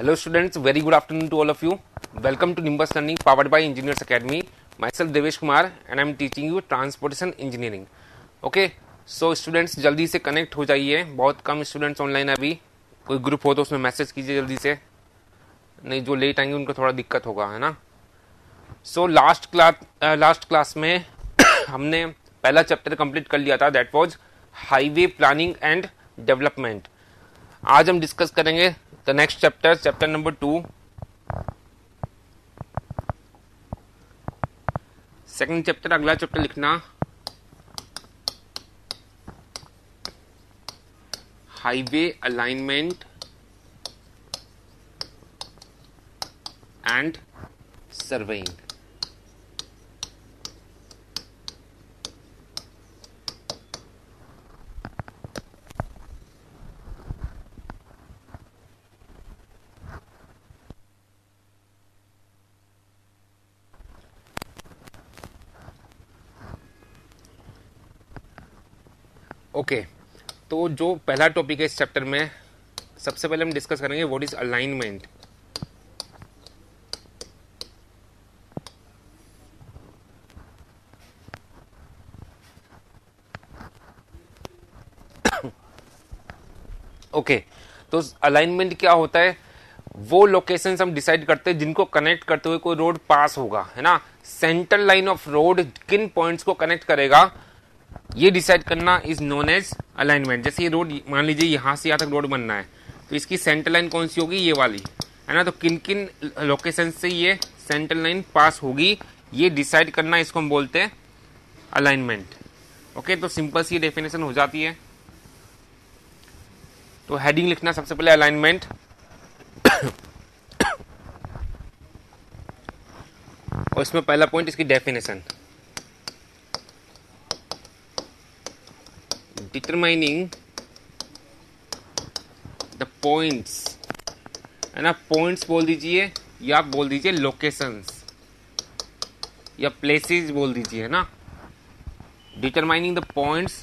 Hello students, very good afternoon to all of you. Welcome to Nimbus Learning powered by Engineers Academy. Myself Devesh Kumar and I am teaching you Transportation Engineering. Okay, so students जल्दी से connect हो जाइए. बहुत कम students online है अभी. कोई group हो तो उसमें मैसेज कीजिए जल्दी से, नहीं जो लेट आएंगे उनको थोड़ा दिक्कत होगा, है ना. सो लास्ट क्लास में हमने पहला चैप्टर कंप्लीट कर लिया था, that was highway planning and development. आज हम डिस्कस करेंगे the next chapter number 2. Second chapter, अगला चैप्टर लिखना highway alignment and surveying. Okay, तो जो पहला टॉपिक है इस चैप्टर में, सबसे पहले हम डिस्कस करेंगे व्हाट इज अलाइनमेंट. ओके, तो अलाइनमेंट क्या होता है? वो लोकेशंस हम डिसाइड करते हैं जिनको कनेक्ट करते हुए कोई रोड पास होगा, है ना. सेंट्रल लाइन ऑफ रोड किन पॉइंट्स को कनेक्ट करेगा, ये डिसाइड करना इज नोन एज अलाइनमेंट. जैसे ये रोड, मान लीजिए यहां से यहां तक रोड बनना है, तो इसकी सेंट्रल लाइन कौन सी होगी? ये वाली, है ना. तो किन किन लोकेशन से ये सेंट्रल लाइन पास होगी, ये डिसाइड करना, इसको हम बोलते हैं अलाइनमेंट. ओके, तो सिंपल सी डेफिनेशन हो जाती है. तो हेडिंग लिखना सबसे पहले अलाइनमेंट. और इसमें पहला पॉइंट इसकी डेफिनेशन. डिटरमाइनिंग द पॉइंट्स, है ना. पॉइंट्स बोल दीजिए या आप बोल दीजिए लोकेशंस या प्लेसेस बोल दीजिए, है ना. Determining the points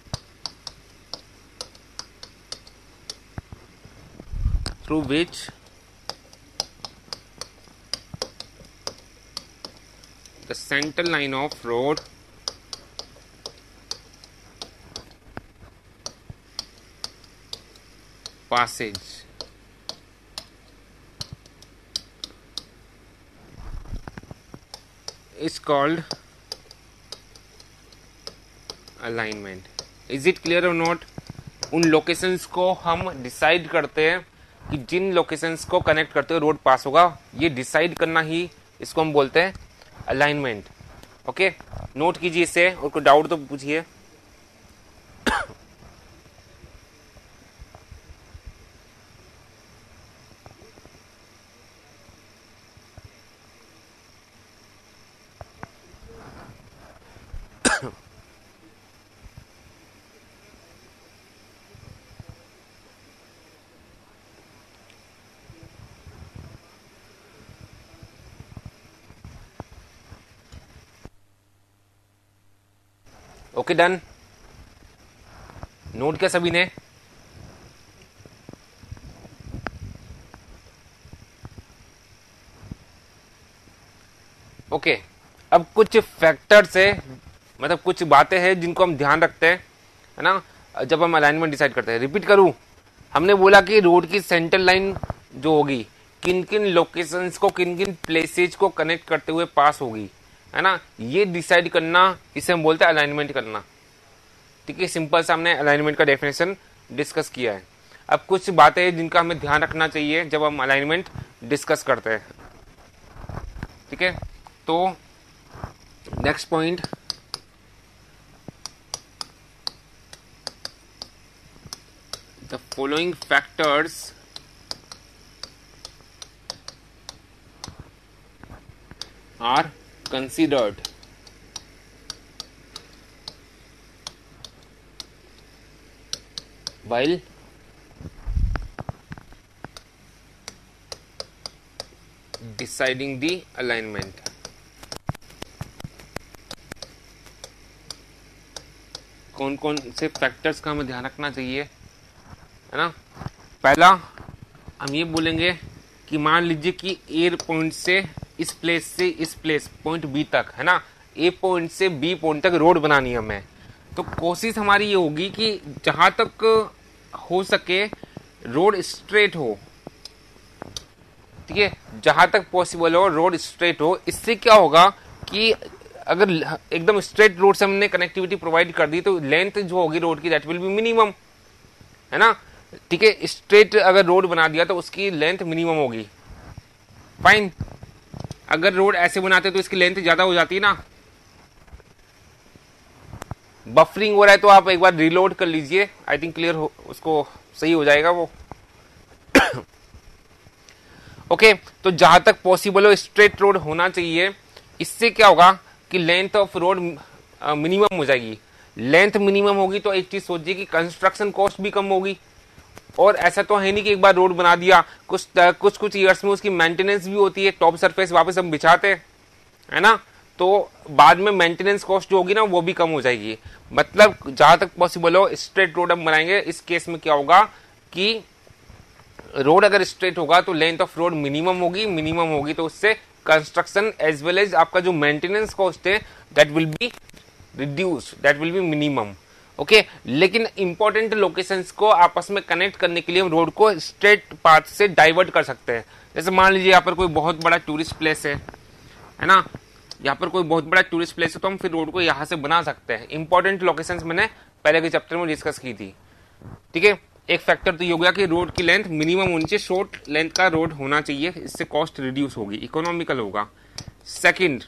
through which the center line of road passage is called alignment. Is it clear or not? उन लोकेशंस को हम डिसाइड करते हैं कि जिन लोकेशंस को कनेक्ट करते हुए रोड पास होगा, ये डिसाइड करना ही इसको हम बोलते हैं अलाइनमेंट. ओके, नोट कीजिए इसे और कोई डाउट तो पूछिए. Okay, done. नोट किया सभी ने? ओके, अब कुछ फैक्टर्स है, मतलब कुछ बातें हैं जिनको हम ध्यान रखते हैं, है ना, जब हम अलाइनमेंट डिसाइड करते हैं. रिपीट करूं, हमने बोला कि रोड की सेंट्रल लाइन जो होगी किन किन लोकेशंस को, किन किन प्लेसेज को कनेक्ट करते हुए पास होगी, है ना. ये डिसाइड करना, इसे हम बोलते हैं अलाइनमेंट करना. ठीक है, सिंपल सा हमने अलाइनमेंट का डेफिनेशन डिस्कस किया है. अब कुछ बातें हैं जिनका हमें ध्यान रखना चाहिए जब हम अलाइनमेंट डिस्कस करते हैं. ठीक है, तो next point, the following factors are considered while deciding the alignment. कौन कौन से फैक्टर्स का हमें ध्यान रखना चाहिए, है ना. पहला हम ये बोलेंगे कि मान लीजिए कि ए पॉइंट से इस प्लेस से इस प्लेस पॉइंट बी तक, है ना, ए पॉइंट से बी पॉइंट तक रोड बनानी है हमें, तो कोशिश हमारी ये होगी कि जहां तक हो सके रोड स्ट्रेट हो, ठीक है, जहां तक पॉसिबल हो रोड स्ट्रेट हो। इससे क्या होगा कि अगर एकदम स्ट्रेट रोड से हमने कनेक्टिविटी प्रोवाइड कर दी तो लेंथ जो होगी रोड की दैट विल बी मिनिमम, है ना, ठीक है। स्ट्रेट अगर रोड बना दिया तो उसकी लेंथ मिनिमम होगी, फाइन। अगर रोड ऐसे बनाते तो इसकी लेंथ ज्यादा हो जाती है ना। बफरिंग हो रहा है तो आप एक बार रिलोड कर लीजिए, आई थिंक क्लियर हो, उसको सही हो जाएगा वो। ओके तो जहां तक पॉसिबल हो स्ट्रेट रोड होना चाहिए। इससे क्या होगा कि लेंथ ऑफ रोड मिनिमम हो जाएगी। लेंथ मिनिमम होगी तो एक चीज सोचिए कि कंस्ट्रक्शन कॉस्ट भी कम होगी। और ऐसा तो है नहीं कि एक बार रोड बना दिया कुछ ईयर्स में उसकी मेंटेनेंस भी होती है, टॉप सरफेस वापस हम बिछाते हैं, है ना, तो बाद में मेंटेनेंस कॉस्ट जो होगी ना वो भी कम हो जाएगी। मतलब जहां तक पॉसिबल हो स्ट्रेट रोड हम बनाएंगे। इस केस में क्या होगा कि रोड अगर स्ट्रेट होगा तो लेंथ ऑफ रोड मिनिमम होगी तो उससे कंस्ट्रक्शन एज वेल एज आपका जो मेंटेनेंस कॉस्ट है that will be reduced, that will be minimum. Okay लेकिन इंपॉर्टेंट लोकेशंस को आपस में कनेक्ट करने के लिए हम रोड को स्ट्रेट पाथ से डाइवर्ट कर सकते हैं। जैसे मान लीजिए यहाँ पर कोई बहुत बड़ा टूरिस्ट प्लेस है ना, यहाँ पर कोई बहुत बड़ा टूरिस्ट प्लेस है तो हम फिर रोड को यहाँ से बना सकते हैं। इंपॉर्टेंट लोकेशंस मैंने पहले के चैप्टर में डिस्कस की थी, ठीक है। एक फैक्टर तो ये हो गया कि रोड की लेंथ मिनिमम होनी चाहिए, शॉर्ट लेंथ का रोड होना चाहिए, इससे कॉस्ट रिड्यूस होगी, इकोनॉमिकल होगा। सेकंड,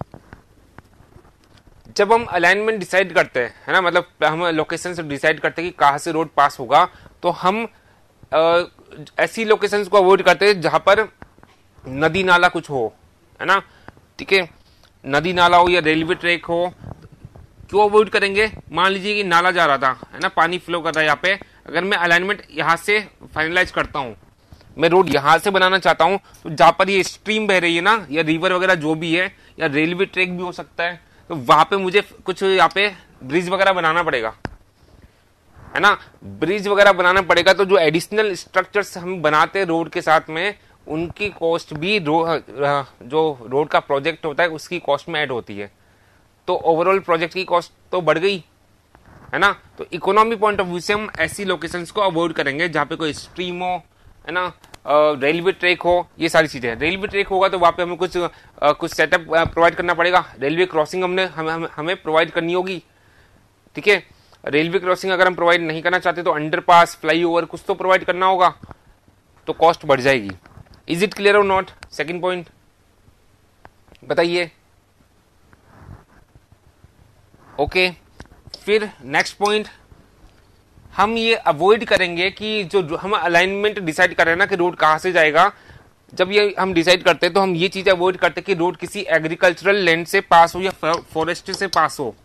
जब हम अलाइनमेंट डिसाइड करते हैं, है ना, मतलब हम लोकेशन से डिसाइड करते हैं कि कहाँ से रोड पास होगा, तो हम ऐसी लोकेशंस को अवॉइड करते हैं जहां पर नदी नाला कुछ हो, है ना, ठीक है, नदी नाला हो या रेलवे ट्रैक हो। क्यों अवॉइड करेंगे? मान लीजिए कि नाला जा रहा था, है ना, पानी फ्लो कर रहा है यहाँ पे, अगर मैं अलाइनमेंट यहाँ से फाइनलाइज करता हूँ, मैं रोड यहाँ से बनाना चाहता हूँ, तो जहां पर ये स्ट्रीम बह रही है ना, या रिवर वगैरह जो भी है, या रेलवे ट्रैक भी हो सकता है, तो वहां पे मुझे कुछ यहाँ पे ब्रिज वगैरह बनाना पड़ेगा, है ना, ब्रिज वगैरह बनाना पड़ेगा। तो जो एडिशनल स्ट्रक्चर्स हम बनाते हैं रोड के साथ में, उनकी कॉस्ट भी जो रोड का प्रोजेक्ट होता है उसकी कॉस्ट में ऐड होती है, तो ओवरऑल प्रोजेक्ट की कॉस्ट तो बढ़ गई, है ना। तो इकोनॉमी पॉइंट ऑफ व्यू से हम ऐसी लोकेशंस को अवॉइड करेंगे जहां पे कोई स्ट्रीम हो, है ना, रेलवे ट्रैक हो, ये सारी चीजें। रेलवे ट्रैक होगा तो वहां पे हमें कुछ सेटअप प्रोवाइड करना पड़ेगा, रेलवे क्रॉसिंग हमें प्रोवाइड करनी होगी, ठीक है। रेलवे क्रॉसिंग अगर हम प्रोवाइड नहीं करना चाहते तो अंडरपास, फ्लाईओवर कुछ तो प्रोवाइड करना होगा, तो कॉस्ट बढ़ जाएगी। Is it clear or not? Second point बताइए। ओके फिर नेक्स्ट पॉइंट, हम ये अवॉइड करेंगे कि जो हम अलाइनमेंट डिसाइड कर रहे हैं ना कि रोड कहां से जाएगा, जब ये हम डिसाइड करते हैं तो हम ये चीज अवॉइड करते हैं कि रोड किसी एग्रीकल्चरल लैंड से पास हो या फॉरेस्ट से पास हो।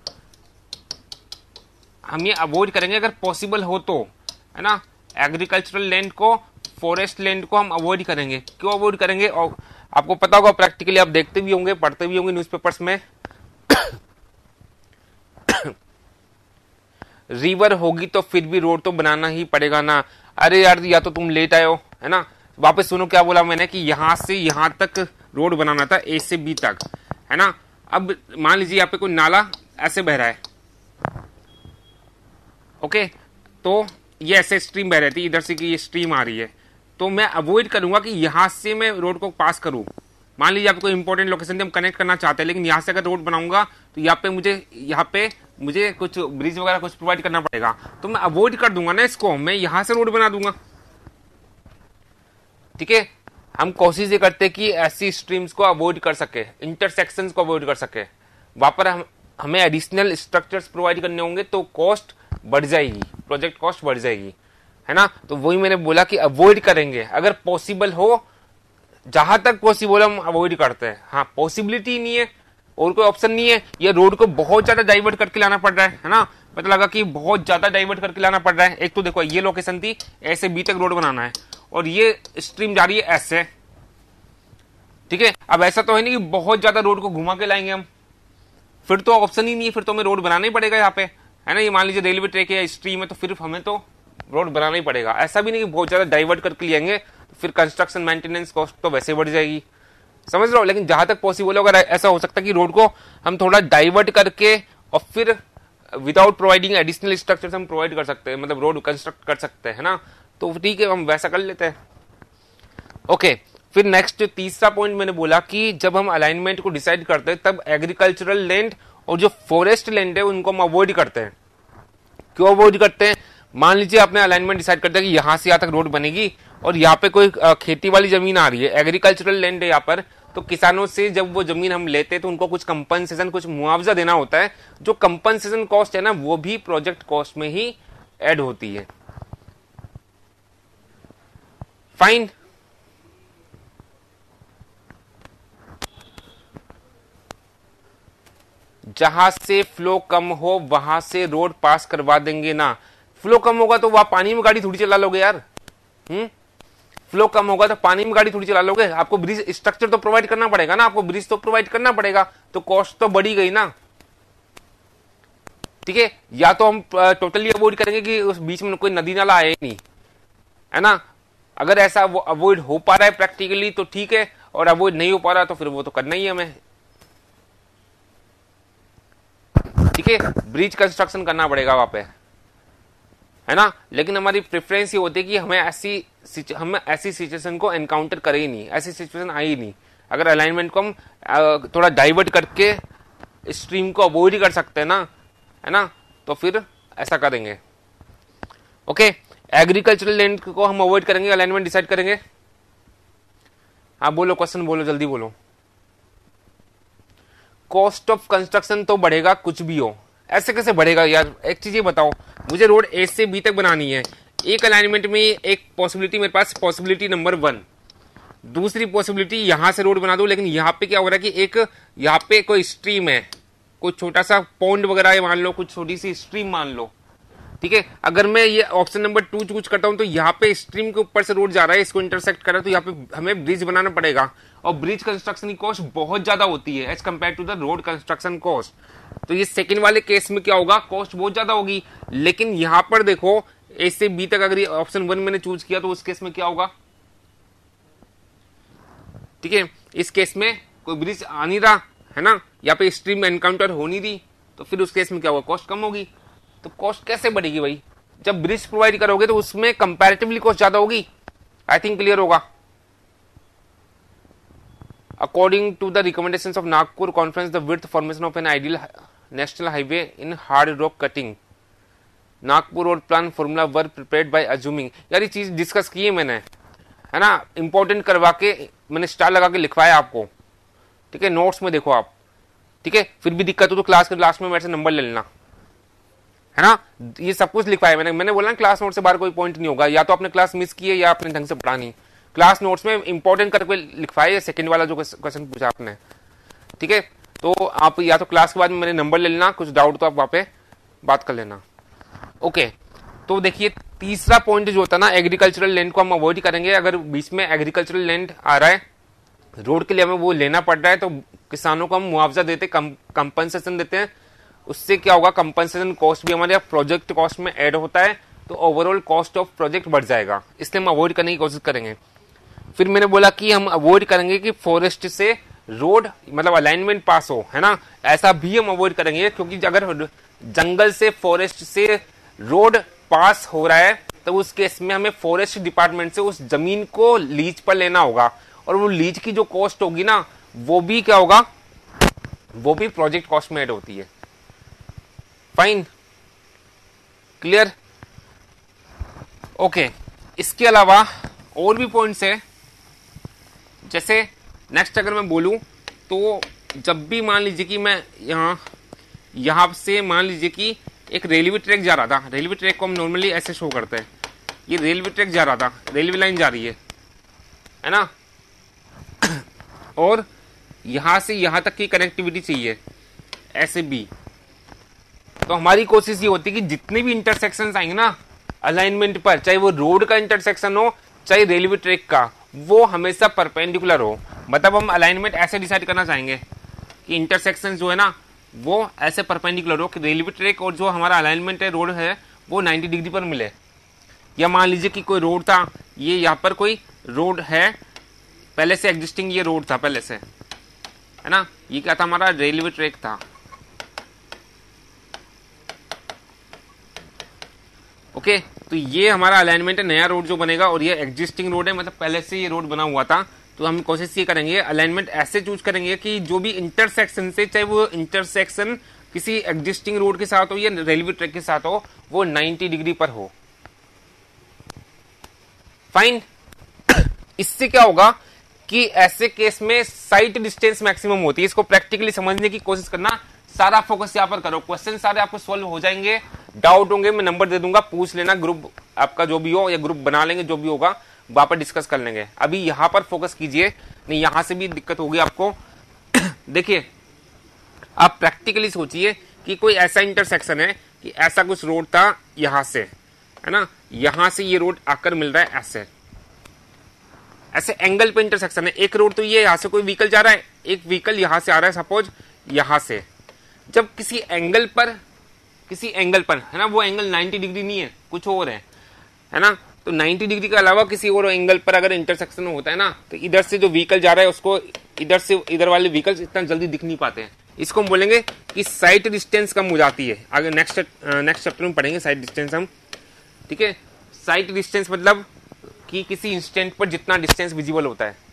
हम ये अवॉइड करेंगे अगर पॉसिबल हो तो, है ना, एग्रीकल्चरल लैंड को, फॉरेस्ट लैंड को हम अवॉइड करेंगे। क्यों अवॉइड करेंगे? और आपको पता होगा, प्रैक्टिकली आप देखते भी होंगे, पढ़ते भी होंगे न्यूज़पेपर्स में। रिवर होगी तो फिर भी रोड तो बनाना ही पड़ेगा ना। अरे यार या तो तुम लेट आए हो, है ना, वापस सुनो क्या बोला मैंने कि यहां से यहां तक रोड बनाना था, ए से बी तक, है ना। अब मान लीजिए यहाँ पे कोई नाला ऐसे बह रहा है, ओके, तो ये ऐसे स्ट्रीम बह रही थी, इधर से कि ये स्ट्रीम आ रही है, तो मैं अवॉइड करूंगा कि यहां से मैं रोड को पास करूं। मान लीजिए आपको इंपॉर्टेंट लोकेशन से हम कनेक्ट करना चाहते हैं, लेकिन यहाँ से अगर रोड बनाऊंगा तो यहाँ पे मुझे कुछ ब्रिज वगैरह कुछ प्रोवाइड करना पड़ेगा, तो मैं अवॉइड कर दूंगा ना इसको, मैं यहां से रोड बना दूंगा, ठीक है। हम कोशिश ये करते हैं कि ऐसी स्ट्रीम्स को अवॉइड कर सके, इंटरसेक्शंस को अवॉइड कर सके। वहां पर हमें एडिशनल स्ट्रक्चर्स प्रोवाइड करने होंगे तो कॉस्ट बढ़ जाएगी, प्रोजेक्ट कॉस्ट बढ़ जाएगी, है ना। तो वही मैंने बोला कि अवॉइड करेंगे अगर पॉसिबल हो, जहां तक पॉसिबल हम अवॉइड करते हैं। हाँ पॉसिबिलिटी नहीं है और कोई ऑप्शन नहीं है, ये रोड को बहुत ज्यादा डाइवर्ट करके लाना पड़ रहा है ना, पता लगा कि बहुत ज्यादा डाइवर्ट करके लाना पड़ रहा है। एक तो देखो ये लोकेशन थी, ऐसे बी तक रोड बनाना है और ये स्ट्रीम जा रही है ऐसे, ठीक है। अब ऐसा तो है नहीं कि बहुत ज्यादा रोड को घुमा के लाएंगे हम, फिर तो ऑप्शन ही नहीं है, फिर तो हमें रोड बनाना ही पड़ेगा यहाँ पे, है ना। ये मान लीजिए रेलवे ट्रैक है या स्ट्रीम है तो फिर हमें तो रोड बनाना ही पड़ेगा। ऐसा भी नहीं कि बहुत ज्यादा डाइवर्ट करके ले आएंगे फिर कंस्ट्रक्शन मेंटेनेंस कॉस्ट तो वैसे बढ़ जाएगी, समझ रहे हो। लेकिन जहां तक पॉसिबल हो, अगर ऐसा हो सकता है कि रोड को हम थोड़ा डाइवर्ट करके और फिर विदाउट प्रोवाइडिंग एडिशनल स्ट्रक्चर हम प्रोवाइड कर सकते हैं, मतलब रोड कंस्ट्रक्ट कर सकते हैं ना, तो ठीक है, हम वैसा कर लेते हैं। ओके, फिर नेक्स्ट तीसरा पॉइंट मैंने बोला कि जब हम अलाइनमेंट को डिसाइड करते हैं तब एग्रीकल्चरल लैंड और जो फॉरेस्ट लैंड है उनको हम अवॉइड करते हैं। क्यों अवॉइड करते हैं? मान लीजिए आपने अलाइनमेंट डिसाइड करते हैं कि यहां से यहां तक रोड बनेगी और यहाँ पे कोई खेती वाली जमीन आ रही है, एग्रीकल्चरल लैंड है यहाँ पर, तो किसानों से जब वो जमीन हम लेते हैं तो उनको कुछ कंपनसेशन, कुछ मुआवजा देना होता है। जो कंपनसेशन कॉस्ट है ना, वो भी प्रोजेक्ट कॉस्ट में ही ऐड होती है। फाइन। जहां से फ्लो कम हो वहां से रोड पास करवा देंगे ना। फ्लो कम होगा तो वहां पानी में गाड़ी थोड़ी चला लोगे यार। फ्लो कम होगा तो पानी में गाड़ी थोड़ी चला लोगे। आपको ब्रिज स्ट्रक्चर तो प्रोवाइड करना पड़ेगा ना, आपको ब्रिज तो प्रोवाइड करना पड़ेगा, तो कॉस्ट तो बढ़ी गई ना। ठीक है, या तो हम टोटली अवॉइड करेंगे कि उस बीच में कोई नदी नाला आए नहीं, है ना। अगर ऐसा वो अवॉइड हो पा रहा है प्रैक्टिकली तो ठीक है, और अवॉइड नहीं हो पा रहा तो फिर वो तो करना ही है हमें। ठीक है, ब्रिज कंस्ट्रक्शन करना पड़ेगा वहां पे, है ना। लेकिन हमारी प्रेफरेंस ये होती है कि हम ऐसी सिचुएशन को एनकाउंटर करें ही नहीं, ऐसी सिचुएशन आई ही नहीं। अगर अलाइनमेंट को हम थोड़ा डाइवर्ट करके स्ट्रीम को अवॉइड कर सकते हैं ना, है ना, तो फिर ऐसा करेंगे। ओके, एग्रीकल्चरल लैंड को हम अवॉइड करेंगे, अलाइनमेंट डिसाइड करेंगे। हाँ बोलो, क्वेश्चन बोलो, जल्दी बोलो। कॉस्ट ऑफ कंस्ट्रक्शन तो बढ़ेगा कुछ भी हो। ऐसे कैसे बढ़ेगा यार? एक चीज ये बताओ, मुझे रोड ए से बी तक बनानी है। एक अलाइनमेंट में एक पॉसिबिलिटी मेरे पास, पॉसिबिलिटी नंबर 1। दूसरी पॉसिबिलिटी यहां से रोड बना दो, लेकिन यहाँ पे क्या हो रहा है कि एक यहाँ पे कोई स्ट्रीम है, कोई छोटा सा पॉन्ड वगैरह है मान लो, कुछ छोटी सी स्ट्रीम मान लो। ठीक है, अगर मैं ये ऑप्शन नंबर 2 चूज करता हूं तो यहाँ पे स्ट्रीम के ऊपर से रोड जा रहा है, इसको इंटरसेक्ट कर रहा है, तो यहाँ पे हमें ब्रिज बनाना पड़ेगा, और ब्रिज कंस्ट्रक्शन की कॉस्ट बहुत ज्यादा होती है as compare to the road construction cost. तो ये सेकंड वाले केस में क्या होगा, कॉस्ट बहुत ज्यादा होगी। लेकिन यहां पर देखो, ए से बी तक अगर ऑप्शन 1 मैंने चूज किया तो उस केस में क्या होगा? ठीक है, इस केस में कोई ब्रिज आ नहीं रहा है ना, यहाँ पे स्ट्रीम एनकाउंटर हो नहीं रही, तो फिर उस केस में क्या होगा, कॉस्ट कम होगी। तो कॉस्ट कैसे बढ़ेगी भाई? जब ब्रिज प्रोवाइड करोगे तो उसमें कंपैरेटिवली कॉस्ट ज्यादा होगी। आई थिंक क्लियर होगा। According to the recommendations of Nagpur conference, the width formation of an ideal national highway in hard rock cutting, Nagpur road plan formula were prepared by assuming. यार ये चीज discuss की है मैंने, है ना, इंपॉर्टेंट करवा के मैंने स्टार लगा के लिखवाया आपको। ठीक है, नोट्स में देखो आप। ठीक है, फिर भी दिक्कत हो तो क्लास के लास्ट में मेरे से नंबर ले लेना, है ना। ये सब कुछ लिखवाया मैंने बोला ना, क्लास नोट से बाहर कोई पॉइंट नहीं होगा। या तो आपने क्लास मिस की है या आपने ढंग से पढ़ा नहीं। क्लास नोट्स में इंपॉर्टेंट करके लिखवाया, सेकंड वाला जो क्वेश्चन पूछा आपने। ठीक है, तो आप या तो क्लास के बाद में मेरे नंबर ले लेना, कुछ डाउट तो आप वहां पे बात कर लेना। ओके, तो देखिए तीसरा पॉइंट जो होता है ना, एग्रीकल्चरल लैंड को हम अवॉइड करेंगे। अगर बीच में एग्रीकल्चरल लैंड आ रहा है, रोड के लिए हमें वो लेना पड़ रहा है, तो किसानों को हम मुआवजा देते, कंपनसेशन देते हैं। उससे क्या होगा, कंपनसेशन कॉस्ट भी हमारे प्रोजेक्ट कॉस्ट में ऐड होता है, तो ओवरऑल कॉस्ट ऑफ प्रोजेक्ट बढ़ जाएगा। इसलिए हम अवॉइड करने की कोशिश करेंगे। फिर मैंने बोला कि हम अवॉइड करेंगे कि फॉरेस्ट से रोड मतलब अलाइनमेंट पास हो, है ना, ऐसा भी हम अवॉइड करेंगे। क्योंकि अगर जंगल से फॉरेस्ट से रोड पास हो रहा है तो उस केस में हमें फॉरेस्ट डिपार्टमेंट से उस जमीन को लीज पर लेना होगा, और वो लीज की जो कॉस्ट होगी ना, वो भी क्या होगा, वो भी प्रोजेक्ट कॉस्ट में ऐड होती है। Fine, clear? ओके, इसके अलावा और भी पॉइंट्स है। जैसे नेक्स्ट अगर मैं बोलूं तो जब भी मान लीजिए कि मैं यहां से मान लीजिए कि एक रेलवे ट्रैक जा रहा था। रेलवे ट्रैक को हम नॉर्मली ऐसे शो करते हैं, ये रेलवे ट्रैक जा रहा था, रेलवे लाइन जा रही है ना, और यहां से यहां तक की कनेक्टिविटी चाहिए ऐसे भी। तो हमारी कोशिश ये होती है कि जितने भी इंटरसेक्शंस आएंगे ना अलाइनमेंट पर, चाहे वो रोड का इंटरसेक्शन हो चाहे रेलवे ट्रैक का, वो हमेशा परपेंडिकुलर हो। मतलब हम अलाइनमेंट ऐसे डिसाइड करना चाहेंगे कि इंटरसेक्शन जो है ना वो ऐसे परपेंडिकुलर हो कि रेलवे ट्रैक और जो हमारा अलाइनमेंट है रोड है वो 90 डिग्री पर मिले। या मान लीजिए कि कोई रोड था, ये यहाँ पर कोई रोड है, पहले से एग्जिस्टिंग ये रोड था पहले से, है ना, ये क्या था हमारा रेलवे ट्रैक था। ओके, तो ये हमारा अलाइनमेंट है, नया रोड जो बनेगा, और ये एग्जिस्टिंग रोड है, मतलब पहले से ये रोड बना हुआ था। तो हम कोशिश ये करेंगे अलाइनमेंट ऐसे चूज करेंगे कि जो भी इंटरसेक्शन से, चाहे वो इंटरसेक्शन किसी एग्जिस्टिंग रोड के साथ हो या रेलवे ट्रैक के साथ हो, वो 90 डिग्री पर हो। फाइन। इससे क्या होगा कि ऐसे केस में साइट डिस्टेंस मैक्सिमम होती है। इसको प्रैक्टिकली समझने की कोशिश करना, सारा फोकस यहां पर करो, क्वेश्चन सारे आपको सॉल्व हो जाएंगे। डाउट होंगे मैं नंबर दे दूंगा, पूछ लेना, ग्रुप आपका जो भी हो या ग्रुप बना लेंगे, जो भी होगा वहां पर डिस्कस कर लेंगे। अभी यहां पर फोकस कीजिए, नहीं यहां से भी दिक्कत होगी आपको। देखिए, आप प्रैक्टिकली सोचिए कि कोई ऐसा इंटरसेक्शन है कि ऐसा कुछ रोड था यहां से, है ना, यहां से ये रोड आकर मिल रहा है ऐसे, ऐसे एंगल पे इंटरसेक्शन है। एक रोड तो ये, यहां से कोई व्हीकल जा रहा है, एक व्हीकल यहां से आ रहा है, सपोज यहां से। जब किसी एंगल पर है ना, वो एंगल 90 डिग्री नहीं है, कुछ और है ना, तो 90 डिग्री के अलावा किसी और एंगल पर अगर इंटरसेक्शन होता है ना, तो इधर से जो व्हीकल जा रहा है उसको इधर से इधर वाले व्हीकल्स इतना जल्दी दिख नहीं पाते हैं। इसको हम बोलेंगे कि साइट डिस्टेंस कम हो जाती है। आगे नेक्स्ट चैप्टर में पढ़ेंगे साइट डिस्टेंस हम, ठीक है। साइट डिस्टेंस मतलब कि किसी इंस्टेंट पर जितना डिस्टेंस विजिबल होता है।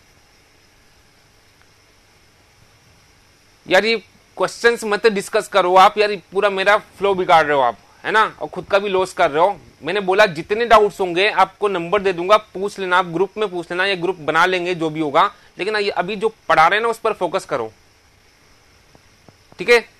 यार ये क्वेश्चंस मत डिस्कस करो आप, यार पूरा मेरा फ्लो बिगाड़ रहे हो आप, है ना, और खुद का भी लॉस कर रहे हो। मैंने बोला जितने डाउट्स होंगे आपको नंबर दे दूंगा, पूछ लेना, आप ग्रुप में पूछ लेना या ग्रुप बना लेंगे, जो भी होगा, लेकिन अभी जो पढ़ा रहे हैं ना उस पर फोकस करो, ठीक है।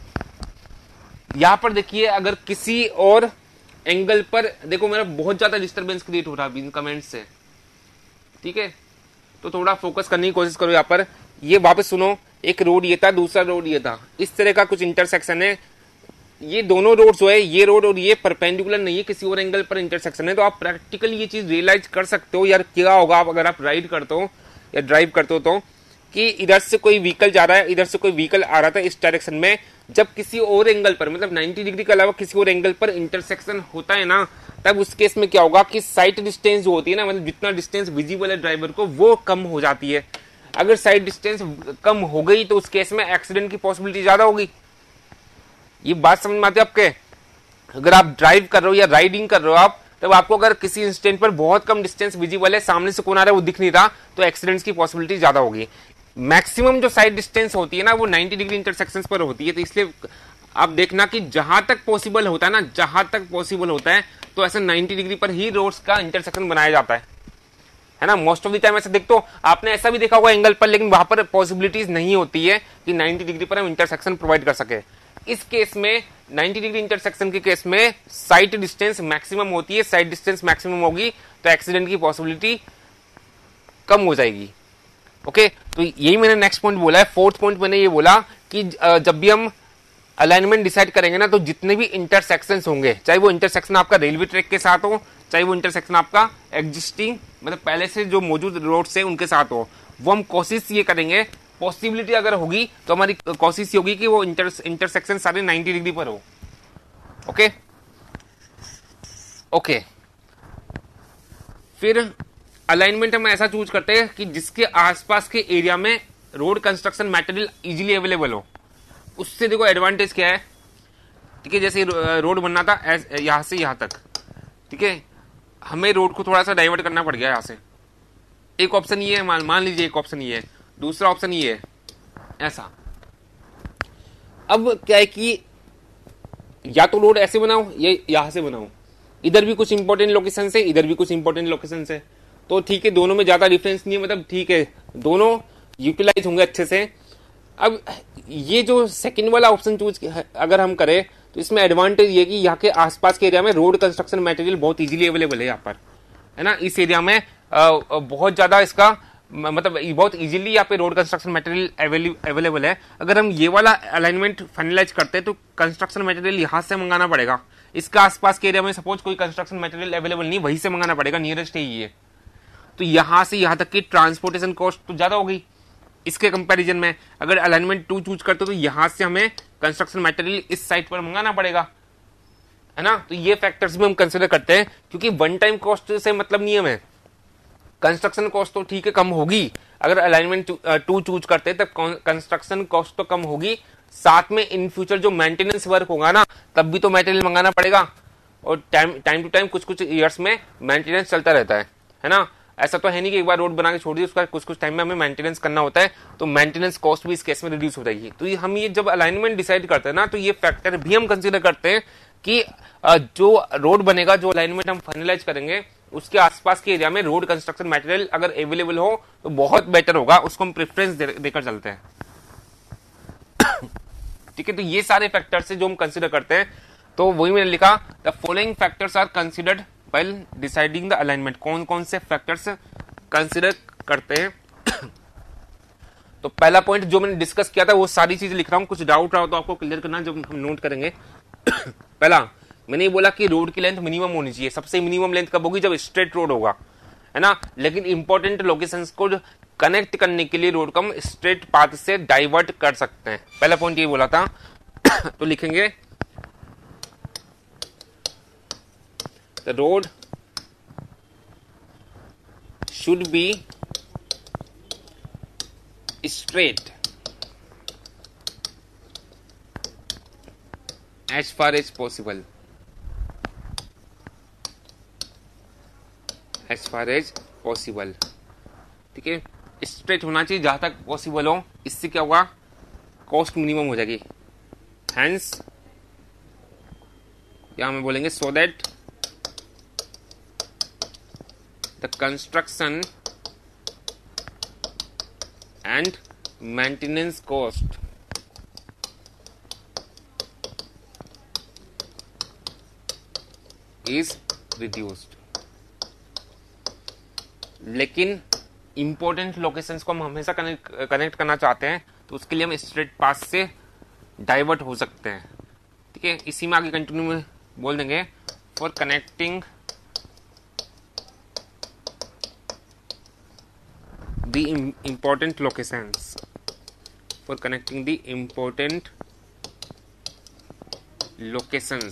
यहां पर देखिए, अगर किसी और एंगल पर देखो, मेरा बहुत ज्यादा डिस्टर्बेंस क्रिएट हो रहा है इन कमेंट्स से, ठीक है, तो थोड़ा फोकस करने की कोशिश करो। यहाँ पर ये वापस सुनो, एक रोड ये था, दूसरा रोड ये था, इस तरह का कुछ इंटरसेक्शन है। ये दोनों रोड जो है, ये रोड और ये परपेंडिकुलर नहीं है, किसी और एंगल पर इंटरसेक्शन है। तो आप प्रैक्टिकली ये चीज रियलाइज कर सकते हो यार, क्या होगा आप अगर आप राइड करते हो या ड्राइव करते हो, तो कि इधर से कोई व्हीकल जा रहा है, इधर से कोई व्हीकल आ रहा था इस डायरेक्शन में, जब किसी और एंगल पर, मतलब 90 डिग्री के अलावा किसी और एंगल पर इंटरसेक्शन होता है ना, तब उस केस में क्या होगा कि साइट डिस्टेंस जो होती है ना, मतलब जितना डिस्टेंस विजिबल है ड्राइवर को, वो कम हो जाती है। अगर साइट डिस्टेंस कम हो गई तो उस केस में एक्सीडेंट की पॉसिबिलिटी ज्यादा होगी। ये बात समझ में आती है आपके? अगर आप ड्राइव कर रहे हो या राइडिंग कर रहे हो आप, तब आपको अगर किसी इंस्टेंट पर बहुत कम डिस्टेंस विजिबल है, सामने से कौन आ रहा है वो दिख नहीं रहा, तो एक्सीडेंट्स की पॉसिबिलिटी ज्यादा होगी। मैक्सिमम जो साइड डिस्टेंस होती है ना, वो 90 डिग्री इंटरसेक्शंस पर होती है। तो इसलिए आप देखना कि जहां तक पॉसिबल होता है ना, जहां तक पॉसिबल होता है, तो ऐसे 90 डिग्री पर ही रोड्स का इंटरसेक्शन बनाया जाता है ना। मोस्ट ऑफ द टाइम ऐसे देखो, आपने ऐसा भी देखा होगा एंगल पर, लेकिन वहां पर पॉसिबिलिटीज नहीं होती है कि 90 डिग्री पर हम इंटरसेक्शन प्रोवाइड कर सके। इस केस में 90 डिग्री इंटरसेक्शन के केस में साइट डिस्टेंस मैक्सिमम होती है, साइट डिस्टेंस मैक्सिमम होगी तो एक्सीडेंट की पॉसिबिलिटी कम हो जाएगी। ओके, तो यही मैंने नेक्स्ट पॉइंट बोला है। फोर्थ पॉइंट मैंने ये बोला कि जब भी हम अलाइनमेंट डिसाइड करेंगे ना, तो जितने भी इंटरसेक्शंस होंगे, चाहे वो इंटरसेक्शन आपका रेलवे ट्रैक के साथ हो, चाहे वो इंटरसेक्शन आपका एग्जिस्टिंग मतलब पहले से जो मौजूद रोड से उनके साथ हो, वो हम कोशिश ये करेंगे, पॉसिबिलिटी अगर होगी तो हमारी कोशिश होगी कि वो इंटरसेक्शन सारे 90 डिग्री पर हो। ओके ओके, फिर अलाइनमेंट हम ऐसा चूज करते हैं कि जिसके आसपास के एरिया में road construction material easily available हो। उससे देखो एडवांटेज क्या है, ठीक है, जैसे रोड बनना था यहां से यहां तक, ठीक है, हमें रोड को थोड़ा सा डाइवर्ट करना पड़ गया यहां से। एक ऑप्शन ये है, मान लीजिए एक ऑप्शन ये है, दूसरा ऑप्शन ये है ऐसा। अब क्या है कि या तो रोड ऐसे बनाओ या यहां से बनाओ, इधर भी कुछ इंपॉर्टेंट लोकेशन है, इधर भी कुछ इंपॉर्टेंट लोकेशन है, तो ठीक है, दोनों में ज्यादा डिफरेंस नहीं है, मतलब ठीक है, दोनों यूटिलाइज होंगे अच्छे से। अब ये जो सेकंड वाला ऑप्शन चूज अगर हम करें, तो इसमें एडवांटेज ये कि यहाँ के आसपास के एरिया में रोड कंस्ट्रक्शन मटेरियल बहुत इजीली अवेलेबल है यहाँ पर, है ना। इस एरिया में बहुत ज्यादा इसका मतलब बहुत इजीली यहाँ पे रोड कंस्ट्रक्शन मटेरियल अवेलेबल है। अगर हम ये वाला अलाइनमेंट फाइनलाइज करते हैं तो कंस्ट्रक्शन मटेरियल यहाँ से मंगाना पड़ेगा। इसका आसपास के एरिया में सपोज कोई कंस्ट्रक्शन मटेरियल अवेलेबल नहीं, वहीं से मंगाना पड़ेगा, नियरेस्ट है ये। तो यहां से यहां तक की ट्रांसपोर्टेशन कॉस्ट तो ज्यादा हो गई इसके कंपैरिजन में। अगर अलाइनमेंट 2 चूज करते तो यहां से हमें कंस्ट्रक्शन मटेरियल इस साइट पर मंगाना पड़ेगा, है ना। तो ये फैक्टर्स भी हम कंसिडर करते हैं, क्योंकि वन टाइम कॉस्ट से मतलब नहीं है हमें, कंस्ट्रक्शन कॉस्ट तो ठीक है कम होगी, अगर अलाइनमेंट 2 चूज करते हैं तब कंस्ट्रक्शन कॉस्ट तो कम होगी, साथ में इन फ्यूचर जो मेंटेनेंस वर्क होगा ना तब भी तो मटेरियल मंगाना पड़ेगा, और टाइम टू टाइम कुछ कुछ ईयर्स में मेंटेनेंस चलता रहता है ना। ऐसा तो है नहीं कि एक बार रोड बना के छोड़ दी उसका कुछ कुछ टाइम में हमें मेंटेनेंस करना होता है, तो मेंटेनेंस कॉस्ट भी इस केस में रिड्यूस हो जाएगी। तो हम ये जब अलाइनमेंट डिसाइड करते हैं ना तो ये फैक्टर भी हम कंसीडर करते हैं कि जो रोड बनेगा, जो अलाइनमेंट हम फाइनलाइज करेंगे उसके आसपास के एरिया में रोड कंस्ट्रक्शन मटेरियल अगर अवेलेबल हो तो बहुत बेटर होगा, उसको हम प्रेफरेंस देकर चलते हैं। ठीक है, तो ये सारे फैक्टर्स है जो हम कंसीडर करते हैं। तो वही मैंने लिखा, the following factors are considered while deciding the alignment. कौन कौन से फैक्टर्स कंसीडर करते हैं। तो पहला पॉइंट जो मैंने डिस्कस किया था वो सारी चीजें लिख रहा हूं, कुछ डाउट रहा हो तो आपको क्लियर करना जब हम नोट करेंगे। पहला मैंने ये बोला कि रोड की लेंथ मिनिमम होनी चाहिए। सबसे मिनिमम लेंथ कब होगी, जब स्ट्रेट रोड होगा, है ना। लेकिन इंपॉर्टेंट लोकेशंस को कनेक्ट करने के लिए रोड को हम स्ट्रेट पाथ से डाइवर्ट कर सकते हैं। पहला पॉइंट ये बोला था। तो लिखेंगे the road should be straight as far as possible, as far as possible। ठीक है, स्ट्रेट होना चाहिए जहां तक पॉसिबल हो। इससे क्या होगा, कॉस्ट मिनिमम हो जाएगी। हैंस यहां में बोलेंगे so that the construction and maintenance cost is reduced। लेकिन इंपॉर्टेंट लोकेशंस को हम हमेशा कनेक्ट करना चाहते हैं तो उसके लिए हम स्ट्रेट पाथ से डाइवर्ट हो सकते हैं। ठीक है, इसी में आगे कंटिन्यू में बोल देंगे for connecting the important locations, for connecting the important locations,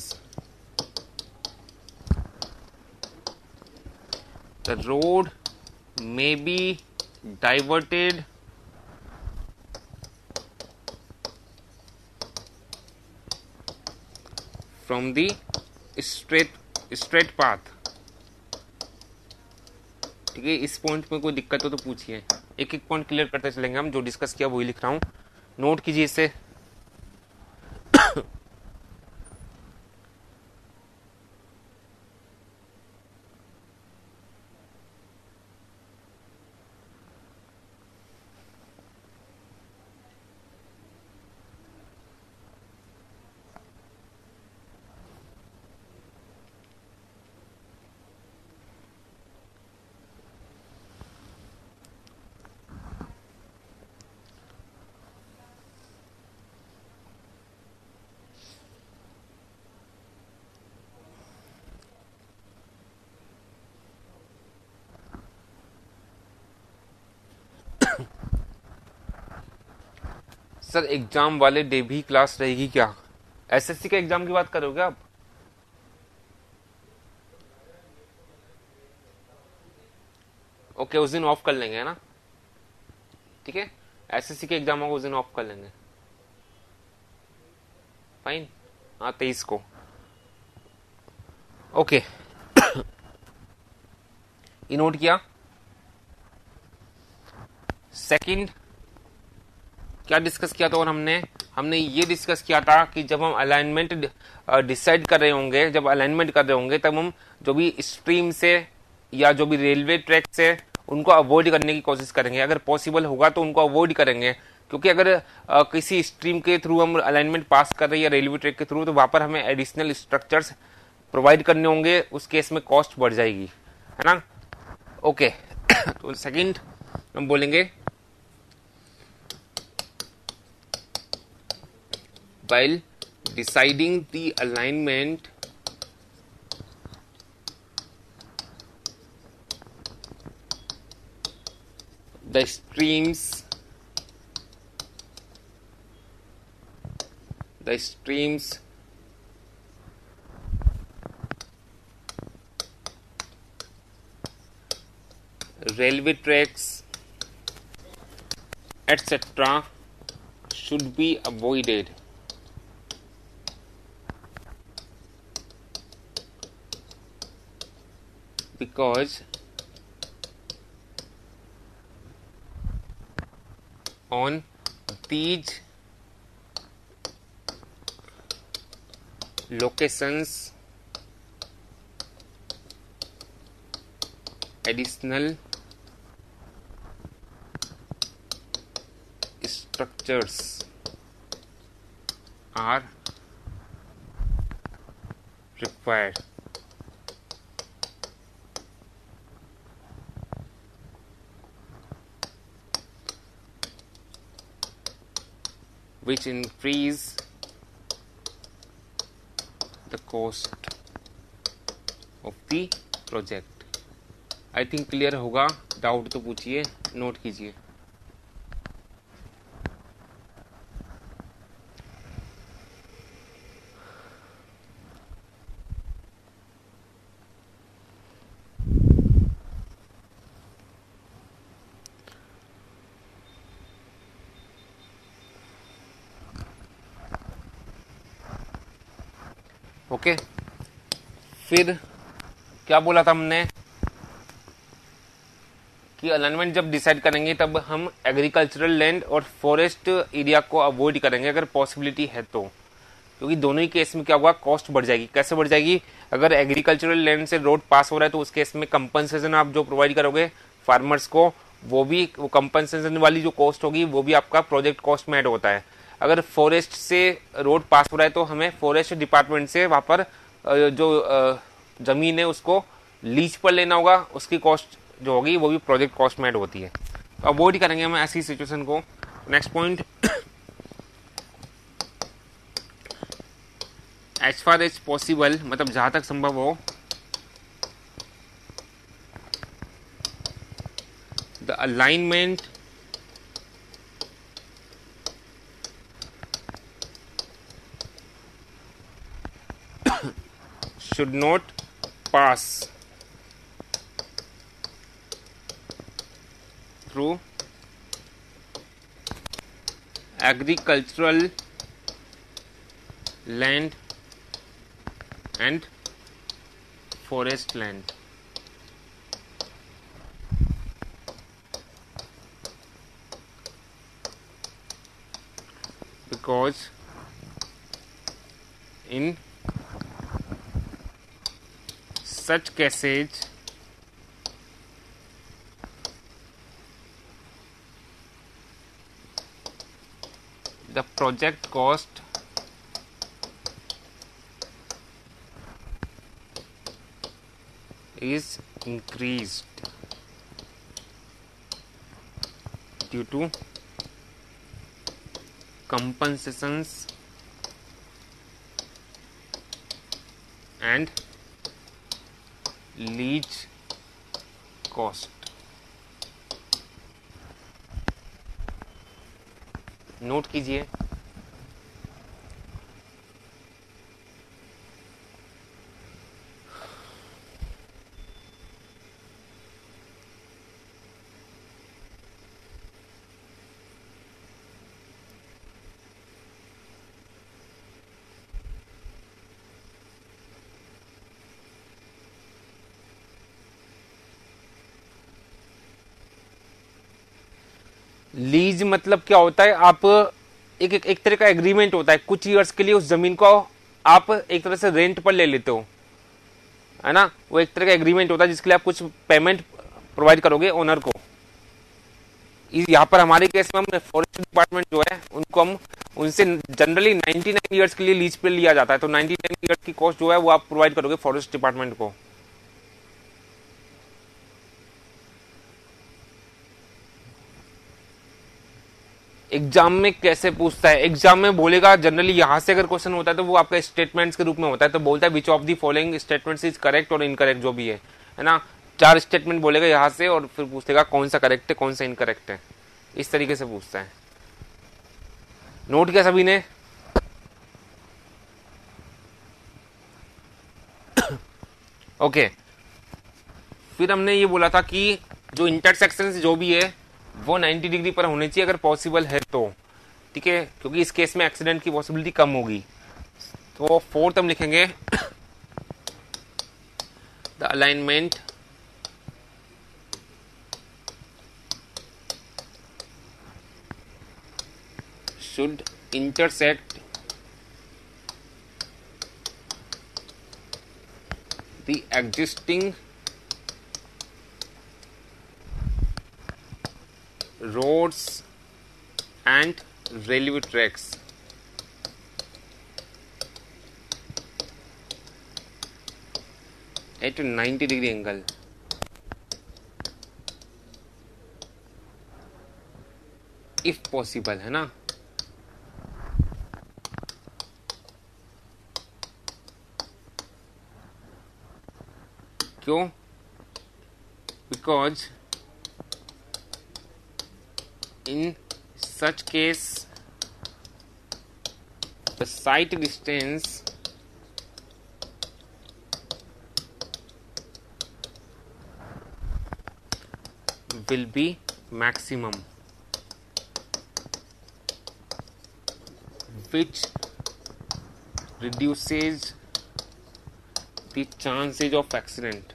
the road may be diverted from the straight path। ठीक है, इस पॉइंट में कोई दिक्कत हो तो पूछिए, एक एक पॉइंट क्लियर करते चलेंगे हम। जो डिस्कस किया वही लिख रहा हूं, नोट कीजिए इसे। सर एग्जाम वाले डे भी क्लास रहेगी क्या? एसएससी के एग्जाम की बात करोगे आप? ओके, उस दिन ऑफ कर लेंगे, है ना। ठीक है, एसएससी के एग्जाम को उस दिन ऑफ कर लेंगे। फाइन, हाँ 23 को। ओके, ये नोट किया। सेकंड क्या डिस्कस किया था, और हमने ये डिस्कस किया था कि जब हम अलाइनमेंट डिसाइड कर रहे होंगे, जब अलाइनमेंट कर रहे होंगे, तब हम जो भी स्ट्रीम से या जो भी रेलवे ट्रैक से उनको अवॉइड करने की कोशिश करेंगे। अगर पॉसिबल होगा तो उनको अवॉइड करेंगे, क्योंकि अगर किसी स्ट्रीम के थ्रू हम अलाइनमेंट पास कर रहे हैं या रेलवे ट्रैक के थ्रू, तो वहां पर हमें एडिशनल स्ट्रक्चर्स प्रोवाइड करने होंगे, उस केस में कॉस्ट बढ़ जाएगी, है ना। ओके, तो सेकंड हम बोलेंगे while deciding the alignment, the streams railway tracks, etc. should be avoided. Because on these locations additional structures are required. Which increase the cost of the project. I think clear होगा, doubt तो पूछिए, note कीजिए. Okay फिर क्या बोला था हमने कि अलाइनमेंट जब डिसाइड करेंगे तब हम एग्रीकल्चरल लैंड और फॉरेस्ट एरिया को अवॉइड करेंगे अगर पॉसिबिलिटी है तो, क्योंकि दोनों ही केस में क्या होगा, कॉस्ट बढ़ जाएगी. कैसे बढ़ जाएगी? अगर एग्रीकल्चरल लैंड से रोड पास हो रहा है तो उस केस में कंपनसेशन आप जो प्रोवाइड करोगे फार्मर्स को, वो कंपनसेशन वाली जो कॉस्ट होगी वो भी आपका प्रोजेक्ट कॉस्ट में ऐड होता है. अगर फॉरेस्ट से रोड पास हो रहा है तो हमें फॉरेस्ट डिपार्टमेंट से वहां पर जो जमीन है उसको लीज पर लेना होगा, उसकी कॉस्ट जो होगी वो भी प्रोजेक्ट कॉस्ट में ऐड होती है. तो अवॉइड करेंगे हम ऐसी सिचुएशन को. Next point, as far as possible, मतलब जहां तक संभव हो, the alignment should not pass through agricultural land and forest land. Because in such cases the project cost is increased due to compensations and lease cost. Note कीजिए. Lease मतलब क्या होता है? आप एक तरह का एग्रीमेंट होता है, कुछ ईयर्स के लिए उस जमीन को आप एक तरह से रेंट पर ले लेते हो, है ना. वो एक तरह का एग्रीमेंट होता है जिसके लिए आप कुछ पेमेंट प्रोवाइड करोगे ओनर को. यहाँ पर हमारे केस में हम फॉरेस्ट डिपार्टमेंट जो है उनको हम उनसे जनरली 99 ईयर्स के लिए लीज पे लिया जाता है, तो 99 ईयर्स की कॉस्ट जो है वो आप प्रोवाइड करोगे फॉरेस्ट डिपार्टमेंट को. एग्जाम में कैसे पूछता है? एग्जाम में बोलेगा जनरली, यहां से अगर क्वेश्चन होता है तो वो आपका स्टेटमेंट्स के रूप में होता है, तो बोलता है which of the following statements is correct or incorrect, जो भी है ना. 4 स्टेटमेंट बोलेगा यहां से और फिर पूछेगा कौन सा करेक्ट है कौन सा इनकरेक्ट है. इस तरीके से पूछता है. नोट किया सभी ने? ओके फिर हमने ये बोला था कि जो इंटरसेक्शन जो भी है वो 90 डिग्री पर होनी चाहिए अगर पॉसिबल है तो, ठीक है, क्योंकि इस केस में एक्सीडेंट की पॉसिबिलिटी कम होगी। तो फोर्थ हम लिखेंगे the alignment should intersect the existing roads and railway tracks at 90 degree angle. If possible, है ना। क्यों? Because in such case the sight distance will be maximum, which reduces the chances of accident.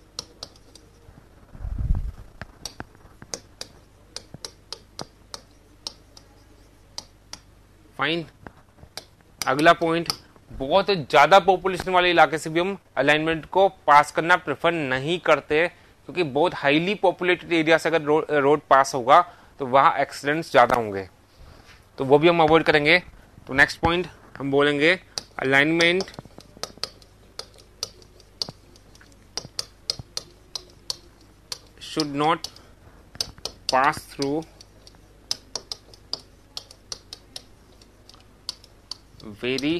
Fine. अगला point, बहुत ज्यादा population वाले इलाके से भी हम अलाइनमेंट को पास करना प्रेफर नहीं करते, क्योंकि बहुत हाईली पॉपुलेटेड एरिया से अगर रोड पास होगा तो वहां एक्सीडेंट्स ज्यादा होंगे, तो वो भी हम अवॉइड करेंगे। तो नेक्स्ट पॉइंट हम बोलेंगे alignment should not pass through very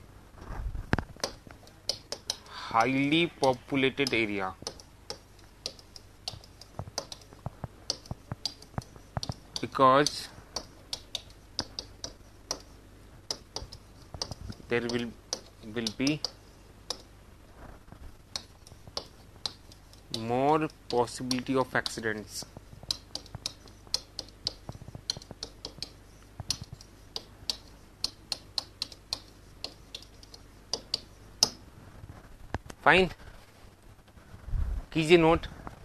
highly populated area, because there will be more possibility of accidents. Fine, कीजिए नोट।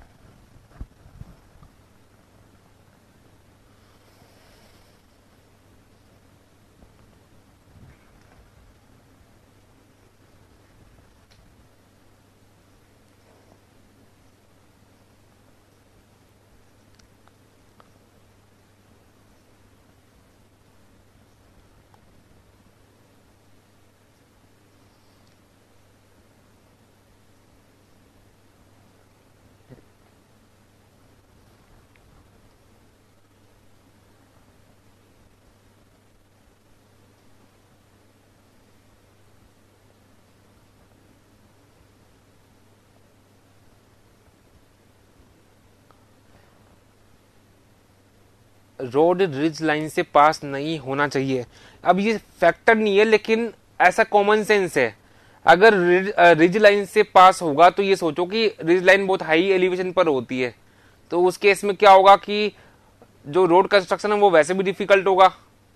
रोड रिज लाइन से पास नहीं होना चाहिए। अब ये फैक्टर नहीं है, लेकिन ऐसा कॉमन सेंस है। अगर रिज लाइन से पास होगा तो ये सोचो कि रिज लाइन बहुत हाई एलिवेशन पर होती है, तो उस केस में क्या होगा कि जो रोड कंस्ट्रक्शन है वो वैसे भी डिफिकल्ट होगा।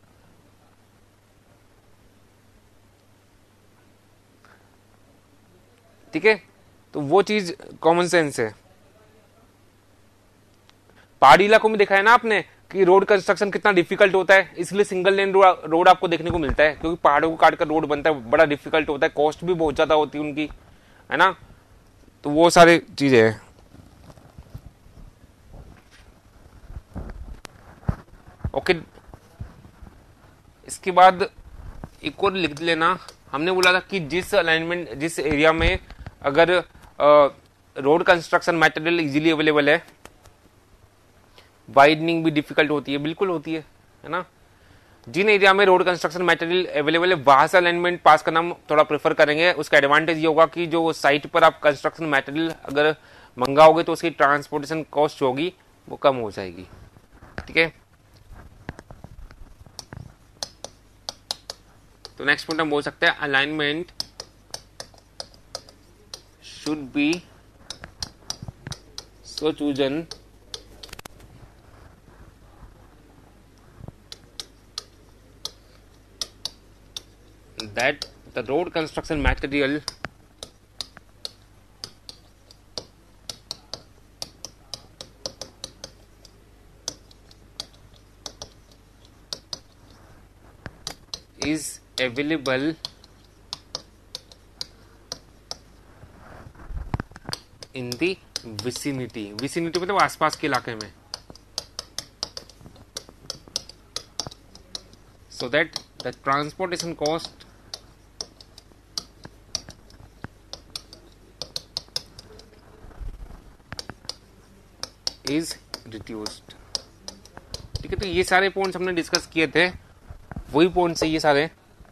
ठीक है, तो वो चीज कॉमन सेंस है। पहाड़ी इलाकों में देखा है ना आपने कि रोड कंस्ट्रक्शन कितना डिफिकल्ट होता है, इसलिए सिंगल लेन रोड आपको देखने को मिलता है, क्योंकि पहाड़ों को काटकर रोड बनता है, बड़ा डिफिकल्ट होता है, कॉस्ट भी बहुत ज्यादा होती है उनकी, है ना। तो वो सारी चीजें हैं। ओके, इसके बाद एक और लिख लेना, हमने बोला था कि जिस एरिया में अगर road construction material easily available है, वाइडनिंग भी डिफिकल्ट होती है, बिल्कुल होती है ना। जिन एरिया में रोड कंस्ट्रक्शन मटेरियल अवेलेबल है वहां से अलाइनमेंट पास करना हम थोड़ा प्रेफर करेंगे। उसका एडवांटेज ये होगा कि जो साइट पर आप कंस्ट्रक्शन मटेरियल अगर मंगाओगे तो उसकी ट्रांसपोर्टेशन कॉस्ट होगी वो कम हो जाएगी। ठीक है, तो नेक्स्ट पॉइंट हम बोल सकते हैं alignment should be so chosen that the road construction material is available in the vicinity. vicinity मतलब आसपास के इलाके में. So that the transportation cost is reduced. ठीक है, तो ये सारे पॉइंट्स हमने डिस्कस किए थे, वही पॉइंट्स है ये सारे.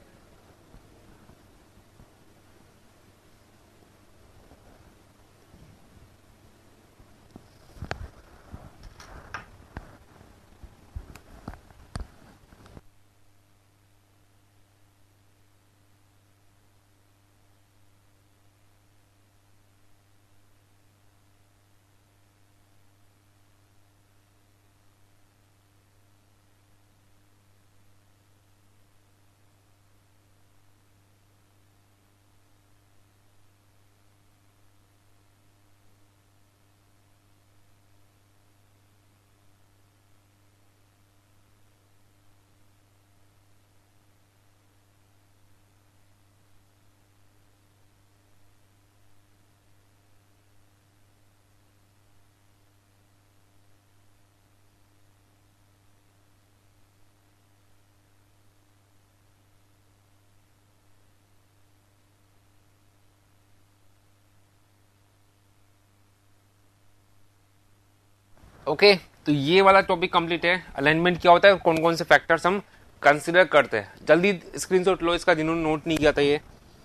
ओके, तो ये वाला टॉपिक कंप्लीट है. अलाइनमेंट क्या होता है, कौन कौन से फैक्टर्स हम कंसिडर करते हैं. जल्दी स्क्रीनशॉट लो इसका, जिन्होंने नोट नहीं किया था ये.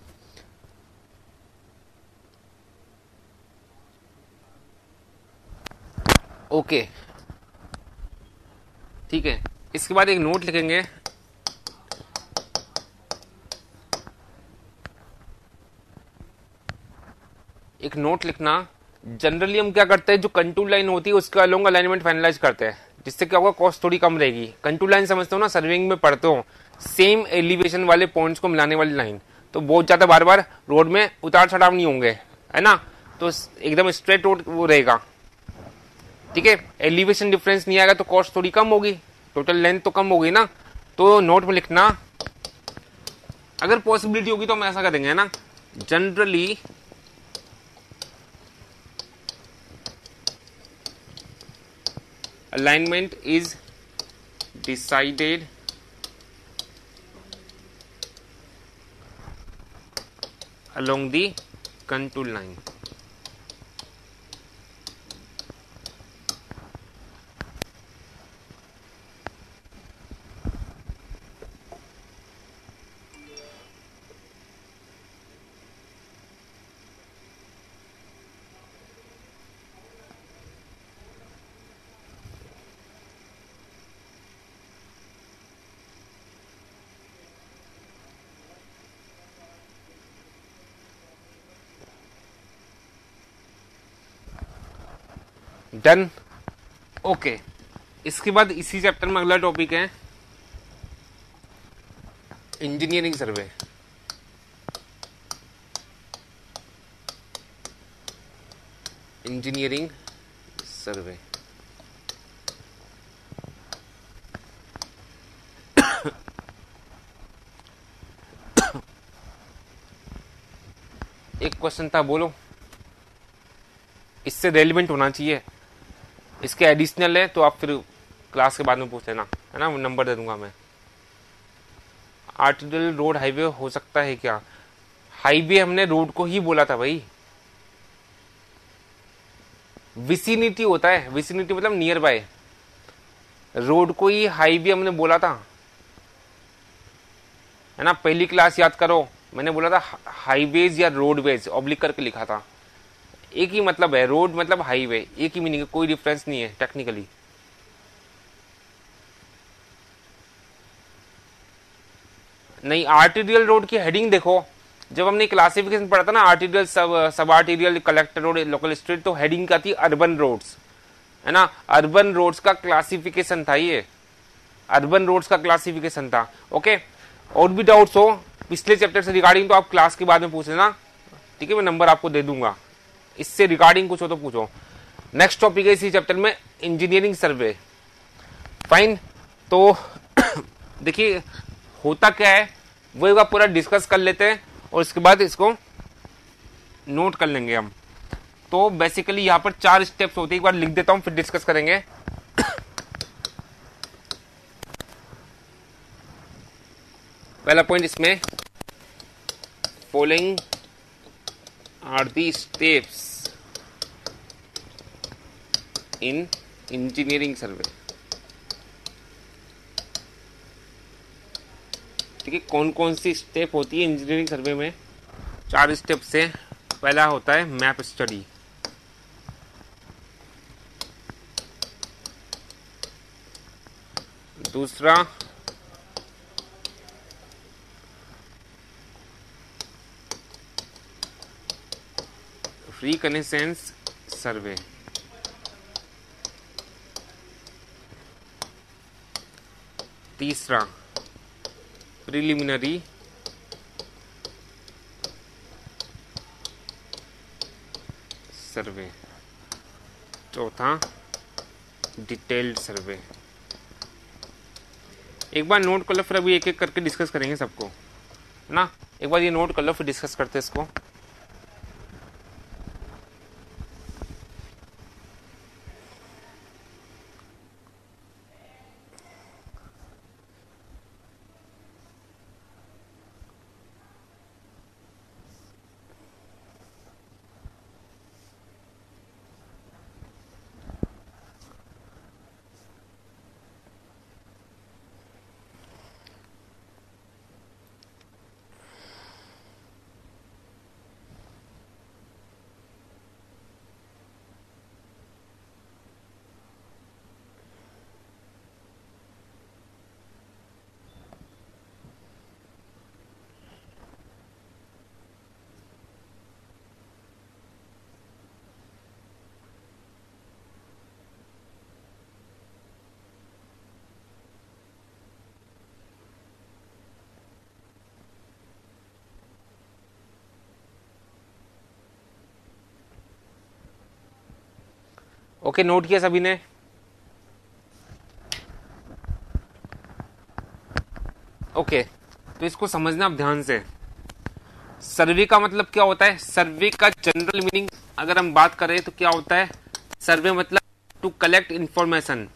ओके, ठीक है. इसके बाद एक नोट लिखेंगे. एक नोट लिखना, जनरली हम क्या करते हैं, जो कंटूर लाइन होती है उसके अलोंग अलाइनमेंट फाइनलाइज करते हैं, जिससे क्या होगा, कॉस्ट थोड़ी कम रहेगी. कंटूर लाइन समझते हो ना, सर्विंग में पढ़ते हो, सेम एलिवेशन वाले पॉइंट्स को मिलाने वाली लाइन. तो बहुत ज्यादा बार बार रोड में उतार चढ़ाव नहीं होंगे, है ना, तो एकदम स्ट्रेट रोड वो रहेगा. ठीक है, एलिवेशन डिफरेंस नहीं आएगा तो कॉस्ट थोड़ी कम होगी, टोटल लेंथ तो कम होगी ना. तो नोट में लिखना, अगर पॉसिबिलिटी होगी तो हम ऐसा करेंगे, है ना, generally alignment is decided along the contour line. Done. Okay, इसके बाद इसी चैप्टर में अगला टॉपिक है इंजीनियरिंग सर्वे. इंजीनियरिंग सर्वे एक क्वेश्चन था, बोलो, इससे रेलिवेंट होना चाहिए. इसके एडिशनल है तो आप फिर क्लास के बाद में पूछ लेना, है ना, नंबर दे दूंगा मैं. आर्टिफिशियल रोड हाईवे हो सकता है क्या? हाईवे हमने रोड को ही बोला था भाई. विसिनिटी होता है, विसिनिटी मतलब नियर बाय. रोड को ही हाईवे हमने बोला था, है ना. पहली क्लास याद करो, मैंने बोला था हाईवेज या रोडवेज, ऑब्लिक करके लिखा था. एक ही मतलब है, रोड मतलब हाईवे, एक ही मीनिंग है, कोई डिफरेंस नहीं है टेक्निकली. नहीं, आर्टेरियल रोड की हेडिंग देखो, जब हमने क्लासिफिकेशन पढ़ा था ना, आर्टेरियल, सब arterial, collector road, local street, तो हेडिंग क्या थी, अर्बन रोड्स, है ना. अर्बन रोड्स का क्लासिफिकेशन था ये, अर्बन रोड्स का क्लासिफिकेशन था. ओके, और भी डाउट्स हो पिछले चैप्टर से रिगार्डिंग तो आप क्लास के बाद में पूछ लेना, ठीक है, मैं नंबर आपको दे दूंगा, इससे रिगार्डिंग कुछ हो तो पूछो। नेक्स्ट टॉपिक है इसी चैप्टर में इंजीनियरिंग सर्वे। फाइन, तो देखिए होता क्या है वो एक बार पूरा डिस्कस कर लेते हैं और इसके बाद इसको नोट कर लेंगे हम। तो बेसिकली यहाँ पर 4 स्टेप्स होते हैं, एक बार लिख देता हूं फिर डिस्कस करेंगे। पहला पॉइंट इसमें, following are the steps in engineering survey. ठीक है, कौन कौन सी स्टेप होती है इंजीनियरिंग सर्वे में? 4 स्टेप से पहला होता है मैप स्टडी। दूसरा रिकनेसेंस सर्वे। तीसरा प्रिलिमिनरी सर्वे। चौथा डिटेल्ड सर्वे। एक बार नोट कर लो, फिर अभी एक एक करके डिस्कस करेंगे सबको, है ना। एक बार ये नोट कर लो फिर डिस्कस करते हैं इसको। ओके, नोट किया सभी ने? ओके, तो इसको समझना आप ध्यान से। सर्वे का मतलब क्या होता है? सर्वे का जनरल मीनिंग अगर हम बात करें तो क्या होता है? सर्वे मतलब टू कलेक्ट इंफॉर्मेशन,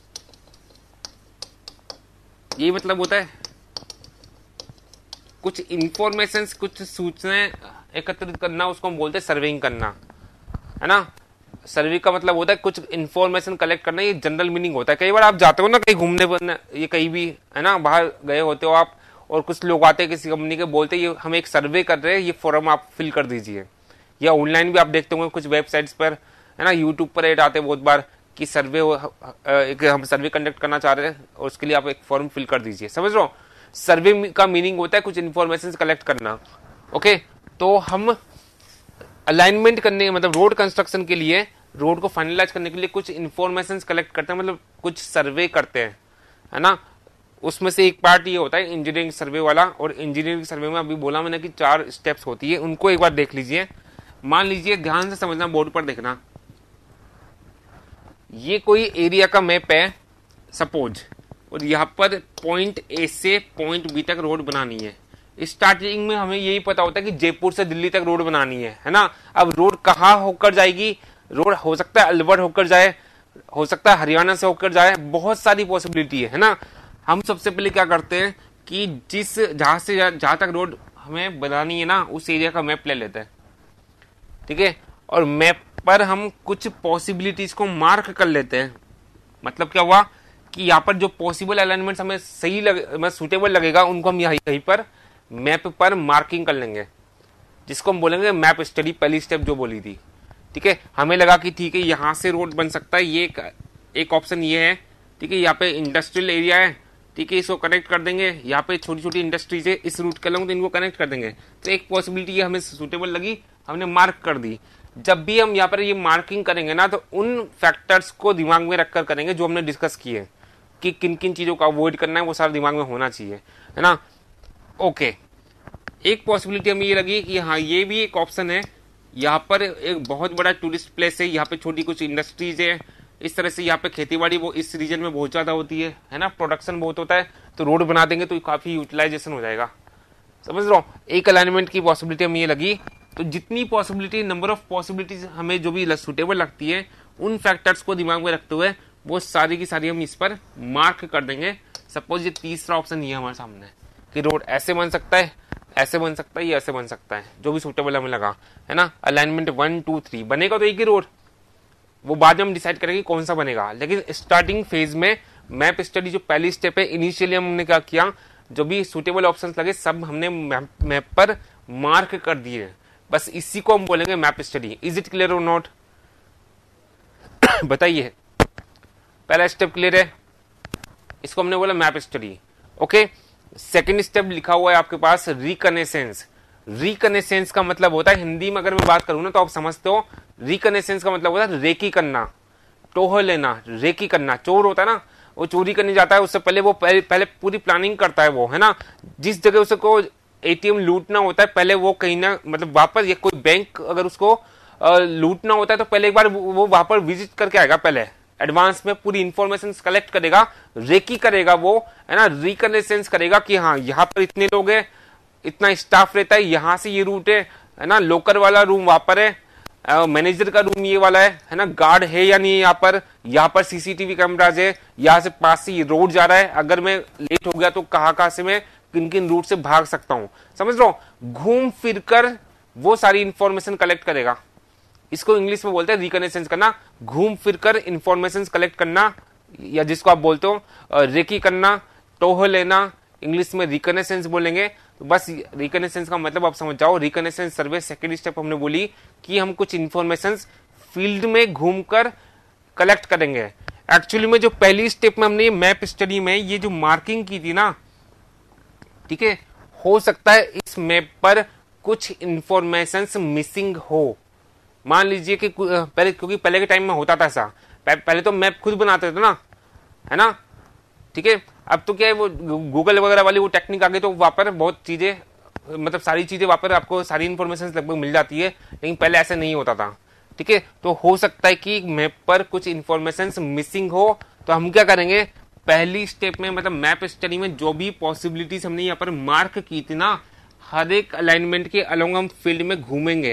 यही मतलब होता है। कुछ इंफॉर्मेशन, कुछ सूचनाएं एकत्रित करना, उसको हम बोलते हैं सर्वेइंग करना, है ना। सर्वे का मतलब होता है कुछ इन्फॉर्मेशन कलेक्ट करना, ये जनरल मीनिंग होता है। कई बार आप जाते हो ना कहीं घूमने, ये कहीं भी, है ना, बाहर गए होते हो आप, और कुछ लोग आते हैं किसी कंपनी के, बोलते हैं ये हम एक सर्वे कर रहे हैं, ये फॉर्म आप फिल कर दीजिए। या ऑनलाइन भी आप देखते होंगे कुछ वेबसाइट्स पर, है ना, यूट्यूब पर ऐड आते हैं बहुत बार कि सर्वे, हम सर्वे कंडक्ट करना चाह रहे हैं और उसके लिए आप एक फॉर्म फिल कर दीजिए। समझ रहे हो? सर्वे का मीनिंग होता है कुछ इन्फॉर्मेशन कलेक्ट करना। ओके, तो हम अलाइनमेंट करने, मतलब रोड कंस्ट्रक्शन के लिए, रोड को फाइनलाइज करने के लिए कुछ इन्फॉर्मेशन कलेक्ट करते हैं, मतलब कुछ सर्वे करते हैं, है ना। उसमें से एक पार्ट ये होता है इंजीनियरिंग सर्वे वाला। और इंजीनियरिंग सर्वे में अभी बोला मैंने कि 4 स्टेप्स होती है, उनको एक बार देख लीजिए। मान लीजिए, ध्यान से समझना, बोर्ड पर देखना, ये कोई एरिया का मैप है सपोज, और यहाँ पर पॉइंट ए से पॉइंट बी तक रोड बनानी है। स्टार्टिंग में हमें यही पता होता है कि जयपुर से दिल्ली तक रोड बनानी है ना। अब रोड कहाँ होकर जाएगी? रोड हो सकता है अलवर होकर जाए, हो सकता है हरियाणा से होकर जाए, बहुत सारी पॉसिबिलिटी है ना। हम सबसे पहले क्या करते हैं कि जहां तक रोड हमें बनानी है ना, उस एरिया का मैप ले लेते हैं, ठीक है। और मैप पर हम कुछ पॉसिबिलिटीज को मार्क कर लेते हैं। मतलब क्या हुआ कि यहाँ पर जो पॉसिबल अलाइनमेंट हमें सही सुटेबल लगेगा, उनको हम यहीं पर मैप पर मार्किंग कर लेंगे, जिसको हम बोलेंगे मैप स्टडी, पहली स्टेप जो बोली थी, ठीक है। हमें लगा कि ठीक है यहाँ से रोड बन सकता है, ये एक ऑप्शन ये है, ठीक है। यहाँ पे इंडस्ट्रियल एरिया है, ठीक है, इसको कनेक्ट कर देंगे। यहाँ पे छोटी छोटी इंडस्ट्रीज है, इस रूट के लंग, तो इनको कनेक्ट कर देंगे। तो एक पॉसिबिलिटी ये हमें सुटेबल लगी, हमने मार्क कर दी। जब भी हम यहाँ पर ये मार्किंग करेंगे ना, तो उन फैक्टर्स को दिमाग में रखकर करेंगे जो हमने डिस्कस किए, कि किन किन चीजों को अवॉइड करना है, वो सारा दिमाग में होना चाहिए, है ना। ओके, एक पॉसिबिलिटी हमें ये लगी कि हाँ ये भी एक ऑप्शन है, यहाँ पर एक बहुत बड़ा टूरिस्ट प्लेस है, यहाँ पे छोटी कुछ इंडस्ट्रीज है, इस तरह से यहाँ पे खेतीबाड़ी वो इस रीजन में बहुत ज्यादा होती है ना, प्रोडक्शन बहुत होता है, तो रोड बना देंगे तो काफी यूटिलाइजेशन हो जाएगा। समझ रहा हूँ, एक अलाइनमेंट की पॉसिबिलिटी हमें ये लगी। तो जितनी पॉसिबिलिटी, नंबर ऑफ पॉसिबिलिटीज हमें जो भी सुटेबल लगती है, उन फैक्टर्स को दिमाग में रखते हुए वो सारी की सारी हम इस पर मार्क कर देंगे। सपोज ये तीसरा ऑप्शन ये हमारे सामने है कि रोड ऐसे बन सकता है, ऐसे बन सकता है, ये ऐसे बन सकता है, जो भी सुटेबल हमें लगा, है ना। अलाइनमेंट 1 2 3 बनेगा तो एक ही रोड, वो बाद में हम डिसाइड करेंगे कौन सा बनेगा। लेकिन स्टार्टिंग फेज में मैप स्टडी जो पहली स्टेप है, इनिशियली हमने क्या किया, जो भी सुटेबल ऑप्शंस लगे सब हमने मैप पर मार्क कर दिए। बस इसी को हम बोलेंगे map study. Is it clear or not? बताइए, पहला स्टेप क्लियर है, इसको हमने बोला map study. Okay, second step लिखा हुआ है आपके पास रिकनेसेंस। रिकनेसेंस का मतलब होता है, हिंदी में अगर मैं बात करूं ना तो आप समझते हो, रिकनेसेंस का मतलब होता है रेकी करना, टोह लेना, रेकी करना। चोर होता है ना, वो चोरी करने जाता है, उससे पहले वो पहले पूरी प्लानिंग करता है, वो है ना, जिस जगह उसे को एटीएम लूटना होता है पहले वो कहीं ना, मतलब वापस, ये कोई बैंक अगर उसको लूटना होता है तो पहले एक बार वो वहां पर विजिट करके आएगा, पहले एडवांस में पूरी इंफॉर्मेशन कलेक्ट करेगा, रेकी करेगा वो, है ना, रिकनेसेंस करेगा कि हाँ यहाँ पर इतने लोग हैं, इतना स्टाफ रहता है, यहाँ से ये रूट है ना, लोकर वाला रूम वहां पर है, मैनेजर का रूम ये वाला है ना, गार्ड है या नहीं यहाँ पर सीसीटीवी कैमराज है, यहाँ से पास से ये रोड जा रहा है, अगर मैं लेट हो गया तो कहाँ से मैं किन किन रूट से भाग सकता हूँ। समझ लो, घूम फिर कर वो सारी इंफॉर्मेशन कलेक्ट करेगा। इसको इंग्लिश में बोलते हैं रिकनेसेंस करना, घूम फिर कर इंफॉर्मेशन कलेक्ट करना, या जिसको आप बोलते हो रेकी करना, टोह लेना, इंग्लिश में रिकनेसेंस बोलेंगे। तो बस रिकनेसेंस का मतलब आप समझ जाओ, रिकनेसेंस सर्वे सेकेंड स्टेप हमने बोली कि हम कुछ इंफॉर्मेशन फील्ड में घूमकर कलेक्ट करेंगे। एक्चुअली में जो पहली स्टेप में हमने मैप स्टडी में ये जो मार्किंग की थी ना, ठीक है, हो सकता है इस मैप पर कुछ इंफॉर्मेशन मिसिंग हो। मान लीजिए कि पहले, क्योंकि पहले के टाइम में होता था ऐसा, पहले तो मैप खुद बनाते थे ना, है ना, ठीक है। अब तो क्या है, वो गूगल वगैरह वाली वो टेक्निक आ गई, तो वहां पर बहुत चीजें, मतलब सारी चीजें वहां पर आपको सारी इंफॉर्मेशन लगभग मिल जाती है, लेकिन पहले ऐसा नहीं होता था, ठीक है। तो हो सकता है कि मैप पर कुछ इंफॉर्मेशन मिसिंग हो, तो हम क्या करेंगे, पहली स्टेप में, मतलब मैप स्टडी में जो भी पॉसिबिलिटीज हमने यहाँ पर मार्क की थी ना, हर एक अलाइनमेंट के अलोंग हम फील्ड में घूमेंगे,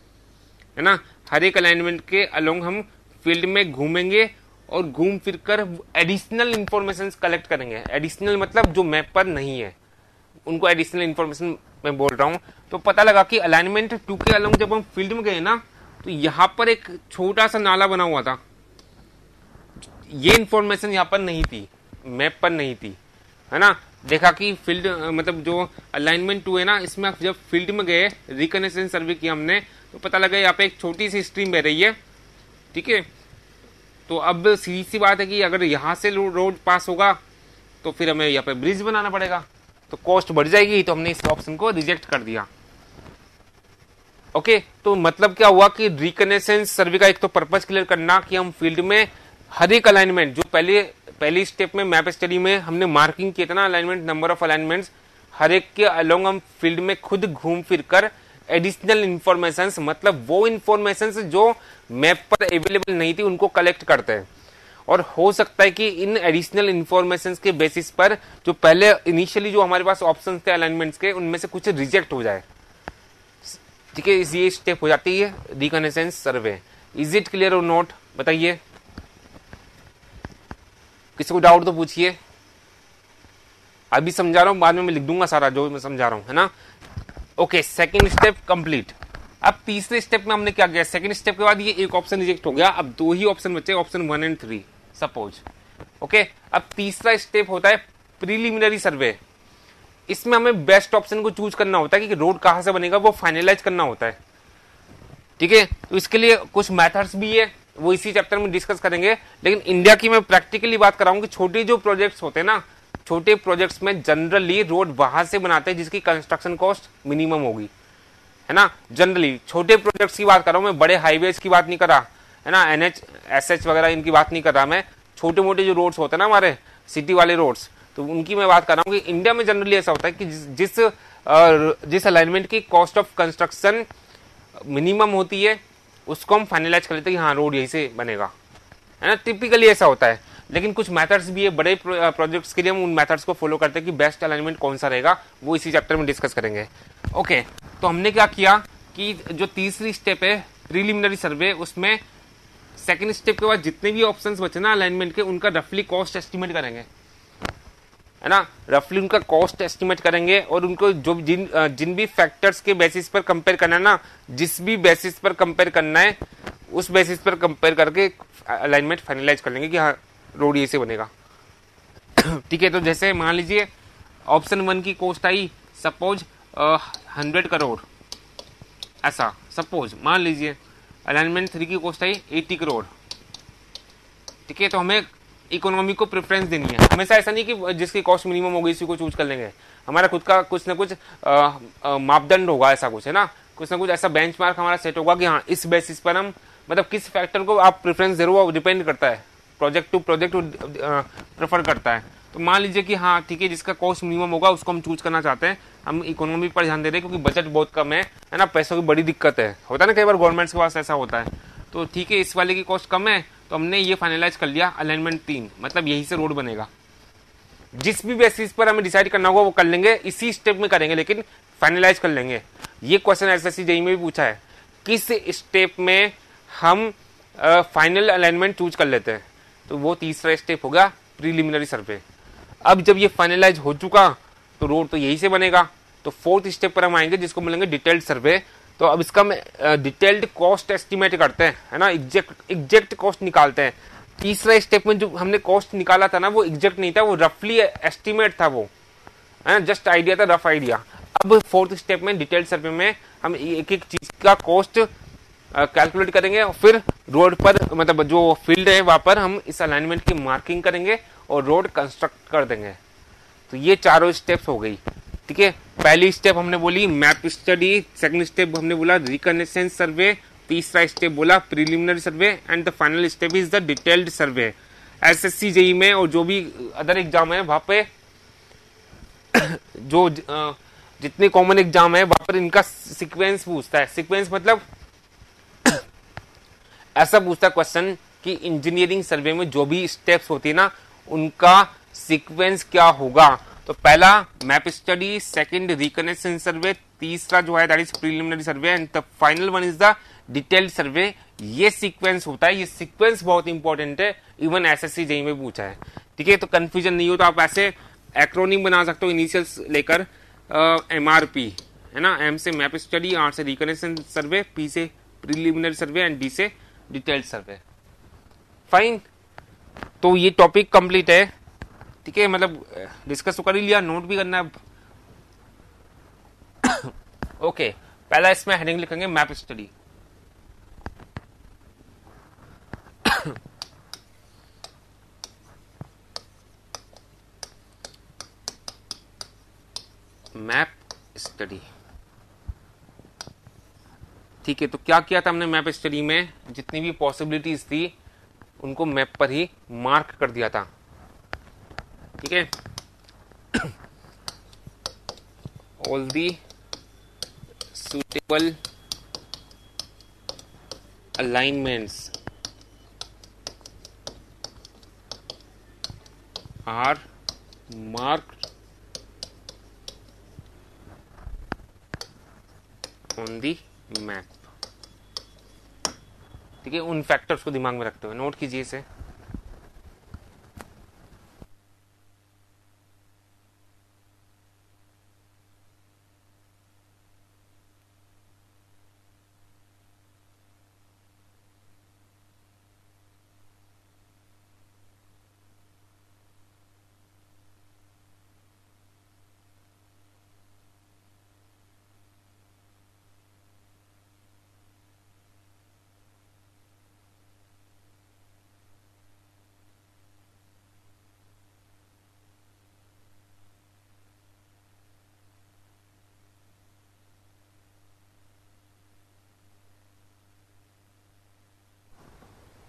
है ना, हर एक अलाइनमेंट के अलोंग हम फील्ड में घूमेंगे और घूम फिर कर एडिशनल इंफॉर्मेशन कलेक्ट करेंगे। एडिशनल मतलब जो मैप पर नहीं है, उनको एडिशनल इंफॉर्मेशन मैं बोल रहा हूं। तो पता लगा कि अलाइनमेंट 2 के अलोंग जब हम फील्ड में गए ना, तो यहां पर एक छोटा सा नाला बना हुआ था, ये इंफॉर्मेशन यहाँ पर नहीं थी, मैप पर नहीं थी, है ना। देखा कि फील्ड, मतलब जो अलाइनमेंट 2 है ना, इसमें जब फील्ड में गए, रिकनेसेंस सर्वे किया हमने, तो पता लगा यहाँ पे एक छोटी सी स्ट्रीम बह रही है, ठीक है। तो अब सीधी सी बात है कि अगर यहाँ से रोड पास होगा तो फिर हमें यहाँ पे ब्रिज बनाना पड़ेगा, तो कॉस्ट बढ़ जाएगी, तो हमने इस ऑप्शन को रिजेक्ट कर दिया। ओके, तो मतलब क्या हुआ कि रिकनेसेंस सर्वे का एक तो पर्पज क्लियर करना कि हम फील्ड में हर एक अलाइनमेंट, जो पहली स्टेप में मैप स्टडी में हमने मार्किंग किया था ना, अलाइनमेंट, नंबर ऑफ अलाइनमेंट्स, हर एक के अलोंग हम फील्ड में खुद घूम फिर कर एडिशनल इंफॉर्मेशन, मतलब वो इंफॉर्मेशन जो मैप पर अवेलेबल नहीं थी, उनको कलेक्ट करते हैं। और हो सकता है कि इन एडिशनल इंफॉर्मेशन के बेसिस पर जो पहले इनिशियली जो हमारे पास ऑप्शंस थे अलाइनमेंट्स के, उनमें से कुछ रिजेक्ट हो जाए, ठीक है। ये स्टेप हो जाती है reconnaissance survey. Is it clear or not? बताइए, किसी को डाउट तो पूछिए। अभी समझा रहा हूं, बाद में मैं लिख दूंगा सारा जो मैं समझा रहा हूं, है ना। Okay, second step complete. अब तीसरे स्टेप में हमने क्या किया, सेकंड स्टेप के बाद ये एक ऑप्शन रिजेक्ट हो गया, अब 2 ही ऑप्शन बचे, ऑप्शन 1 और 3 सपोज। ओके, अब तीसरा स्टेप होता है प्रीलिमिनरी सर्वे। इसमें हमें बेस्ट ऑप्शन को चूज करना होता है कि रोड कहां से बनेगा, वो फाइनलाइज करना होता है, ठीक है। तो इसके लिए कुछ मेथड्स भी है, वो इसी चैप्टर में डिस्कस करेंगे। लेकिन इंडिया की मैं प्रैक्टिकली बात कर रहा हूं कि छोटे जो प्रोजेक्ट्स होते हैं ना, छोटे प्रोजेक्ट्स में जनरली रोड वहां से बनाते हैं जिसकी कंस्ट्रक्शन कॉस्ट मिनिमम होगी, है ना। जनरली छोटे प्रोजेक्ट्स की बात कर रहा हूं मैं, बड़े हाईवेज की बात नहीं कर रहा, है ना, NH SH वगैरह इनकी बात नहीं कर रहा मैं। छोटे मोटे जो रोड्स होते हैं ना हमारे सिटी वाले रोड्स, तो उनकी मैं बात कर रहा हूँ कि इंडिया में जनरली ऐसा होता है कि जिस जिस अलाइनमेंट की कॉस्ट ऑफ कंस्ट्रक्शन मिनिमम होती है उसको हम फाइनलाइज कर लेते हैं कि हाँ रोड यहीं से बनेगा, है ना। टिपिकली ऐसा होता है, लेकिन कुछ मेथड्स भी है बड़े प्रोजेक्ट्स के लिए, हम उन मेथड्स को फॉलो करते हैं कि बेस्ट अलाइनमेंट कौन सा रहेगा, वो इसी चैप्टर में डिस्कस करेंगे। ओके, तो हमने क्या किया कि जो तीसरी स्टेप है प्रीलिमिनरी सर्वे, उसमें सेकंड स्टेप के बाद जितने भी ऑप्शंस बचे ना अलाइनमेंट के, उनका रफली कॉस्ट एस्टिमेट करेंगे, है ना। रफली उनका कॉस्ट एस्टिमेट करेंगे और उनको जो जिन भी फैक्टर्स के बेसिस पर कंपेयर करना है ना, जिस भी बेसिस पर कंपेयर करना है उस बेसिस पर कंपेयर करके अलाइनमेंट फाइनलाइज कर लेंगे कि हाँ रोड ये से बनेगा। ठीक है, तो जैसे मान लीजिए ऑप्शन 1 की कॉस्ट आई सपोज 100 करोड़, ऐसा सपोज मान लीजिए। अलाइनमेंट 3 की कॉस्ट आई 80 करोड़। ठीक है, तो हमें इकोनॉमी को प्रेफरेंस देनी है। हमेशा ऐसा नहीं कि जिसकी कॉस्ट मिनिमम होगी इसी को चूज कर लेंगे, हमारा खुद का कुछ ना कुछ मापदंड होगा, ऐसा कुछ है ना, कुछ ना कुछ ऐसा बेंचमार्क हमारा सेट होगा कि हाँ इस बेसिस पर हम, मतलब किस फैक्टर को आप प्रेफरेंस दे रहे हो वो डिपेंड करता है, प्रोजेक्ट टू प्रोजेक्ट प्रेफर करता है। तो मान लीजिए कि हाँ ठीक है, जिसका कॉस्ट मिनिमम होगा उसको हम चूज करना चाहते हैं, हम इकोनॉमी पर ध्यान दे रहे हैं क्योंकि बजट बहुत कम है ना, पैसों की बड़ी दिक्कत है, होता है ना कई बार गवर्नमेंट के पास ऐसा होता है। तो ठीक है, इस वाले की कॉस्ट कम है तो हमने ये फाइनलाइज कर लिया अलाइनमेंट 3, मतलब यही से रोड बनेगा। जिस भी बेसिस पर हमें डिसाइड करना होगा वो कर लेंगे, इसी स्टेप में करेंगे, लेकिन फाइनलाइज कर लेंगे। ये क्वेश्चन एसएससी जेईई में भी पूछा है, किस स्टेप में हम फाइनल अलाइनमेंट चूज कर लेते हैं, तो वो तीसरा स्टेप होगा प्रीलिमिनरी सर्वे। अब जब ये फाइनलाइज हो चुका तो रोड तो यही से बनेगा, तो फोर्थ स्टेप पर हम आएंगे जिसको बोलेंगे डिटेल्ड सर्वे। तो अब इसका डिटेल्ड कॉस्ट एस्टिमेट करते हैं, है ना, एग्जैक्ट कॉस्ट निकालते हैं। तीसरा स्टेप में जो हमने कॉस्ट निकाला था ना वो एग्जैक्ट नहीं था, वो रफली एस्टिमेट था, वो है ना, जस्ट आइडिया था, रफ आइडिया। अब फोर्थ स्टेप में डिटेल्ड सर्वे में हम एक एक चीज का कॉस्ट कैलकुलेट करेंगे और फिर रोड पर, मतलब जो फील्ड है वहां पर हम इस अलाइनमेंट की मार्किंग करेंगे और रोड कंस्ट्रक्ट कर देंगे। तो ये चारों स्टेप्स हो गई। ठीक है, पहली स्टेप हमने बोली मैप स्टडी, सेकंड स्टेप हमने बोला रिकनेसेंस सर्वे, तीसरा स्टेप बोला preliminary survey and the final step is the detailed survey. SSC JEE में और जो भी अदर एग्जाम है वहां पे जो जितने कॉमन एग्जाम है वहां पर इनका सीक्वेंस पूछता है। सीक्वेंस मतलब ऐसा पूछता है क्वेश्चन कि इंजीनियरिंग सर्वे में जो भी स्टेप्स होती है ना उनका सीक्वेंस क्या होगा। तो पहला map study, second reconnaissance survey, तीसरा जो है that is preliminary survey and the final one is the detailed survey. ये सीक्वेंस होता है, ये सीक्वेंस बहुत इंपॉर्टेंट है, इवन एसएससी जेईई में पूछा है। ठीक है, तो कंफ्यूजन नहीं हो तो आप ऐसे एक्रोनिम बना सकते हो इनिशियल्स लेकर, एमआरपी, है ना, एम से मैप स्टडी, आर से रिकनेसेंस सर्वे, पी से प्रीलिमिनरी सर्वे एंड डी से डिटेल्ड सर्वे। फाइन, तो ये टॉपिक कंप्लीट है। ठीक है, मतलब डिस्कस तो कर ही लिया, नोट भी करना है अब। ओके, पहला इसमें हेडिंग लिखेंगे मैप स्टडी। Map study. ठीक है, तो क्या किया था हमने मैप स्टडी में, जितनी भी पॉसिबिलिटीज थी उनको मैप पर ही मार्क कर दिया था। ठीक है, all the suitable alignments are marked on the map. ठीक है, उन फैक्टर्स को दिमाग में रखते हुए नोट कीजिए इसे।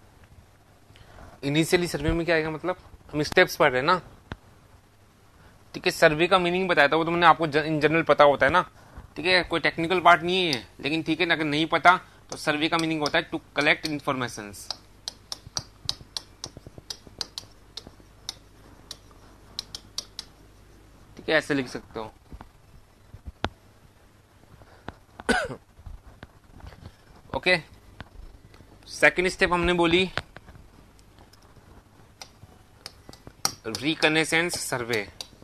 इनिशियली सर्वे में क्या आएगा, मतलब हम स्टेप्स पढ़ रहे हैं ना, ठीक है, सर्वे का मीनिंग बताया था, वो तो मैंने आपको इन जनरल पता होता है ना, ठीक है, कोई टेक्निकल पार्ट नहीं है, लेकिन ठीक है, अगर नहीं पता तो सर्वे का मीनिंग होता है टू कलेक्ट इंफॉर्मेशन। ठीक है, ऐसे लिख सकते हो। ओके, सेकेंड स्टेप हमने बोली रिकनेसेंस सर्वे,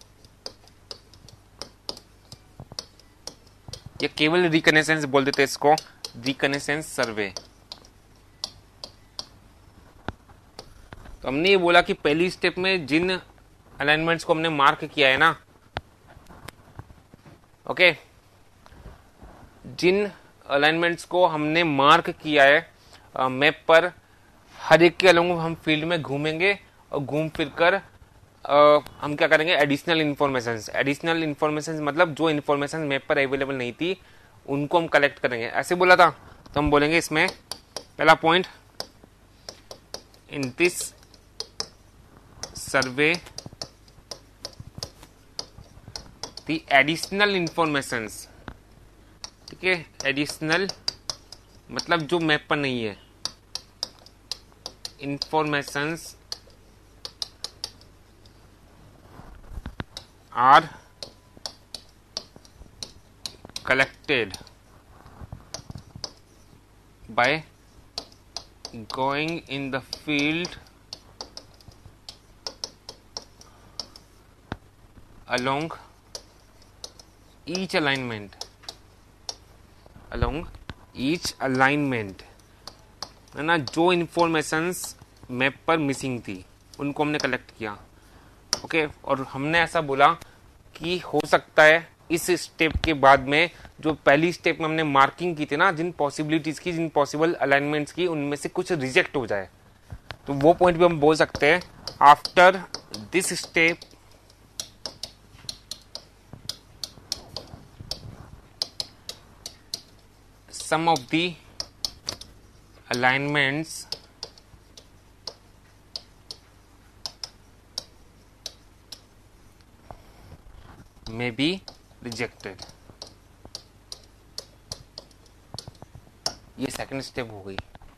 या केवल रिकनेसेंस बोल देते हैं इसको, रिकनेसेंस सर्वे। तो हमने ये बोला कि पहली स्टेप में जिन अलाइनमेंट्स को हमने मार्क किया है ना, ओके, जिन अलाइनमेंट्स को हमने मार्क किया है मैप पर, हर एक के अलोंग हम फील्ड में घूमेंगे और घूम फिर कर हम क्या करेंगे, एडिशनल इन्फॉर्मेशन मतलब जो इन्फॉर्मेशन मैप पर अवेलेबल नहीं थी उनको हम कलेक्ट करेंगे, ऐसे बोला था। तो हम बोलेंगे इसमें पहला point, in this survey the additional informations, ठीक है, एडिशनल मतलब जो मैप पर नहीं है, informations are collected by going in the field along each alignment, है ना, जो इंफॉर्मेशंस मैप पर मिसिंग थी उनको हमने कलेक्ट किया। ओके, और हमने ऐसा बोला कि हो सकता है इस स्टेप के बाद में जो पहली स्टेप में हमने मार्किंग की थी ना, जिन पॉसिबिलिटीज की, जिन पॉसिबल अलाइनमेंट्स की, उनमें से कुछ रिजेक्ट हो जाए, तो वो पॉइंट भी हम बोल सकते हैं after this step some of the alignments may be rejected। ये सेकंड स्टेप हो गई।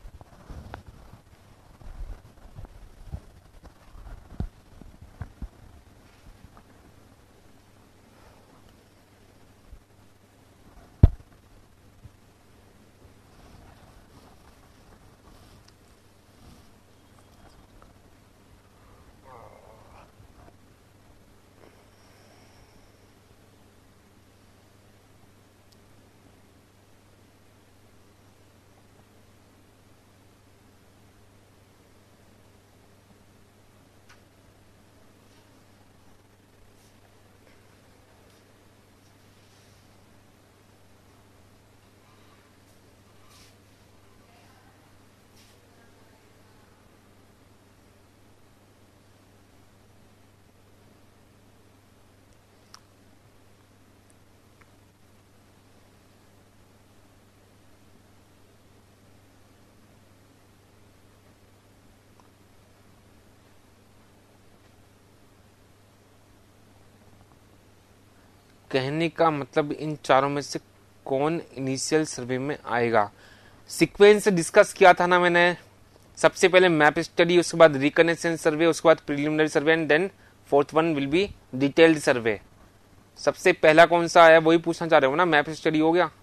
कहने का मतलब इन चारों में से कौन इनिशियल सर्वे में आएगा। सीक्वेंस डिस्कस किया था ना मैंने, सबसे पहले मैप स्टडी, उसके बाद रिकनेसेंस सर्वे, उसके बाद preliminary survey and then fourth one will be detailed survey. सबसे पहला कौन सा आया वही पूछना चाह रहे हो ना, मैप स्टडी हो गया।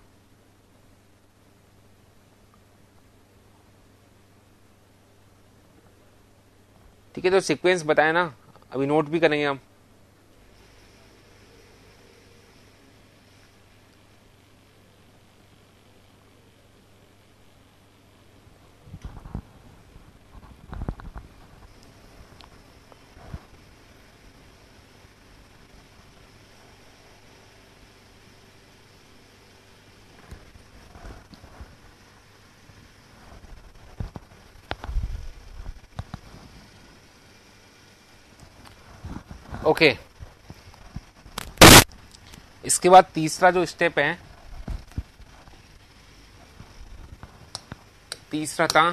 ठीक है, तो सीक्वेंस बताया ना, अभी नोट भी करेंगे हम। ओके, इसके बाद तीसरा जो स्टेप है, तीसरा था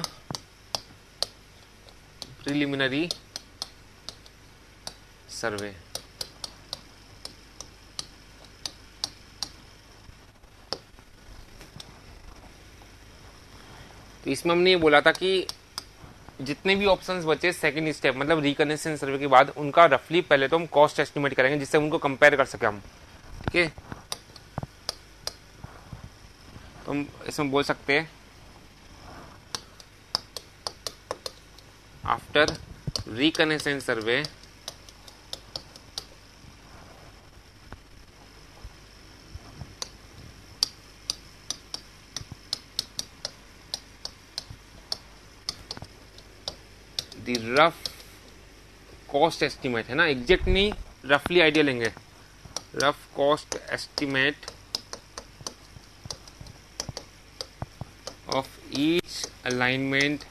प्रिलिमिनरी सर्वे। तो इसमें हमने ये बोला था कि जितने भी ऑप्शंस बचे सेकंड स्टेप मतलब रिकनेसेंस सर्वे के बाद, उनका रफली पहले तो हम कॉस्ट एस्टिमेट करेंगे जिससे उनको कंपेयर कर सके हम। ठीक है, तो हम इसमें बोल सकते हैं after reconnaissance survey the rough cost estimate, है ना, एग्जैक्ट नहीं, रफली आइडिया लेंगे, rough cost estimate of each alignment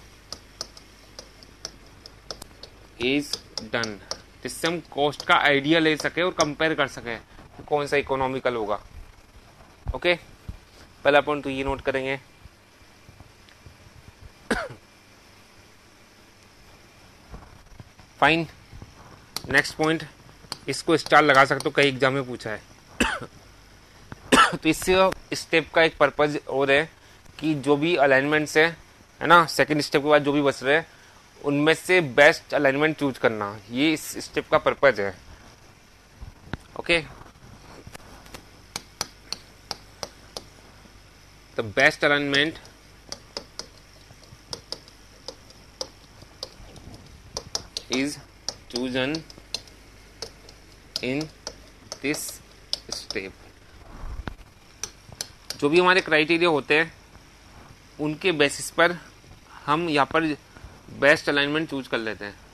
is done, जिससे हम कॉस्ट का आइडिया ले सके और कंपेयर कर सके कि कौन सा इकोनॉमिकल होगा। ओके, पहला पॉइंट तो ये नोट करेंगे। फाइन, नेक्स्ट पॉइंट, इसको स्टार लगा सकते हो, कई एग्जाम में पूछा है। तो इस स्टेप का एक पर्पज और है कि जो भी अलाइनमेंट्स है ना, सेकंड स्टेप के बाद जो भी बच रहे हैं उनमें से बेस्ट अलाइनमेंट चूज करना, ये इस स्टेप का पर्पज है। Okay, the best alignment is chosen in this step। जो भी हमारे क्राइटेरिया होते हैं उनके बेसिस पर हम यहाँ पर बेस्ट अलाइनमेंट चूज कर लेते हैं।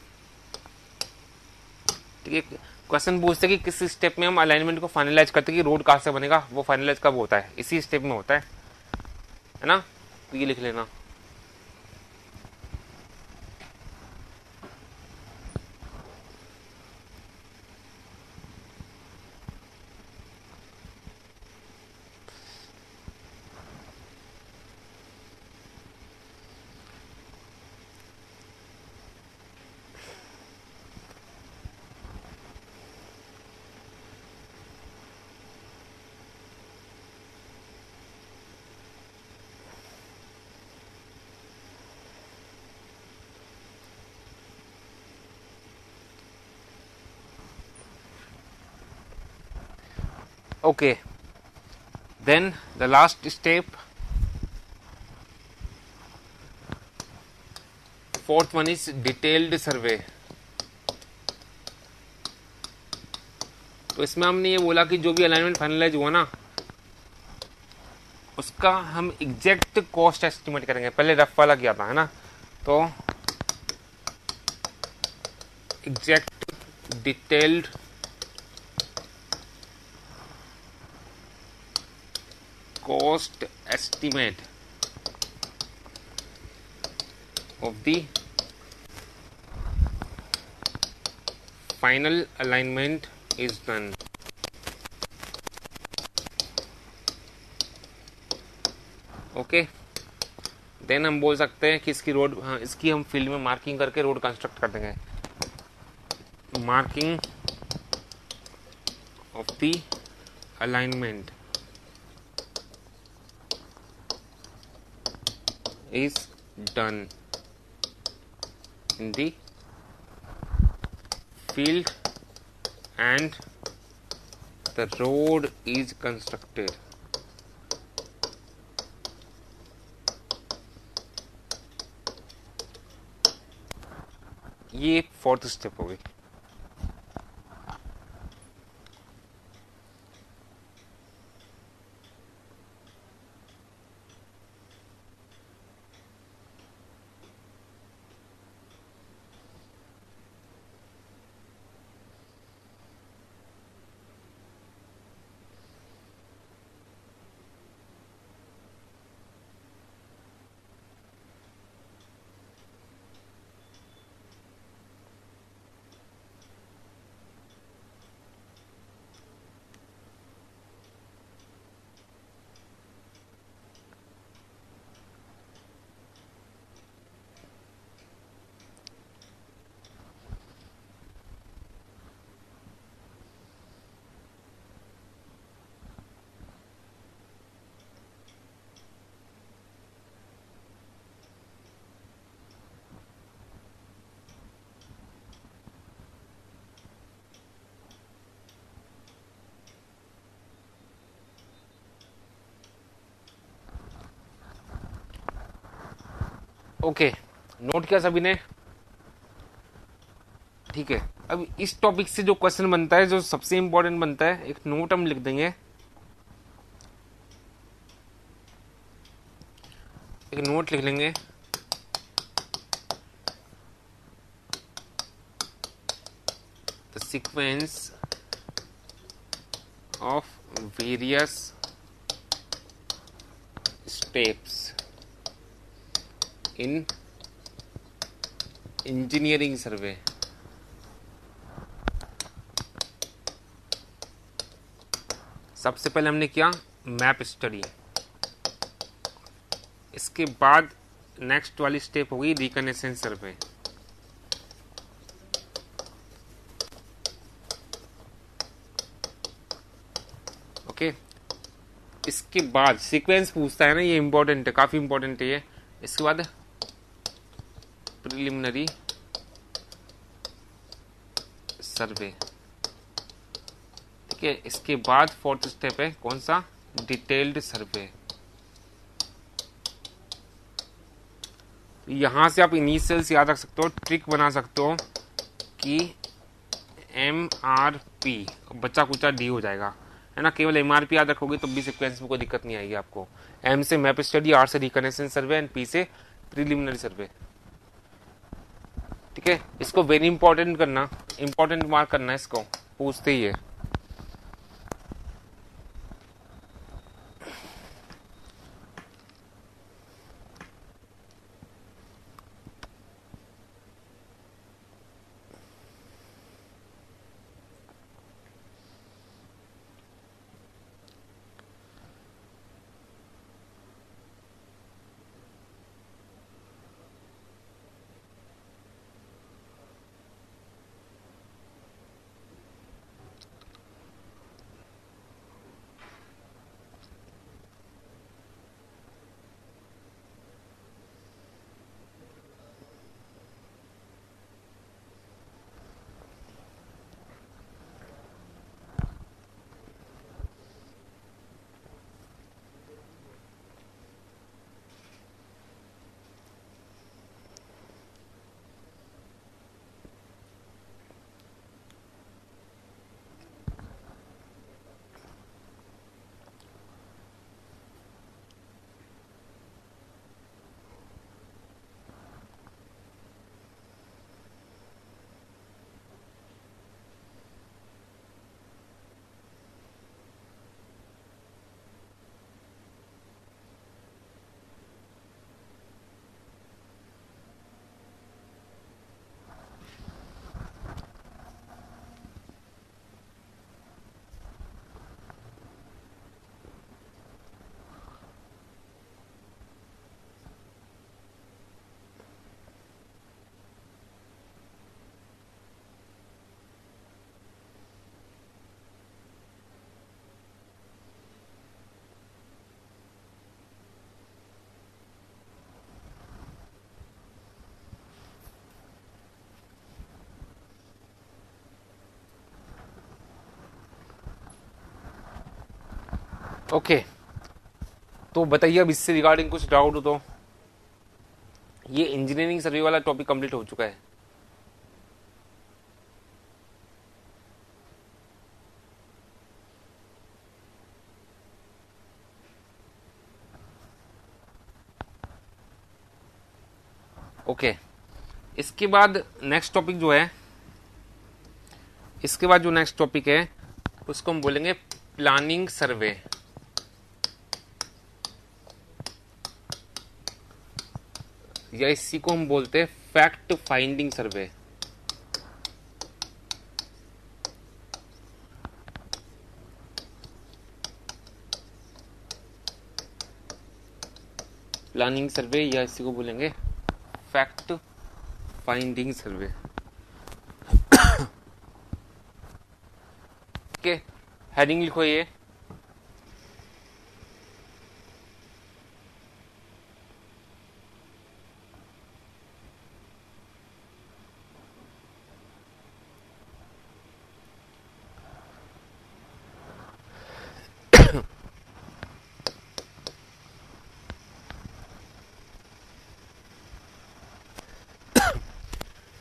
ठीक है, क्वेश्चन पूछते हैं कि किस स्टेप में हम अलाइनमेंट को फाइनलाइज करते हैं कि रोड कहाँ से बनेगा, वो फाइनलाइज कब होता है, इसी स्टेप में होता है ना, तो ये लिख लेना। Okay, then the last step, fourth one is detailed survey। तो इसमें हमने ये बोला कि जो भी अलाइनमेंट फाइनलाइज हुआ ना उसका हम एग्जैक्ट कॉस्ट एस्टिमेट करेंगे। पहले रफ वाला किया था, है ना, तो exact detailed cost estimate of the final alignment is done। Okay, then हम बोल सकते हैं कि इसकी रोड, हाँ, इसकी हम फील्ड में मार्किंग करके रोड कंस्ट्रक्ट कर देंगे। Marking of the alignment is done in the field and the road is constructed। ये फोर्थ स्टेप हो गई। ओके, नोट किया सभी ने? ठीक है। अब इस टॉपिक से जो क्वेश्चन बनता है, जो सबसे इंपॉर्टेंट बनता है, एक नोट हम लिख देंगे, एक नोट लिख लेंगे। The sequence of various steps in engineering survey. सबसे पहले हमने किया मैप स्टडी, इसके बाद नेक्स्ट वाली स्टेप होगी रिकनेसेंस सर्वे। ओके, इसके बाद सीक्वेंस पूछता है ना, ये इंपॉर्टेंट है, काफी इंपॉर्टेंट है ये। इसके बाद प्रिलिमिनरी सर्वे। ठीक है, इसके बाद फोर्थ स्टेप है कौन सा? Detailed survey. यहां से आप इनिशियल्स याद रख सकते हो, ट्रिक बना सकते हो कि MRP, बच्चा कुचा डी हो जाएगा, है ना। केवल MRP याद रखोगे तो भी सीक्वेंस में कोई दिक्कत नहीं आएगी आपको। M से मैप स्टडी, R से रिकनेसेंस सर्वे एंड P से प्रीलिमिनरी सर्वे। ठीक है, इसको वेरी इंपॉर्टेंट करना, इंपॉर्टेंट मार्क करना है, इसको पूछते ही है। ओके, तो बताइए अब इससे रिगार्डिंग कुछ डाउट हो तो। ये इंजीनियरिंग सर्वे वाला टॉपिक कंप्लीट हो चुका है। ओके, इसके बाद नेक्स्ट टॉपिक जो है, इसके बाद जो नेक्स्ट टॉपिक है उसको हम बोलेंगे प्लानिंग सर्वे। या इसी को हम बोलते हैं fact finding survey. Planning survey या इसी को बोलेंगे fact finding survey. Okay, heading लिखो ये।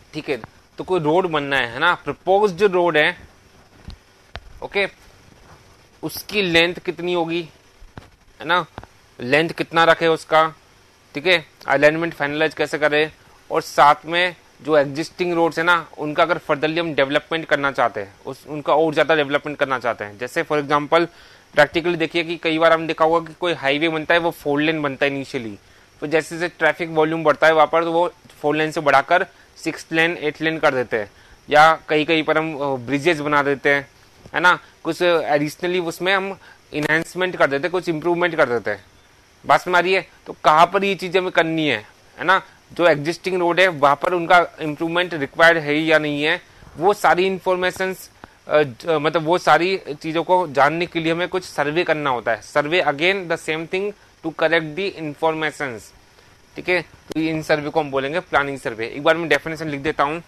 ठीक है, तो कोई रोड बनना है ना, प्रपोज्ड रोड है, ओके, उसकी लेंथ कितनी होगी, है ना, लेंथ कितना रखे उसका, ठीक है, अलाइनमेंट फाइनलाइज कैसे करें, और साथ में जो एग्जिस्टिंग रोड्स है ना उनका अगर फर्दरली हम डेवलपमेंट करना चाहते हैं, उस उनका और ज़्यादा डेवलपमेंट करना चाहते हैं, जैसे फॉर एग्जांपल प्रैक्टिकली देखिए कि कई बार हम देखा होगा कि कोई हाईवे बनता है वो 4 लेन बनता है इनिशियली, तो जैसे जैसे ट्रैफिक वॉल्यूम बढ़ता है वहाँ पर तो वो 4 लेन से बढ़ाकर 6 लेन 8 लेन कर देते हैं, या कहीं कहीं पर हम ब्रिजेस बना देते हैं, है ना, कुछ एडिशनली उसमें हम इन्हेंसमेंट कर देते हैं, कुछ इंप्रूवमेंट कर देते हैं, बात में आ रही है। तो कहाँ पर ये चीजें हमें करनी है ना, जो एग्जिस्टिंग रोड है वहां पर उनका इम्प्रूवमेंट रिक्वायर्ड है या नहीं है, वो सारी इंफॉर्मेशन, मतलब वो सारी चीजों को जानने के लिए हमें कुछ सर्वे करना होता है, survey again the same thing to collect the information, ठीक है, तो इन सर्वे को हम बोलेंगे प्लानिंग सर्वे। एक बार मैं डेफिनेशन लिख देता हूं,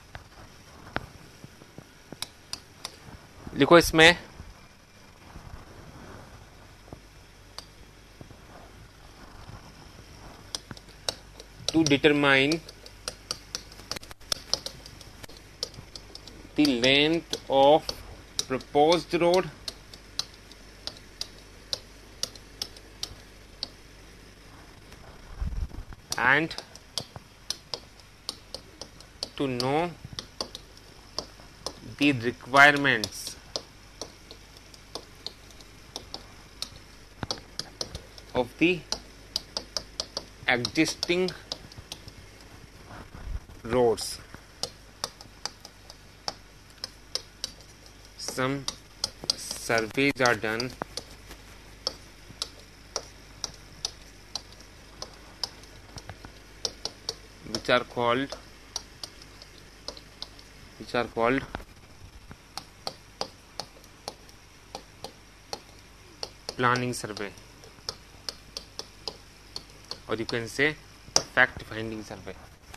लिखो इसमें, to determine the length of proposed road and to know the requirements of the existing roads. Some surveys are done which are called planning survey, or you can say fact finding survey.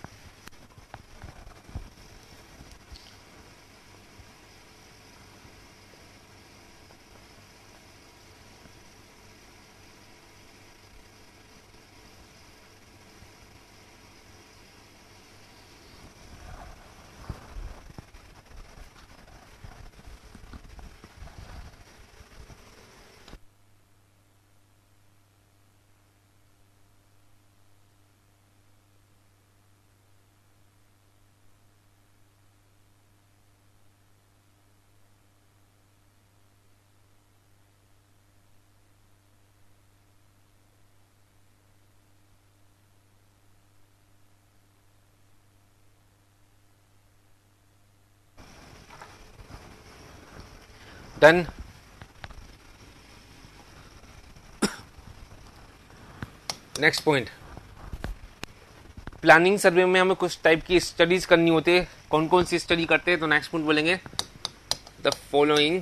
Done. Next point, planning survey में हमें कुछ type की studies करनी होती है, कौन कौन सी study करते हैं, तो नेक्स्ट पॉइंट बोलेंगे, the following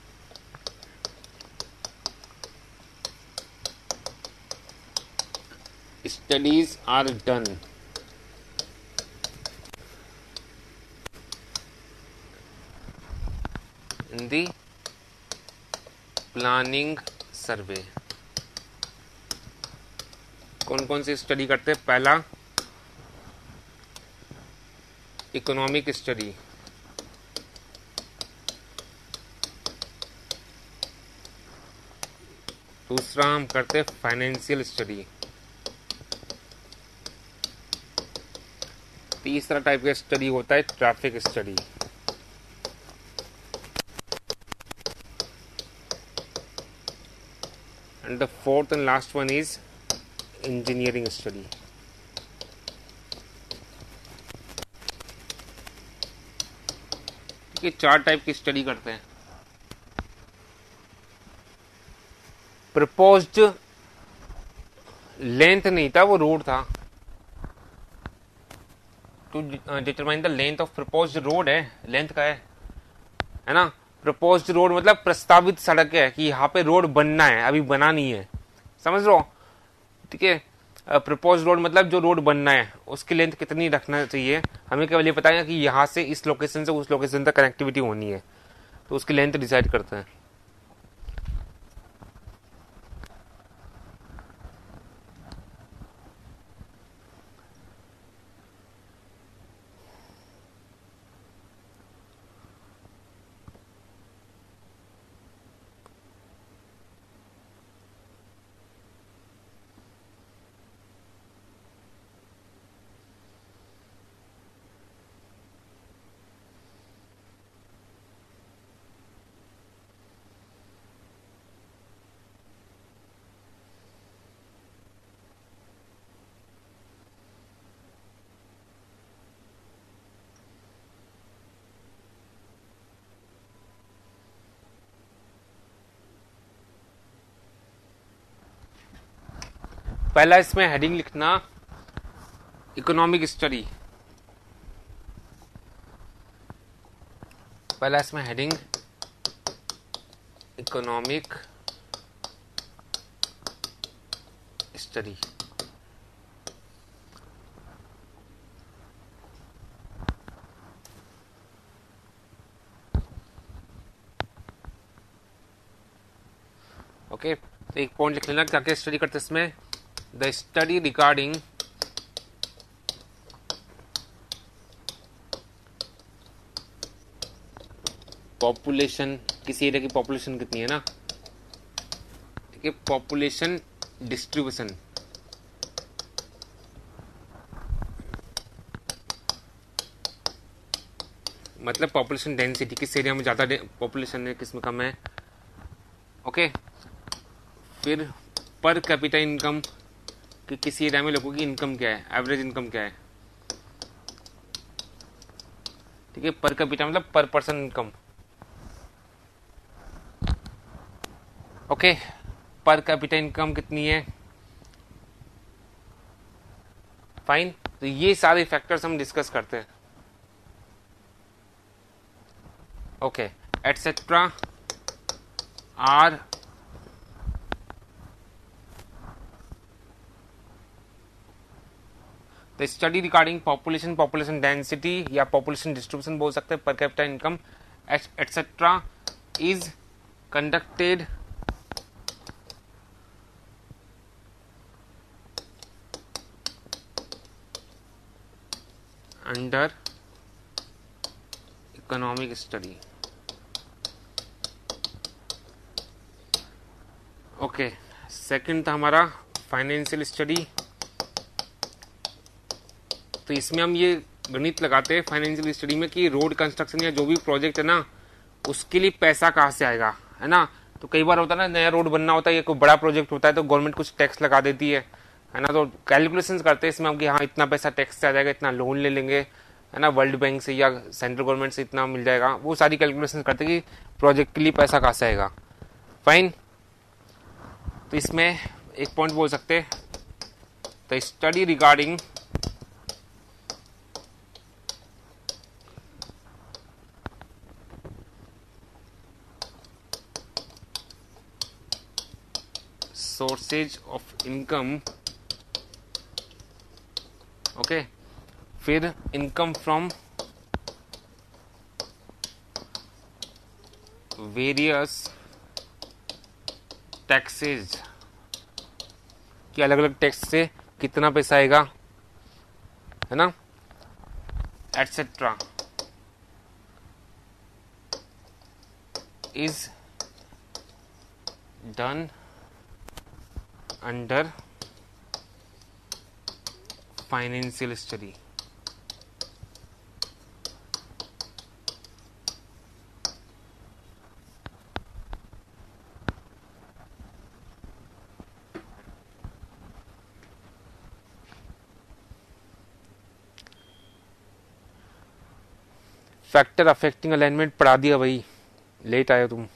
studies are done in the planning survey. कौन कौन सी स्टडी करते हैं, पहला इकोनॉमिक स्टडी, दूसरा हम करते हैं फाइनेंशियल स्टडी, तीसरा टाइप का स्टडी होता है traffic study, and the fourth and last one is engineering study. ये 4 टाइप की स्टडी करते हैं। प्रपोज्ड लेंथ नहीं था, वो रोड था, to determine the length of proposed road है, लेंथ का है ना, प्रपोज्ड रोड मतलब प्रस्तावित सड़क है कि यहाँ पे रोड बनना है, अभी बना नहीं है, समझ लो, ठीक है, प्रपोज रोड मतलब जो रोड बनना है उसकी लेंथ कितनी रखना चाहिए, हमें केवल ये पता है कि यहाँ से इस लोकेशन से उस लोकेशन तक कनेक्टिविटी होनी है, तो उसकी लेंथ डिसाइड करते हैं। पहला इसमें हेडिंग लिखना इकोनॉमिक स्टडी, पहला इसमें हेडिंग इकोनॉमिक स्टडी। ओके, तो एक पॉइंट लिख लेना क्या क्या स्टडी करते इसमें, द स्टडी रिगार्डिंग पॉपुलेशन, किसी एरिया की पॉपुलेशन कितनी है ना, ठीक है, पॉपुलेशन डिस्ट्रीब्यूशन, मतलब पॉपुलेशन डेंसिटी, किस एरिया में ज्यादा पॉपुलेशन है, किस में कम है। ओके, फिर पर कैपिटा इनकम, कि किसी एरिया में लोगों की इनकम क्या है, एवरेज इनकम क्या है, ठीक है, पर कैपिटा मतलब per person income. Okay, per capita income कितनी है, फाइन। तो ये सारे फैक्टर्स हम डिस्कस करते हैं। Okay, etcetera are the study regarding population, population density या पॉपुलेशन डिस्ट्रीब्यूशन बोल सकते हैं, per capita income etcetera is conducted under economic study. Okay, second था हमारा फाइनेंशियल स्टडी। तो इसमें हम ये गणित लगाते हैं फाइनेंशियल स्टडी में कि रोड कंस्ट्रक्शन या जो भी प्रोजेक्ट है ना, उसके लिए पैसा कहाँ से आएगा, है ना। तो कई बार होता है ना, नया रोड बनना होता है या कोई बड़ा प्रोजेक्ट होता है तो गवर्नमेंट कुछ टैक्स लगा देती है ना। तो कैलकुलेशंस करते हैं इसमें हम कि हाँ इतना पैसा टैक्स से आ जाएगा, इतना लोन ले लेंगे, है ना, वर्ल्ड बैंक से या सेंट्रल गवर्नमेंट से इतना मिल जाएगा। वो सारी कैलकुलेशन करते हैं कि प्रोजेक्ट के लिए पैसा कहाँ से आएगा। फाइन, तो इसमें एक पॉइंट बोल सकते हैं, the study regarding sources of income। Okay, फिर इनकम फ्रॉम वेरियस टैक्सेज, कि अलग अलग टैक्स से कितना पैसा आएगा, है ना, etcetera is done under financial study. Factor affecting alignment पढ़ा दिया भाई, लेट आए तुम।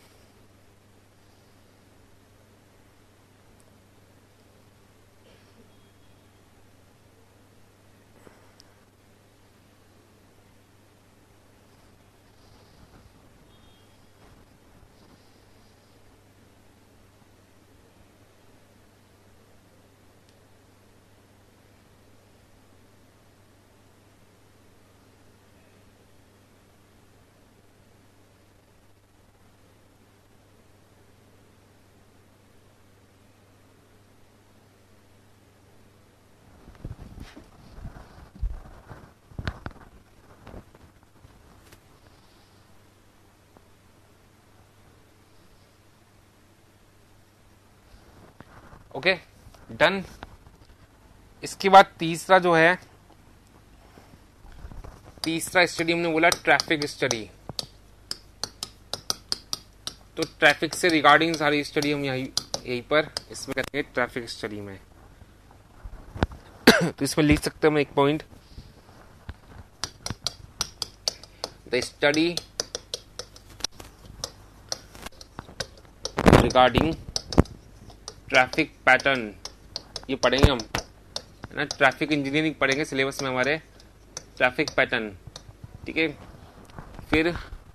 Okay, done. इसके बाद तीसरा जो है, तीसरा स्टडी हमने बोला ट्रैफिक स्टडी। तो ट्रैफिक से रिगार्डिंग सारी स्टडी हम यहीं पर इसमें कहते हैं ट्रैफिक स्टडी में। तो इसमें लिख सकते हैं हम एक point, the study regarding traffic pattern ये पढ़ेंगे हम, है ना, ट्रैफिक इंजीनियरिंग पढ़ेंगे सिलेबस में हमारे, ट्रैफिक पैटर्न, ठीक है। फिर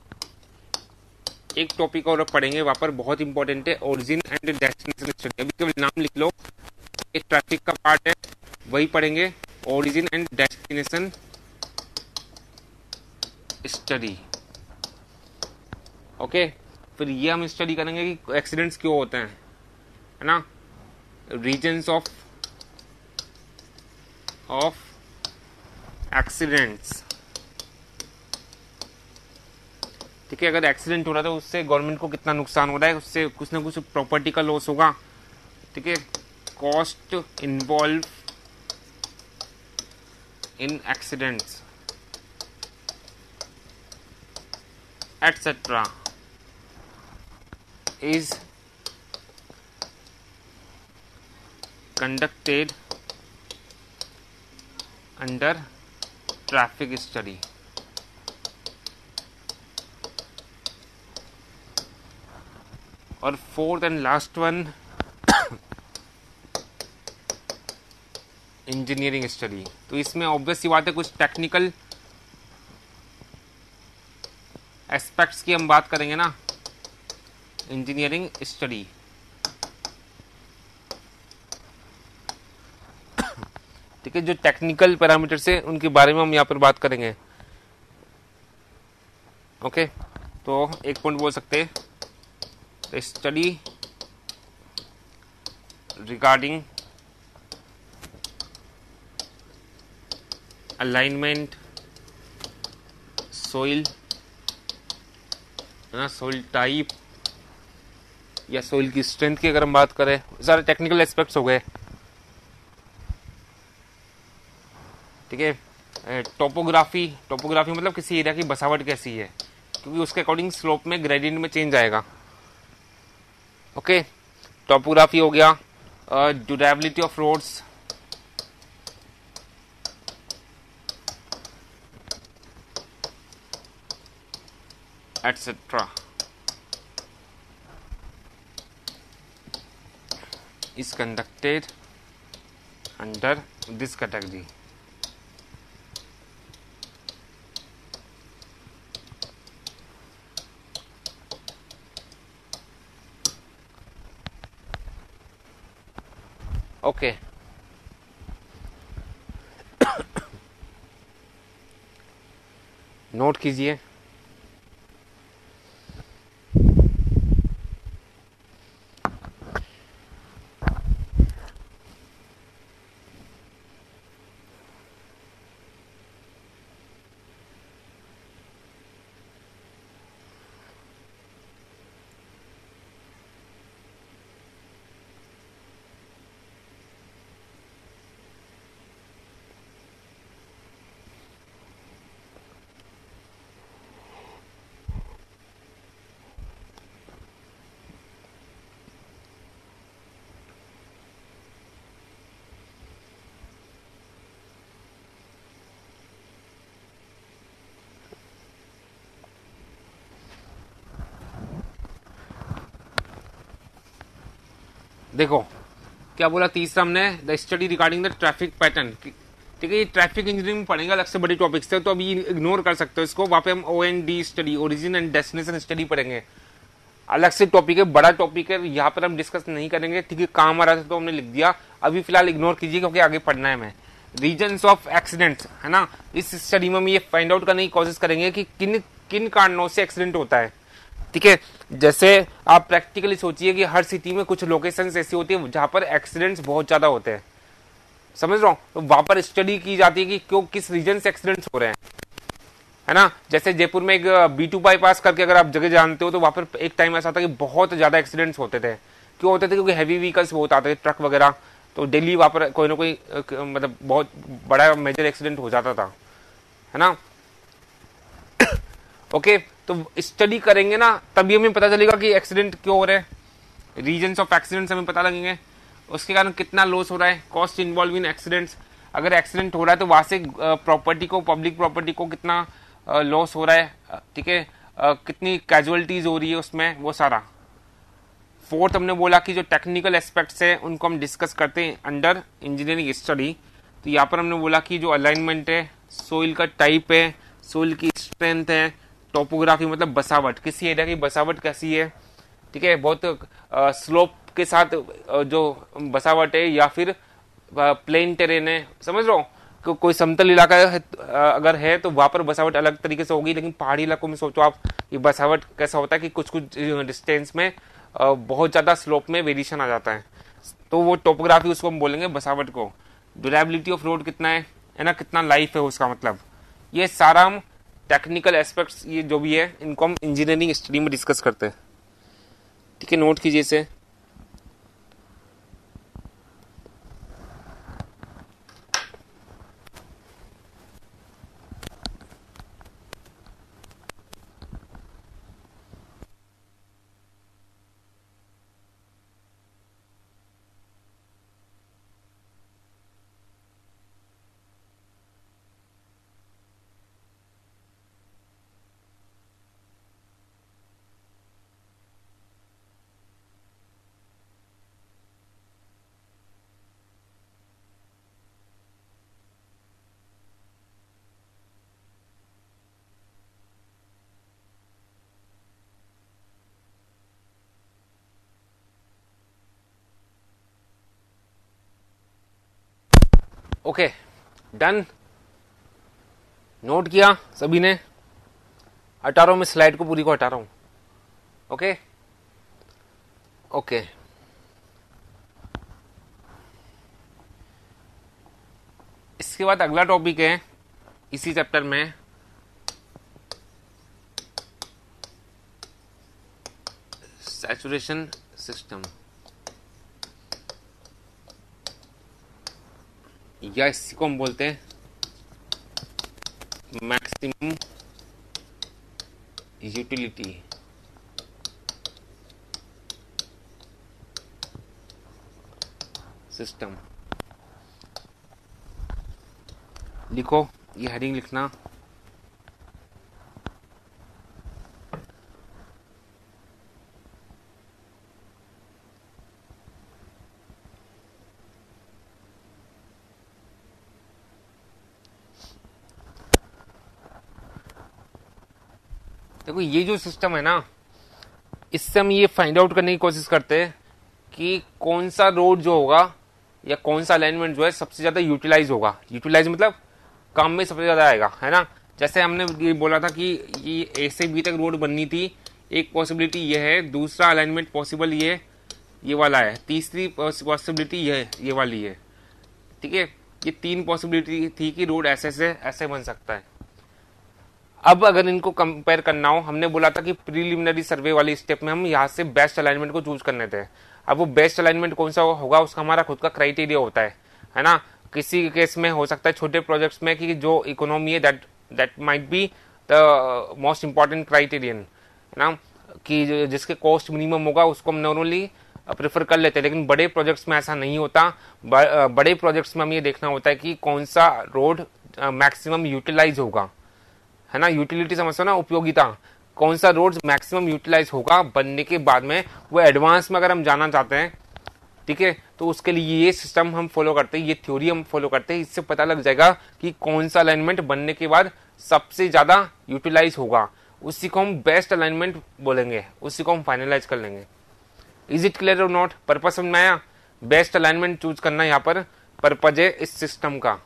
एक टॉपिक और पढ़ेंगे वहां पर, बहुत इंपॉर्टेंट है, ओरिजिन एंड डेस्टिनेशन स्टडी। अभी केवल नाम लिख लो, ये ट्रैफिक का पार्ट है, वही पढ़ेंगे, origin and destination study. Okay, फिर ये हम स्टडी करेंगे कि एक्सीडेंट्स क्यों होते हैं, है ना, रीजन्स ऑफ एक्सीडेंट्स, ठीक है। अगर एक्सीडेंट हो रहा है तो उससे गवर्नमेंट को कितना नुकसान हो रहा है, उससे कुछ ना कुछ प्रॉपर्टी का लॉस होगा, ठीक है, cost involve in accidents etcetera is conducted under traffic study। और fourth and last one engineering study. तो इसमें ऑब्वियस सी बात है, कुछ टेक्निकल एस्पेक्ट्स की हम बात करेंगे ना, इंजीनियरिंग स्टडी, ठीक है। जो टेक्निकल पैरामीटर्स है उनके बारे में हम यहाँ पर बात करेंगे। ओके, तो एक पॉइंट बोल सकते हैं, स्टडी रिगार्डिंग अलाइनमेंट, सोइल, है ना, सोइल टाइप या सोइल की स्ट्रेंथ की अगर हम बात करें, सारे टेक्निकल एस्पेक्ट्स हो गए, ठीक है। टोपोग्राफी, टोपोग्राफी मतलब किसी एरिया की बसावट कैसी है, क्योंकि उसके अकॉर्डिंग स्लोप में ग्रेडियंट में चेंज आएगा। ओके, टोपोग्राफी हो गया, durability of roads, etcetera is conducted under this category। Okay, note कीजिए। देखो क्या बोला तीसरा हमने, the study regarding the traffic pattern, ठीक है। ये ट्रैफिक इंजीनियरिंग पढ़ेंगे, अलग से बड़े टॉपिक्स थे, तो अभी इग्नोर कर सकते हो इसको। वहां पे हम OND study, origin and destination study पढ़ेंगे, अलग से टॉपिक है, बड़ा टॉपिक है, यहाँ पर हम डिस्कस नहीं करेंगे, ठीक है। काम आ रहा था तो हमने लिख दिया, अभी फिलहाल इग्नोर कीजिए क्योंकि आगे पढ़ना है हमें। रीजन्स ऑफ एक्सीडेंट्स, है ना, इस स्टडी में हम ये फाइंड आउट करने की कोशिश करेंगे कि किन किन कारणों से एक्सीडेंट होता है, ठीक है। जैसे आप प्रैक्टिकली सोचिए कि हर सिटी में कुछ लोकेशंस ऐसी होती है जहां पर एक्सीडेंट्स बहुत ज्यादा होते हैं, समझ रहा हूँ, तो वहां पर स्टडी की जाती है कि क्यों, किस रीजन से एक्सीडेंट्स हो रहे हैं, है ना। जैसे जयपुर में एक B2 बाईपास करके अगर आप जगह जानते हो, तो वहां पर एक टाइम ऐसा था कि बहुत ज्यादा एक्सीडेंट्स होते थे। क्यों होते थे? क्योंकि हैवी व्हीकल्स बहुत आते थे, ट्रक वगैरह, तो डेली वहां पर कोई ना कोई मतलब बहुत बड़ा मेजर एक्सीडेंट हो जाता था, है ना। ओके, तो स्टडी करेंगे ना तभी हमें पता चलेगा कि एक्सीडेंट क्यों हो रहे हैं, रीजन्स ऑफ एक्सीडेंट्स हमें पता लगेंगे, उसके कारण कितना लॉस हो रहा है, कॉस्ट इन्वॉल्व इन एक्सीडेंट्स, अगर एक्सीडेंट हो रहा है तो वहां से प्रॉपर्टी को, पब्लिक प्रॉपर्टी को कितना लॉस हो रहा है, ठीक है, कितनी कैजुअलिटीज हो रही है उसमें, वो सारा। फोर्थ हमने बोला कि जो टेक्निकल एस्पेक्ट्स है उनको हम डिस्कस करते हैं अंडर इंजीनियरिंग स्टडी। तो यहाँ पर हमने बोला कि जो अलाइनमेंट है, सोइल का टाइप है, सोइल की स्ट्रेंथ है, टोपोग्राफी मतलब बसावट, किसी एरिया की बसावट कैसी है, ठीक है, बहुत स्लोप के साथ जो बसावट है या फिर प्लेन टेरेन है, समझ रहे हो, कोई समतल इलाका है अगर है तो वहां पर बसावट अलग तरीके से होगी, लेकिन पहाड़ी इलाकों में सोचो आप ये बसावट कैसा होता है कि कुछ कुछ डिस्टेंस में बहुत ज्यादा स्लोप में वेरिएशन आ जाता है, तो वो टोपोग्राफी उसको हम बोलेंगे बसावट को। ड्यूरेबिलिटी ऑफ रोड कितना है ना, कितना लाइफ है उसका, मतलब ये सारा हम टेक्निकल एस्पेक्ट्स ये जो भी है इनको हम इंजीनियरिंग स्टडी में डिस्कस करते हैं, ठीक है, नोट कीजिए इसे। ओके, डन, नोट किया सभी ने। हटा रहा हूं मैं स्लाइड को, पूरी को हटा रहा हूं। ओके ओके, इसके बाद अगला टॉपिक है इसी चैप्टर में सैचुरेशन सिस्टम, या इसी को हम बोलते हैं मैक्सिमम यूटिलिटी सिस्टम। लिखो, ये हेडिंग लिखना। देखो ये जो सिस्टम है ना, इससे हम ये फाइंड आउट करने की कोशिश करते हैं कि कौन सा रोड जो होगा या कौन सा अलाइनमेंट जो है सबसे ज्यादा यूटिलाइज होगा। यूटिलाइज मतलब काम में सबसे ज्यादा आएगा, है ना। जैसे हमने ये बोला था कि ये ए से बी तक रोड बननी थी, एक पॉसिबिलिटी ये है, दूसरा अलाइनमेंट पॉसिबल ये वाला है, तीसरी पॉसिबिलिटी ये वाली है, ठीक है। ये तीन पॉसिबिलिटी थी कि रोड ऐसे से ऐसे बन सकता है। अब अगर इनको कंपेयर करना हो, हमने बोला था कि प्रीलिमिनरी सर्वे वाली स्टेप में हम यहाँ से बेस्ट अलाइनमेंट को चूज करने थे। अब वो बेस्ट अलाइनमेंट कौन सा होगा उसका हमारा खुद का क्राइटेरिया होता है ना। किसी केस में हो सकता है छोटे प्रोजेक्ट्स में कि जो इकोनॉमी है that might be the most important criterion, है ना, कि जिसके कॉस्ट मिनिमम होगा उसको हम नॉर्मली प्रेफर कर लेते हैं। लेकिन बड़े प्रोजेक्ट्स में ऐसा नहीं होता। बड़े प्रोजेक्ट्स में हमें ये देखना होता है कि कौन सा रोड मैक्सिमम यूटिलाइज होगा, है ना। यूटिलिटी समझो ना, उपयोगिता, कौन सा रोड मैक्सिमम यूटिलाइज होगा बनने के बाद में, वो एडवांस में अगर हम जाना चाहते हैं, ठीक है, तो उसके लिए ये सिस्टम हम फॉलो करते हैं, ये थ्योरी हम फॉलो करते हैं। इससे पता लग जाएगा कि कौन सा अलाइनमेंट बनने के बाद सबसे ज्यादा यूटिलाइज होगा, उसी को हम बेस्ट अलाइनमेंट बोलेंगे, उसी को हम फाइनलाइज कर लेंगे। Is it clear or not? Purpose समझ में आया? बेस्ट अलाइनमेंट चूज करना यहाँ पर पर्पज है इस सिस्टम का।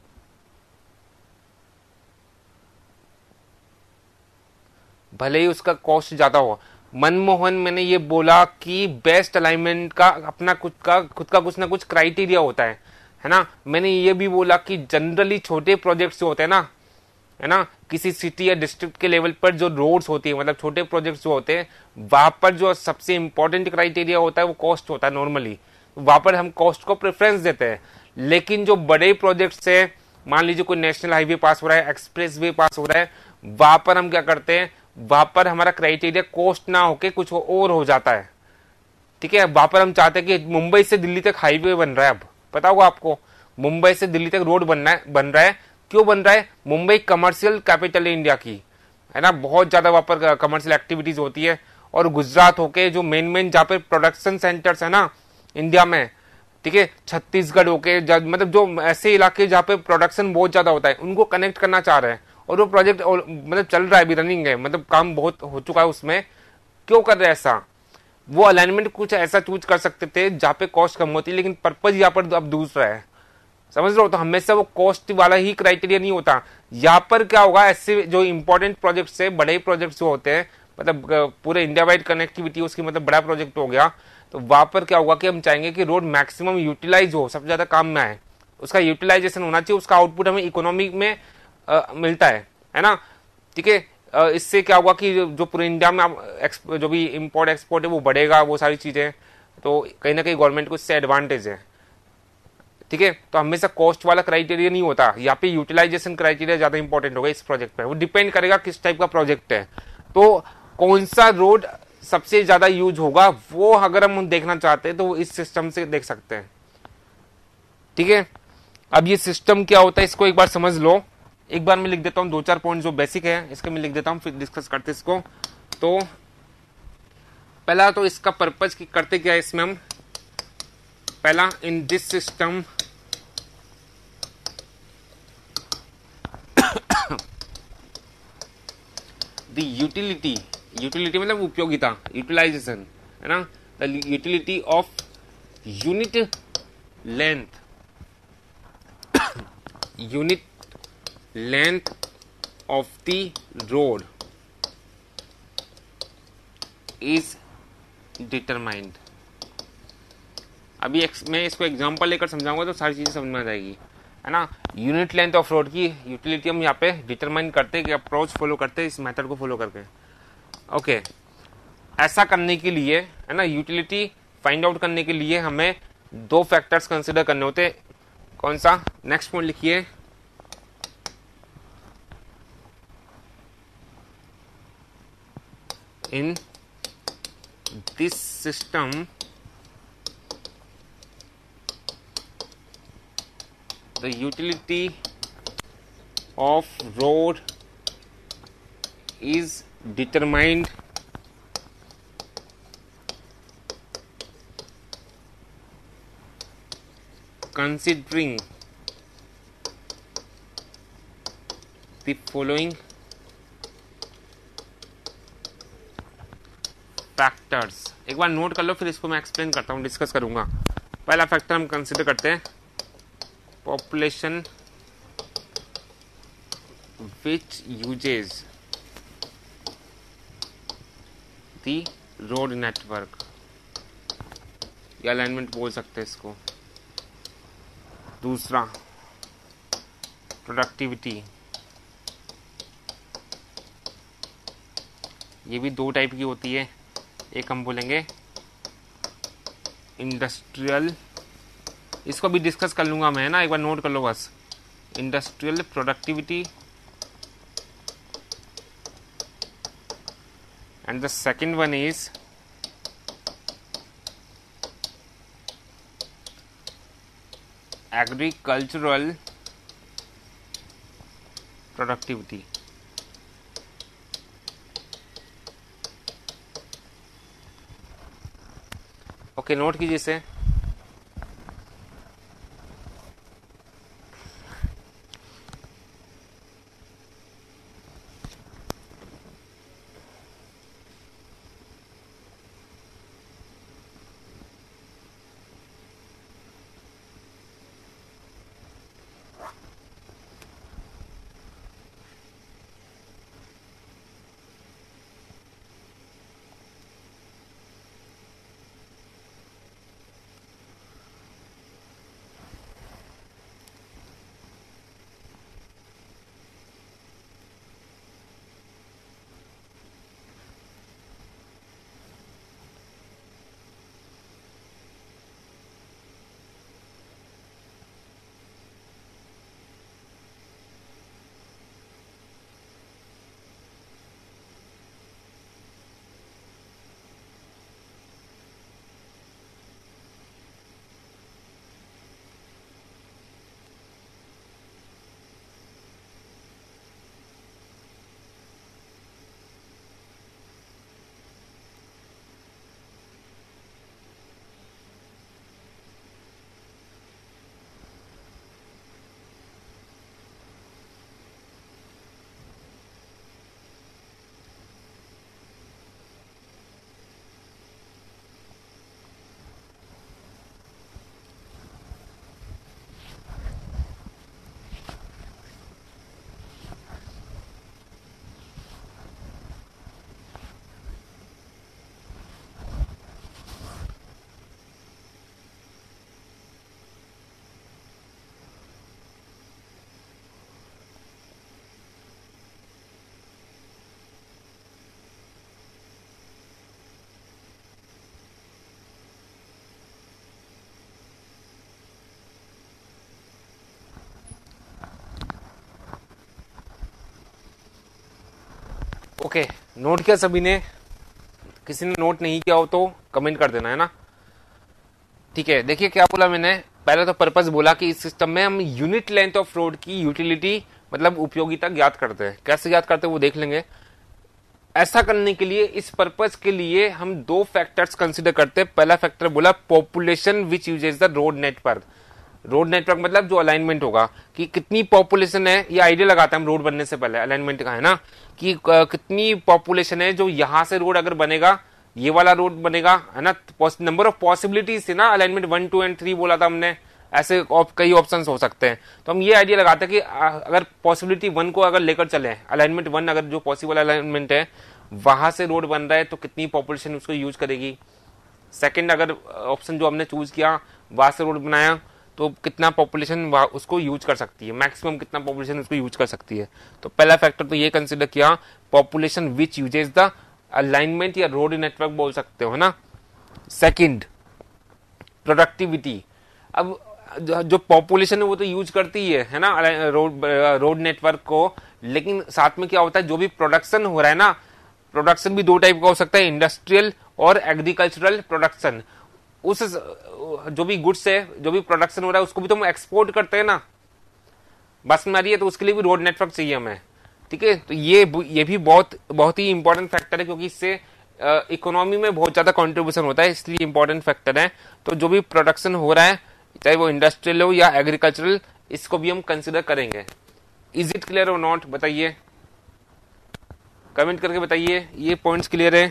भले ही उसका कॉस्ट ज्यादा हो। मनमोहन, मैंने ये बोला कि बेस्ट अलाइनमेंट का अपना खुद का कुछ ना कुछ क्राइटेरिया होता है ना। मैंने ये भी बोला कि जनरली छोटे प्रोजेक्ट्स जो होते हैं ना, है ना, किसी सिटी या डिस्ट्रिक्ट के लेवल पर जो रोड्स होती है, मतलब छोटे प्रोजेक्ट्स जो होते हैं, वहां पर जो सबसे इंपॉर्टेंट क्राइटेरिया होता है वो कॉस्ट होता है। नॉर्मली वहां पर हम कॉस्ट को प्रेफरेंस देते हैं। लेकिन जो बड़े प्रोजेक्ट्स है, मान लीजिए कोई नेशनल हाईवे पास हो रहा है, एक्सप्रेस वे पास हो रहा है, वहां पर हम क्या करते हैं, वहां पर हमारा क्राइटेरिया कॉस्ट ना होके कुछ और हो जाता है, ठीक है। वहां पर हम चाहते हैं कि मुंबई से दिल्ली तक हाईवे बन रहा है। अब पता होगा आपको, मुंबई से दिल्ली तक रोड बन रहा है। क्यों बन रहा है? मुंबई कमर्शियल कैपिटल है इंडिया की, है ना, बहुत ज्यादा वहां पर कमर्शियल एक्टिविटीज होती है और गुजरात होके जो मेन जहाँ पे प्रोडक्शन सेंटर्स है ना इंडिया में, ठीक है, छत्तीसगढ़ होके मतलब जो ऐसे इलाके जहाँ पे प्रोडक्शन बहुत ज्यादा होता है उनको कनेक्ट करना चाह रहे हैं। और वो प्रोजेक्ट मतलब चल रहा है, अभी रनिंग है, मतलब काम बहुत हो चुका है उसमें। क्यों कर रहे हैं ऐसा? वो अलाइनमेंट कुछ ऐसा चूज कर सकते थे जहाँ पे कॉस्ट कम होती है, लेकिन पर्पज यहाँ पर अब दूसरा है, समझ रहे हो? तो हमेशा वो कॉस्ट वाला ही क्राइटेरिया नहीं होता। यहाँ पर क्या होगा, ऐसे जो इंपॉर्टेंट प्रोजेक्ट्स है, बड़े प्रोजेक्ट्स जो होते हैं, मतलब पूरे इंडिया वाइड कनेक्टिविटी उसकी मतलब बड़ा प्रोजेक्ट हो गया, तो वहां पर क्या होगा कि हम चाहेंगे कि रोड मैक्सिमम यूटिलाइज हो, सबसे ज्यादा काम में आए, उसका यूटिलाइजेशन होना चाहिए, उसका आउटपुट हमें इकोनॉमी में मिलता है ना? ठीक है। इससे क्या होगा कि जो पूरे इंडिया में जो भी इम्पोर्ट एक्सपोर्ट है वो बढ़ेगा, वो सारी चीजें, तो कहीं ना कहीं गवर्नमेंट को इससे एडवांटेज है। ठीक है, तो हमेशा कॉस्ट वाला क्राइटेरिया नहीं होता, यहाँ पे यूटिलाइजेशन क्राइटेरिया ज्यादा इंपॉर्टेंट होगा इस प्रोजेक्ट पे। वो डिपेंड करेगा किस टाइप का प्रोजेक्ट है, तो कौन सा रोड सबसे ज्यादा यूज होगा, वो अगर हम देखना चाहते हैं तो इस सिस्टम से देख सकते हैं। ठीक है, अब ये सिस्टम क्या होता है इसको एक बार समझ लो। एक बार मैं लिख देता हूँ 2-4 पॉइंट जो बेसिक है, इसके मैं लिख देता हूँ, फिर डिस्कस करते हैं इसको। तो पहला तो इसका पर्पज की करते क्या है इसमें हम, पहला, in this system the utility मतलब उपयोगिता, यूटिलाइजेशन है ना, the utility of unit length, unit length of the road is determined. अभी मैं इसको एग्जांपल लेकर समझाऊंगा तो सारी चीजें समझ में आ जाएगी, है ना। यूनिट लेंथ ऑफ रोड की यूटिलिटी हम यहाँ पे डिटरमाइन करते हैं कि अप्रोच फॉलो करते हैं इस मेथड को फॉलो करके। ओके, ऐसा करने के लिए, है ना, यूटिलिटी फाइंड आउट करने के लिए हमें 2 फैक्टर्स कंसिडर करने होते हैं। कौन सा? नेक्स्ट पॉइंट लिखिए, in this system the utility of road is determined considering the following factors. एक बार नोट कर लो, फिर इसको मैं एक्सप्लेन करता हूँ, डिस्कस करूंगा। पहला फैक्टर हम कंसिडर करते हैं population which uses the road network, या अलाइनमेंट बोल सकते हैं इसको। दूसरा, प्रोडक्टिविटी, ये भी 2 टाइप की होती है। एक हम बोलेंगे इंडस्ट्रियल, इसको भी डिस्कस कर लूंगा मैं, ना, एक बार नोट कर लो बस। Industrial productivity and the second one is agricultural productivity. Okay, note कीजिए इसे। ओके, नोट किया सभी ने? किसी ने नोट नहीं किया हो तो कमेंट कर देना, है ना? ठीक है, देखिए क्या बोला मैंने। पहले तो पर्पस बोला कि इस सिस्टम में हम यूनिट लेंथ ऑफ रोड की यूटिलिटी मतलब उपयोगिता ज्ञात करते हैं। कैसे ज्ञात करते हैं वो देख लेंगे। ऐसा करने के लिए, इस पर्पस के लिए हम दो फैक्टर्स कंसीडर करते हैं। पहला फैक्टर बोला population which uses the road network. Road network मतलब जो अलाइनमेंट होगा कि कितनी पॉपुलेशन है, ये आइडिया लगाते हैं हम रोड बनने से पहले अलाइनमेंट का, है ना, कि कितनी पॉपुलेशन है जो यहां से रोड अगर बनेगा, ये वाला रोड बनेगा, है ना। नंबर ऑफ पॉसिबिलिटीज थी ना, अलाइनमेंट 1 2 एंड 3 बोला था हमने, ऐसे कई ऑप्शन हो सकते हैं। तो हम ये आइडिया लगाते हैं कि अगर पॉसिबिलिटी 1 को अगर लेकर चले, अलाइनमेंट 1 अगर जो पॉसिबल अलाइनमेंट है वहां से रोड बन रहा है तो कितनी पॉपुलेशन उसको यूज करेगी। सेकंड, अगर ऑप्शन जो हमने चूज किया वहां से रोड बनाया तो कितना पॉपुलेशन उसको यूज कर सकती है, मैक्सिमम कितना पॉपुलेशन उसको यूज कर सकती है। तो पहला फैक्टर तो ये कंसिडर किया, population which uses the alignment या रोड नेटवर्क बोल सकते हो, है ना। Second, productivity. अब जो पॉपुलेशन है वो तो यूज करती है ना, रोड नेटवर्क को, लेकिन साथ में क्या होता है, जो भी प्रोडक्शन हो रहा है ना, प्रोडक्शन भी दो टाइप का हो सकता है, इंडस्ट्रियल और एग्रीकल्चरल प्रोडक्शन। उस जो भी गुड्स है, जो भी प्रोडक्शन हो रहा है उसको भी तो हम एक्सपोर्ट करते हैं ना, बस में आ रही है, तो उसके लिए भी रोड नेटवर्क चाहिए हमें। ठीक है, तो ये भी बहुत ही इंपॉर्टेंट फैक्टर है, क्योंकि इससे इकोनॉमी में बहुत ज्यादा कंट्रीब्यूशन होता है, इसलिए इंपॉर्टेंट फैक्टर है। तो जो भी प्रोडक्शन हो रहा है, चाहे वो इंडस्ट्रियल हो या एग्रीकल्चरल, इसको भी हम कंसिडर करेंगे। Is it clear or not, बताइए, कमेंट करके बताइए ये पॉइंट्स क्लियर है।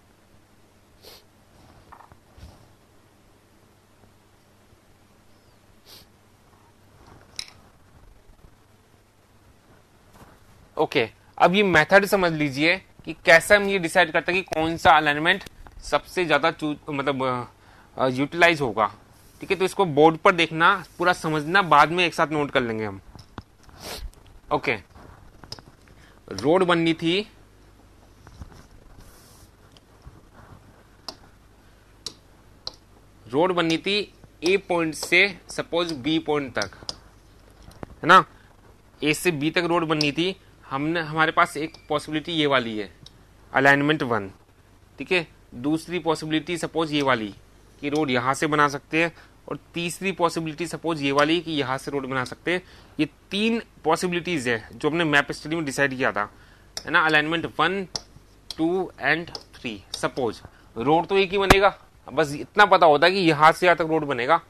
ओके, अब ये मेथड समझ लीजिए कि कैसे हम ये डिसाइड करते हैं कि कौन सा अलाइनमेंट सबसे ज्यादा मतलब यूटिलाइज होगा। ठीक है, तो इसको बोर्ड पर देखना, पूरा समझना, बाद में एक साथ नोट कर लेंगे हम। ओके, रोड बननी थी, ए पॉइंट से सपोज बी पॉइंट तक, है ना। ए से बी तक रोड बननी थी। हमारे पास एक पॉसिबिलिटी ये वाली है, अलाइनमेंट 1। ठीक है, दूसरी पॉसिबिलिटी सपोज ये वाली कि रोड यहां से बना सकते हैं, और तीसरी पॉसिबिलिटी सपोज ये वाली कि यहां से रोड बना सकते हैं। ये 3 पॉसिबिलिटीज है जो हमने मैप स्टडी में डिसाइड किया था, है ना। Alignment 1 2 and 3। सपोज रोड तो एक ही बनेगा, बस इतना पता होता है कि यहां से यहां तक रोड बनेगा।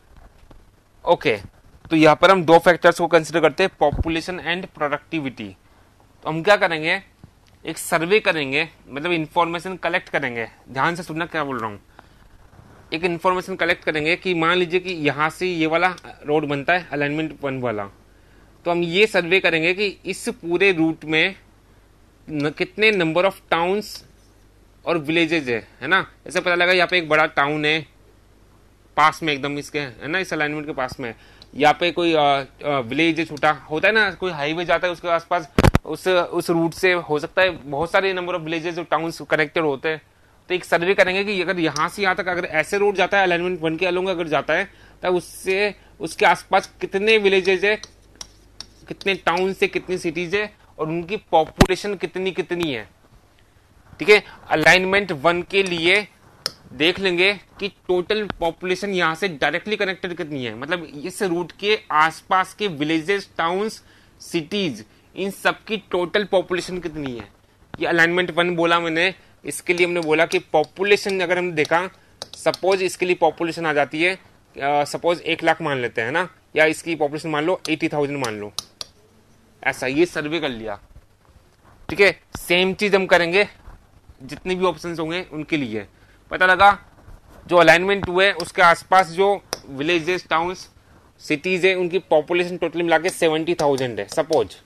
ओके, तो यहां पर हम दो फैक्टर्स को कंसिडर करते हैं, पॉपुलेशन एंड प्रोडक्टिविटी। तो हम क्या करेंगे, एक सर्वे करेंगे, मतलब इंफॉर्मेशन कलेक्ट करेंगे। ध्यान से सुनना क्या बोल रहा हूं। एक इंफॉर्मेशन कलेक्ट करेंगे कि मान लीजिए कि यहां से ये वाला रोड बनता है, अलाइनमेंट 1 वाला, तो हम ये सर्वे करेंगे कि इस पूरे रूट में कितने नंबर ऑफ टाउन्स और विलेजेज है ना। ऐसे पता लगा यहाँ पे एक बड़ा टाउन है पास में एकदम इसके, है ना, इस अलाइनमेंट के पास में। यहाँ पे कोई विलेज है, छोटा होता है ना, कोई हाईवे जाता है उसके आसपास, उस रूट से हो सकता है बहुत सारे नंबर ऑफ विलेजेस और टाउन्स कनेक्टेड होते हैं। तो एक सर्वे करेंगे कि अगर यहाँ से यहाँ तक अगर ऐसे रोड जाता है, अलाइनमेंट 1 के अलोंग अगर जाता है, तब उससे उसके आसपास कितने विलेजेज है, कितने टाउन से, कितनी सिटीज है, और उनकी पॉपुलेशन कितनी कितनी है। ठीक है, अलाइनमेंट 1 के लिए देख लेंगे कि टोटल पॉपुलेशन यहां से डायरेक्टली कनेक्टेड कितनी है, मतलब इस रूट के आसपास के विलेजेस, टाउन्स, सिटीज, इन सब की टोटल पॉपुलेशन कितनी है। ये अलाइनमेंट 1 बोला मैंने, इसके लिए हमने बोला कि पॉपुलेशन अगर हमने देखा, सपोज इसके लिए पॉपुलेशन आ जाती है, सपोज 1 लाख मान लेते हैं ना, या इसकी पॉपुलेशन मान लो 80,000 मान लो, ऐसा ये सर्वे कर लिया। ठीक है, सेम चीज हम करेंगे जितने भी ऑप्शंस होंगे उनके लिए। पता लगा जो अलाइनमेंट 2 है उसके आसपास जो विलेजेस, टाउन्स, सिटीज है, उनकी पॉपुलेशन टोटल मिला के 70,000 है सपोज।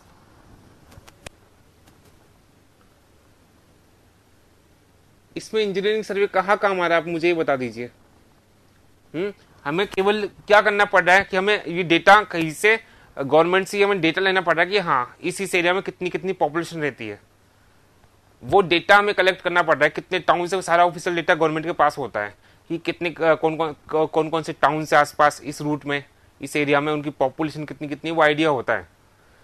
इसमें इंजीनियरिंग सर्वे कहाँ काम आ रहा है, आप मुझे ये बता दीजिए। हमें केवल क्या करना पड़ रहा है कि हमें ये डेटा कहीं से, गवर्नमेंट से हमें डेटा लेना पड़ रहा है कि हाँ इस एरिया में कितनी कितनी पॉपुलेशन रहती है। वो डेटा हमें कलेक्ट करना पड़ रहा है, कितने टाउन से, सारा ऑफिशियल डेटा गवर्नमेंट के पास होता है कि कितने कौन कौन से टाउन से आसपास इस रूट में, इस एरिया में उनकी पॉपुलेशन कितनी कितनी, वो आइडिया होता है।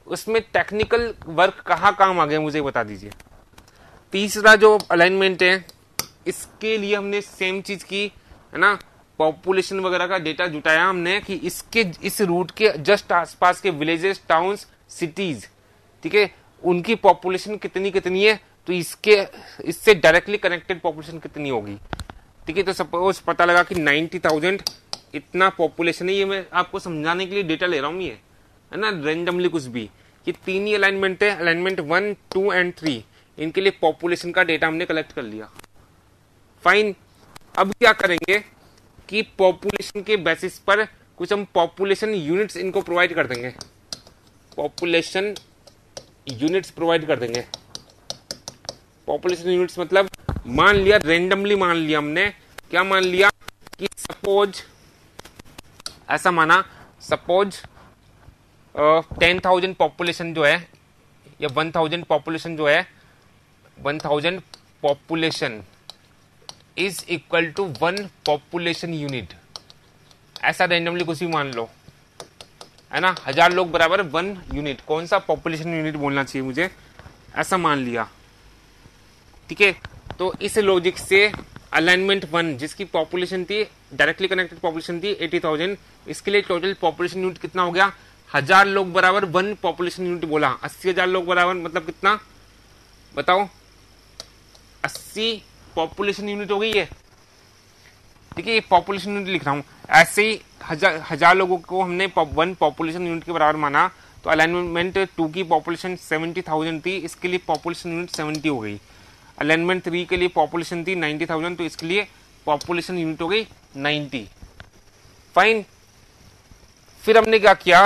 उसमें टेक्निकल वर्क कहाँ काम आ गया मुझे बता दीजिए। तीसरा जो अलाइनमेंट है इसके लिए हमने सेम चीज की है ना, पॉपुलेशन वगैरह का डेटा जुटाया हमने कि इसके इस रूट के जस्ट आसपास के विलेजेस, टाउन्स, सिटीज, ठीक है, उनकी पॉपुलेशन कितनी कितनी है, तो इससे डायरेक्टली कनेक्टेड पॉपुलेशन कितनी होगी। ठीक है, तो सपोज पता लगा कि 90,000 इतना पॉपुलेशन है। ये मैं आपको समझाने के लिए डेटा ले रहा हूँ, ये है ना, रेंडमली कुछ भी। ये तीन ही अलाइनमेंट है, अलाइनमेंट 1, 2 एंड 3, इनके लिए पॉपुलेशन का डेटा हमने कलेक्ट कर लिया। फाइन, अब क्या करेंगे कि पॉपुलेशन के बेसिस पर कुछ हम पॉपुलेशन यूनिट्स इनको प्रोवाइड कर देंगे, पॉपुलेशन यूनिट्स प्रोवाइड कर देंगे। पॉपुलेशन यूनिट्स मतलब मान लिया, रेंडमली मान लिया हमने, क्या मान लिया कि सपोज ऐसा माना, सपोज 10,000 पॉपुलेशन जो है या 1,000 पॉपुलेशन जो है, 1,000 population is equal to 1 population unit. ऐसा रेंडमली कुछ भी मान लो, है ना, 1000 लोग बराबर 1 यूनिट। कौन सा पॉपुलेशन यूनिट बोलना चाहिए मुझे, ऐसा मान लिया। ठीक है, तो इस लॉजिक से अलाइनमेंट 1 जिसकी पॉपुलेशन थी, डायरेक्टली कनेक्टेड पॉपुलेशन थी 80,000, इसके लिए टोटल पॉपुलेशन यूनिट कितना हो गया, 1000 लोग बराबर 1 पॉपुलेशन यूनिट बोला। 80,000 लोग बराबर मतलब कितना बताओ, 80 पॉपुलेशन यूनिट हो गई है। ठीक है, ये पॉपुलेशन यूनिट लिख रहा हूं। ऐसे ही 1000 लोगों को हमने 1 पॉपुलेशन यूनिट के बराबर माना, तो अलाइनमेंट 2 की पॉपुलेशन 70,000 थी, इसके लिए पॉपुलेशन यूनिट 70 हो गई। अलाइनमेंट 3 के लिए पॉपुलेशन थी 90,000, तो इसके लिए पॉपुलेशन यूनिट हो गई 90। फाइन, फिर हमने क्या किया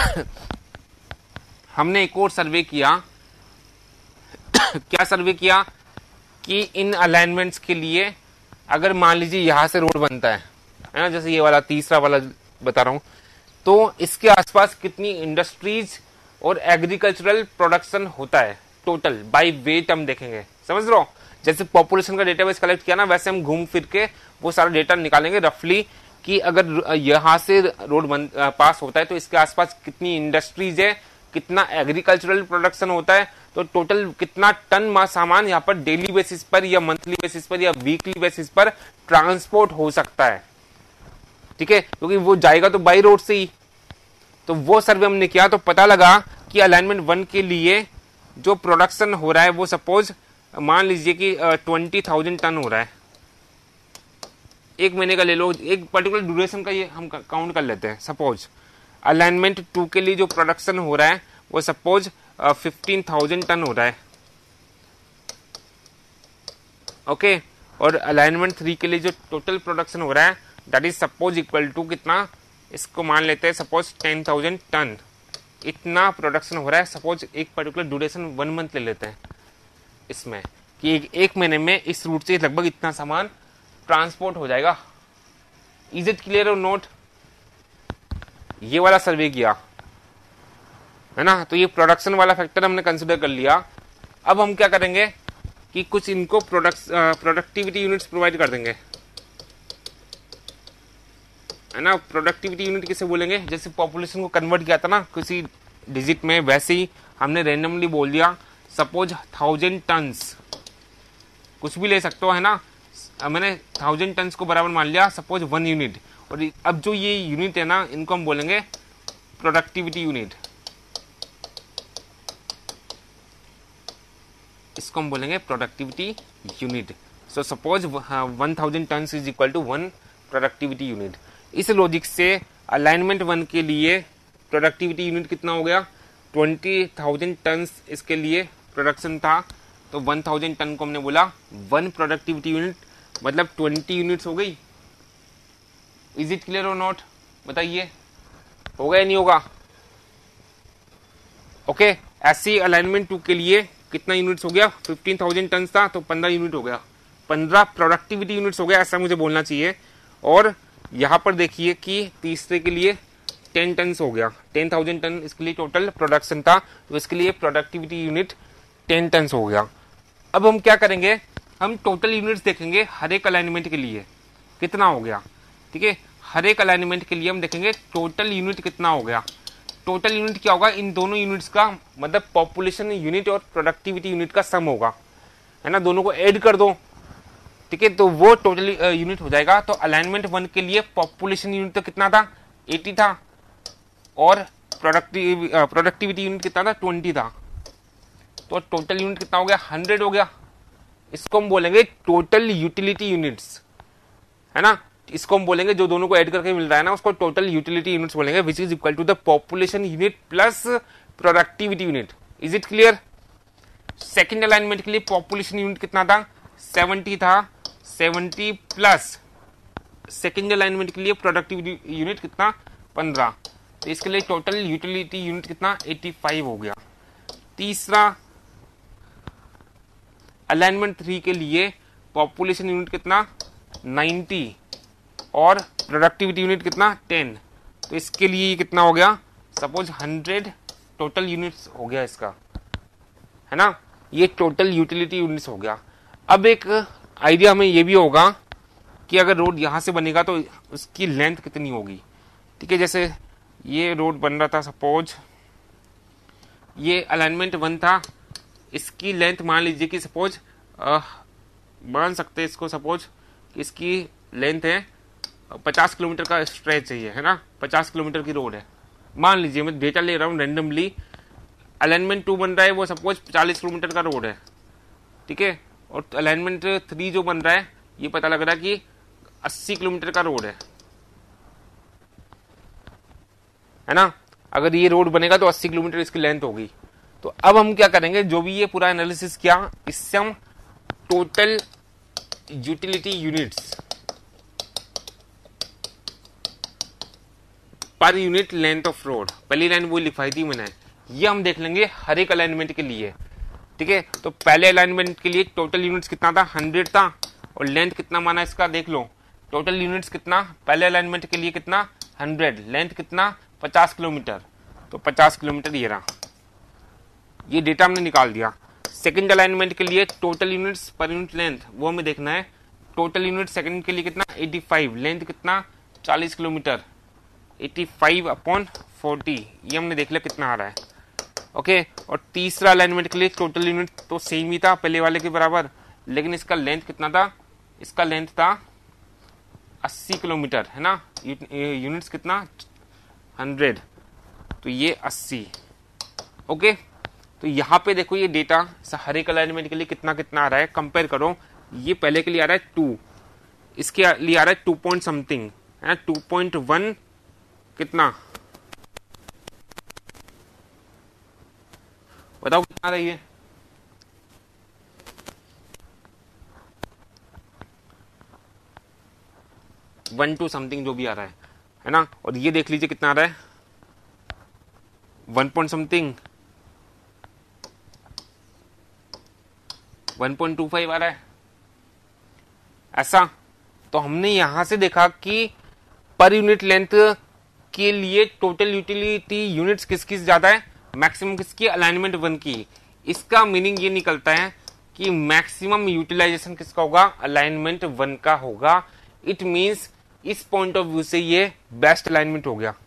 हमने एक और सर्वे किया। क्या सर्वे किया कि इन अलाइनमेंट्स के लिए अगर मान लीजिए यहां से रोड बनता है ना, जैसे ये वाला तीसरा वाला बता रहा हूं, तो इसके आसपास कितनी इंडस्ट्रीज और एग्रीकल्चरल प्रोडक्शन होता है टोटल बाय वेट हम देखेंगे। समझ रहे हो, जैसे पॉपुलेशन का डेटाबेस कलेक्ट किया ना, वैसे हम घूम फिर के वो सारा डेटा निकालेंगे रफली कि अगर यहां से रोड पास होता है तो इसके आसपास कितनी इंडस्ट्रीज है, कितना एग्रीकल्चरल प्रोडक्शन होता है, तो टोटल कितना टन सामान यहाँ पर डेली बेसिस पर या मंथली बेसिस पर या वीकली बेसिस पर ट्रांसपोर्ट हो सकता है। ठीक है, क्योंकि वो जाएगा तो बाई रोड से ही। तो वो सर्वे हमने किया, तो पता लगा कि अलाइनमेंट 1 के लिए जो प्रोडक्शन हो रहा है वो सपोज मान लीजिए कि 20,000 टन हो रहा है, एक महीने का ले लो, एक पर्टिकुलर ड्यूरेशन का ये हम काउंट कर लेते हैं। सपोज अलाइनमेंट 2 के लिए जो प्रोडक्शन हो रहा है वो सपोज 15,000 टन हो रहा है। ओके, और अलाइनमेंट 3 के लिए जो टोटल प्रोडक्शन हो रहा है that is suppose equal to कितना, इसको मान लेते हैं सपोज 10,000 टन। इतना प्रोडक्शन हो रहा है, सपोज एक पर्टिकुलर ड्यूरेशन 1 मंथ ले लेते हैं इसमें, कि एक महीने में इस रूट से लगभग इतना सामान ट्रांसपोर्ट हो जाएगा। Is it clear or not? ये वाला सर्वे किया है ना, तो ये प्रोडक्शन वाला फैक्टर हमने कंसिडर कर लिया। अब हम क्या करेंगे कि कुछ इनको प्रोडक्टिविटी यूनिट्स प्रोवाइड कर देंगे, है ना। प्रोडक्टिविटी यूनिट किसे बोलेंगे, जैसे पॉपुलेशन को कन्वर्ट किया था ना किसी डिजिट में, वैसे ही हमने रैंडमली बोल दिया सपोज 1000 टन्स, कुछ भी ले सकते हो, है ना। मैंने 1000 टन्स को बराबर मान लिया सपोज 1 यूनिट, और अब जो ये यूनिट है ना इनको हम बोलेंगे प्रोडक्टिविटी यूनिट, इसको हम बोलेंगे productivity unit. So suppose 1000 tons is equal to 1 productivity unit. इस लॉजिक से अलाइनमेंट 1 के लिए प्रोडक्टिविटी यूनिट कितना हो गया, 20,000 टन्स इसके लिए प्रोडक्शन था, तो 1000 टन को हमने बोला 1 प्रोडक्टिविटी यूनिट, मतलब 20 यूनिट्स हो गई। Is it clear or not, बताइए, होगा या नहीं होगा? ओके, ऐसी अलाइनमेंट 2 के लिए कितना यूनिट्स हो गया, 15,000 टन था तो 15 यूनिट हो गया, 15 प्रोडक्टिविटी यूनिट्स हो गया, ऐसा मुझे बोलना चाहिए। और यहां पर देखिए कि तीसरे के लिए 10 टन हो गया, 10,000 टन इसके लिए टोटल प्रोडक्शन था, तो इसके लिए प्रोडक्टिविटी यूनिट 10 टन हो गया। अब हम क्या करेंगे, हम टोटल यूनिट्स देखेंगे हर एक अलाइनमेंट के लिए कितना हो गया। ठीक है, हर एक अलाइनमेंट के लिए हम देखेंगे टोटल यूनिट कितना हो गया। टोटल यूनिट क्या होगा, इन दोनों यूनिट्स का मतलब पॉपुलेशन यूनिट और प्रोडक्टिविटी यूनिट का सम होगा, है ना, दोनों को ऐड कर दो, ठीक है, तो वो टोटल यूनिट हो जाएगा। तो अलाइनमेंट 1 के लिए पॉपुलेशन यूनिट तो कितना था, 80 था, और प्रोडक्टिविटी यूनिट कितना था, 20 था, तो टोटल यूनिट कितना हो गया, 100 हो गया। इसको हम बोलेंगे टोटल यूटिलिटी यूनिट्स, है ना, इसको हम बोलेंगे जो दोनों को ऐड करके मिल रहा है ना, उसको टोटल यूटिलिटी यूनिट्स बोलेंगे, which is equal to the population unit plus productivity unit. Is it clear? Second alignment के लिए पॉपुलेशन यूनिट कितना था, 70 था, 70 प्लस सेकंड अलाइनमेंट के लिए प्रोडक्टिविटी यूनिट कितना, 15, तो इसके लिए टोटल यूटिलिटी यूनिट कितना, 85 हो गया। तीसरा अलाइनमेंट 3 के लिए पॉपुलेशन यूनिट कितना, 90, और प्रोडक्टिविटी यूनिट कितना, 10, तो इसके लिए कितना हो गया, सपोज 100 टोटल यूनिट्स हो गया इसका, है ना, ये टोटल यूटिलिटी यूनिट्स हो गया। अब एक आइडिया हमें ये भी होगा कि अगर रोड यहां से बनेगा तो उसकी लेंथ कितनी होगी, ठीक है, जैसे ये रोड बन रहा था, सपोज ये अलाइनमेंट 1 था, इसकी लेंथ मान लीजिए कि सपोज मान सकते हैं इसको, सपोज इसकी लेंथ है 50 किलोमीटर का स्ट्रेच चाहिए, है ना, 50 किलोमीटर की रोड है, मान लीजिए, मैं डेटा ले रहा हूँ रेंडमली। अलाइनमेंट 2 बन रहा है वो सपोज 40 किलोमीटर का रोड है, ठीक है, और अलाइनमेंट 3 जो बन रहा है ये पता लग रहा है कि 80 किलोमीटर का रोड है ना, अगर ये रोड बनेगा तो 80 किलोमीटर इसकी लेंथ होगी। तो अब हम क्या करेंगे, जो भी ये पूरा एनालिसिस किया, इससे हम total utility units per unit length of road, पहली लाइन वो लिखवाई थी मैंने, ये हम देख लेंगे हर एक अलाइनमेंट के लिए, ठीक है। तो पहले अलाइनमेंट के लिए टोटल यूनिट्स कितना था, 100 था, और लेंथ कितना माना इसका, देख लो, टोटल यूनिट्स कितना, पहले अलाइनमेंट के लिए कितना, 100, लेंथ कितना, 50 किलोमीटर, तो 50 किलोमीटर ये रहा, ये डेटा हमने निकाल दिया। सेकंड अलाइनमेंट के लिए total units per unit length वो हमें देखना है, टोटल यूनिट सेकंड के लिए कितना, 85, लेंथ कितना, 40 किलोमीटर, 85/40, ये हमने देख लिया कितना आ रहा है, ओके। और तीसरा अलाइनमेंट के लिए टोटल यूनिट तो सेम ही था पहले वाले के बराबर, लेकिन इसका लेंथ कितना था, इसका लेंथ था 80 किलोमीटर, है ना, यूनिट्स कितना, 100, तो ये 80, ओके। तो यहाँ पे देखो ये डेटा हर एक अलाइनमेंट के लिए कितना कितना आ रहा है, कंपेयर करो, ये पहले के लिए आ रहा है 2, इसके लिए आ रहा है 2 पॉइंट समथिंग, है ना, 2.1 कितना, बताओ कितना आ रही है, वन टू समथिंग जो भी आ रहा है ना, और ये देख लीजिए कितना आ रहा है, 1 पॉइंट समथिंग, 1.25 आ रहा है, ऐसा। तो हमने यहां से देखा कि पर यूनिट लेंथ के लिए टोटल यूटिलिटी यूनिट्स किसकी ज्यादा है, मैक्सिमम किसकी, अलाइनमेंट 1 की। इसका मीनिंग ये निकलता है कि मैक्सिमम यूटिलाइजेशन किसका होगा, अलाइनमेंट 1 का होगा। इट मींस इस पॉइंट ऑफ व्यू से ये बेस्ट अलाइनमेंट हो गया।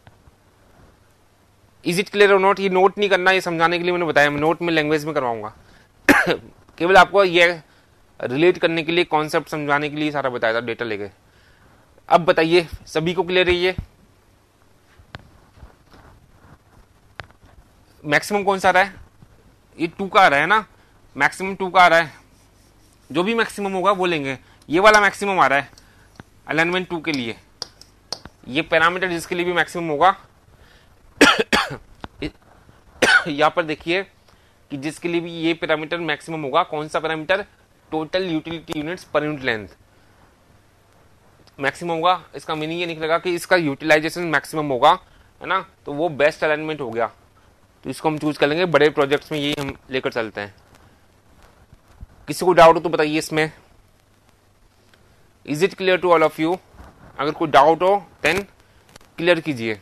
Is it clear or not? ये नोट नहीं करना, ये समझाने के लिए मैंने बताया, मैं नोट में लैंग्वेज में करवाऊंगा केवल आपको ये रिलेट करने के लिए, कॉन्सेप्ट समझाने के लिए सारा बताया था डेटा लेके। अब बताइए सभी को क्लियर है? ये मैक्सिमम कौन सा आ रहा है, ये 2 का आ रहा है ना, मैक्सिमम 2 का आ रहा है, जो भी मैक्सिमम होगा वो लेंगे। ये वाला मैक्सिमम आ रहा है अलाइनमेंट 2 के लिए, ये पैरामीटर जिसके लिए भी मैक्सिमम होगा यहां पर देखिए कि जिसके लिए भी ये पैरामीटर मैक्सिमम होगा, कौन सा parameter, total utility units per unit length maximum होगा। इसका मीनिंग ये निकलेगा कि इसका यूटिलाइजेशन मैक्सिमम होगा, है ना, तो वो बेस्ट अलाइनमेंट हो गया। तो इसको हम चूज कर लेंगे, बड़े प्रोजेक्ट्स में यही हम लेकर चलते हैं। किसी को डाउट हो तो बताइए इसमें। Is it clear to all of you? अगर कोई डाउट हो देन क्लियर कीजिए।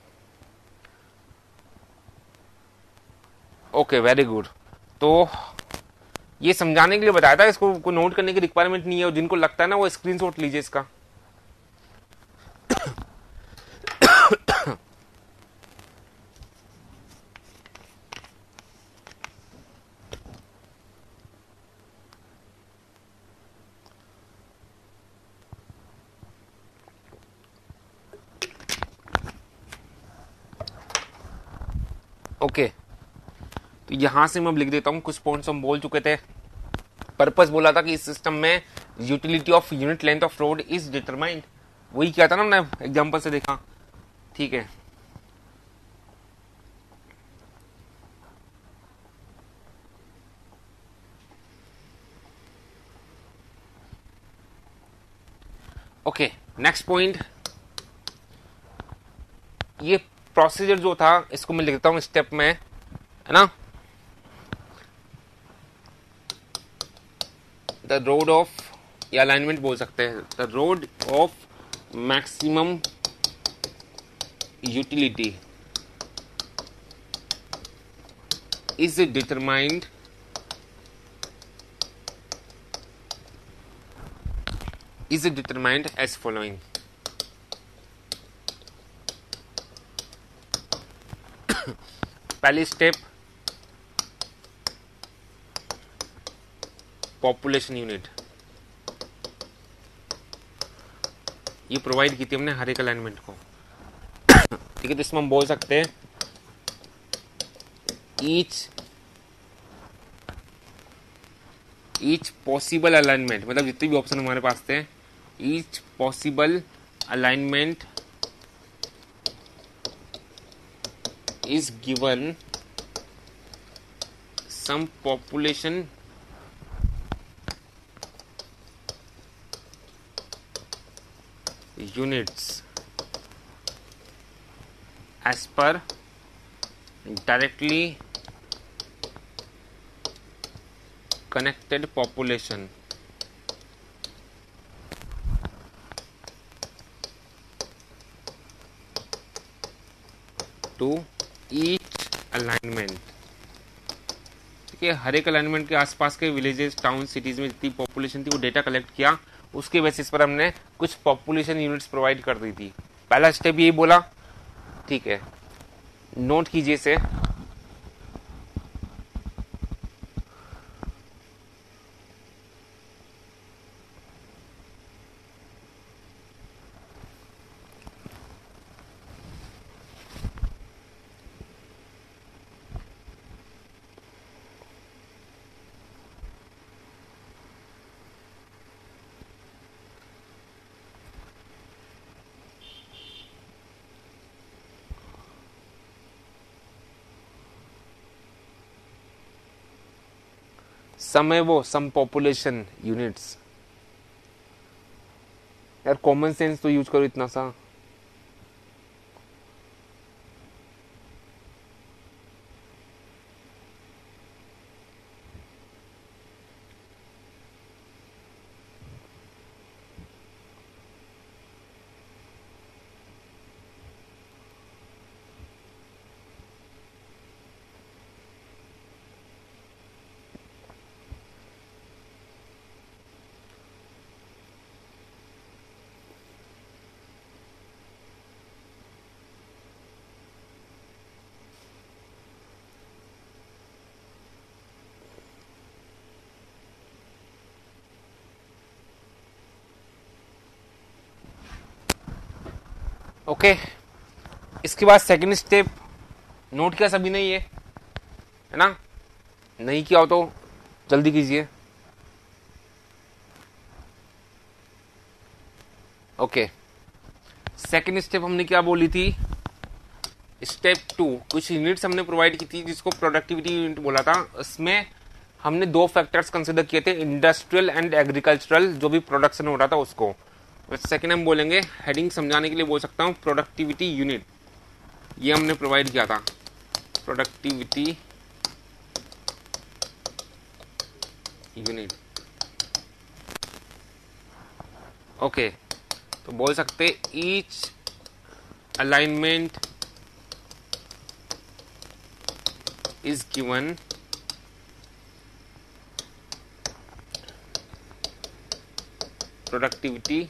Okay, very good. तो ये समझाने के लिए बताया था, इसको कोई नोट करने की रिक्वायरमेंट नहीं है, और जिनको लगता है ना वो स्क्रीनशॉट लीजिए इसका। ओके, तो यहां से मैं अब लिख देता हूं, कुछ पॉइंट्स हम बोल चुके थे। पर्पस बोला था कि इस सिस्टम में utility of unit length of road is determined, वही क्या था ना, हमने एग्जांपल से देखा। ठीक है, ओके नेक्स्ट पॉइंट, ये प्रोसीजर जो था इसको मैं लिख देता हूं स्टेप में, है ना। द रोड ऑफ, या अलाइनमेंट बोल सकते हैं, the road of maximum utility is determined as following. पहली स्टेप, पॉपुलेशन यूनिट, ये प्रोवाइड की थी हमने हर एक अलाइनमेंट को। ठीक है, तो इसमें हम बोल सकते हैं ईच पॉसिबल अलाइनमेंट, मतलब जितने भी ऑप्शन हमारे पास थे, each possible alignment is given some population units as per directly connected population to each alignment। ठीक है, हर एक अलाइनमेंट के आसपास के विलेजेस, टाउन, सिटीज में जितनी पॉपुलेशन थी वो डेटा कलेक्ट किया, उसके बेसिस पर हमने कुछ पॉपुलेशन यूनिट्स प्रोवाइड कर दी थी। पहला स्टेप यही बोला। ठीक है, नोट कीजिए इसे। सम है वो, सम पॉपुलेशन यूनिट्स। यार कॉमन सेंस तो यूज करो इतना सा। ओके, इसके बाद सेकंड स्टेप, नोट किया सभी ने ये, है ना। नहीं किया हो तो जल्दी कीजिए। ओके, सेकंड स्टेप हमने क्या बोली थी, स्टेप 2, कुछ यूनिट्स हमने प्रोवाइड की थी जिसको प्रोडक्टिविटी यूनिट बोला था। उसमें हमने दो फैक्टर्स कंसिडर किए थे, इंडस्ट्रियल एंड एग्रीकल्चरल, जो भी प्रोडक्शन हो रहा था उसको। सेकेंड हम बोलेंगे, हेडिंग समझाने के लिए बोल सकता हूं, प्रोडक्टिविटी यूनिट, ये हमने प्रोवाइड किया था, प्रोडक्टिविटी यूनिट। ओके, तो बोल सकते each alignment is given productivity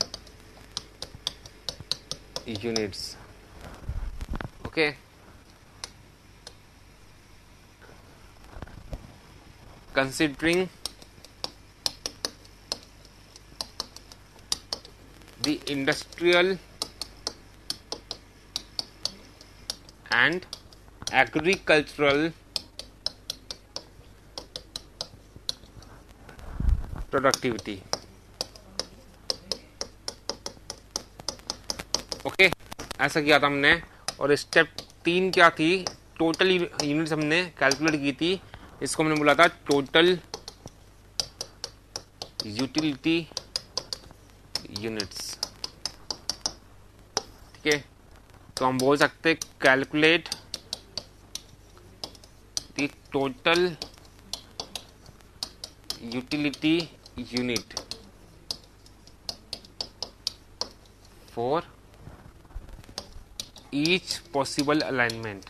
units. Okay, considering the industrial and agricultural productivity. Okay, ऐसा किया था हमने। और स्टेप 3 क्या थी, टोटल यूनिट्स हमने कैलकुलेट की थी। इसको हमने बोला था टोटल यूटिलिटी यूनिट्स। ठीक है, तो हम बोल सकते calculate the total utility unit for each possible alignment.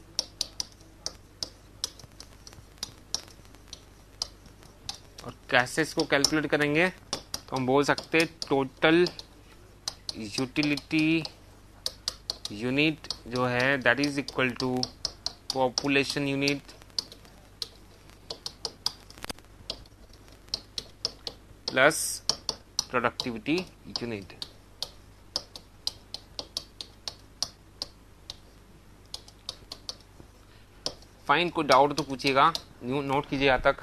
और कैसे इसको कैलकुलेट करेंगे, तो हम बोल सकते टोटल यूटिलिटी यूनिट जो है that is equal to population unit plus productivity unit. Fine, कोई डाउट तो पूछिएगा, नोट कीजिए यहाँ तक।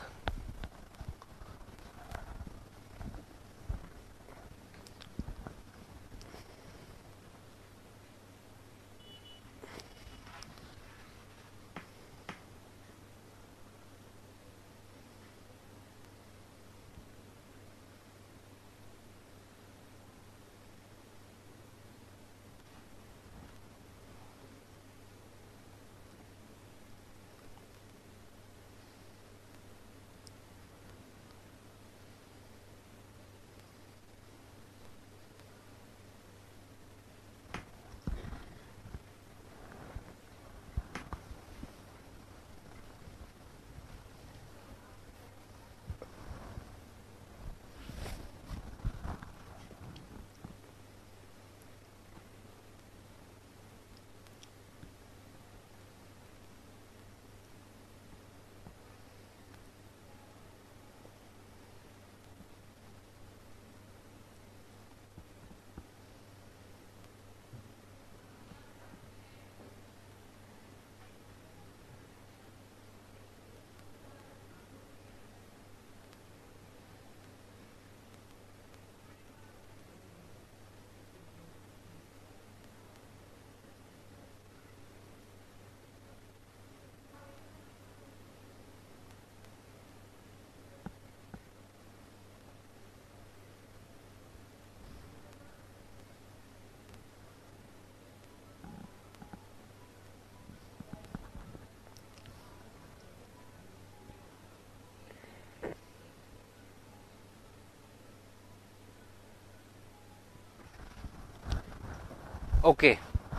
ओके,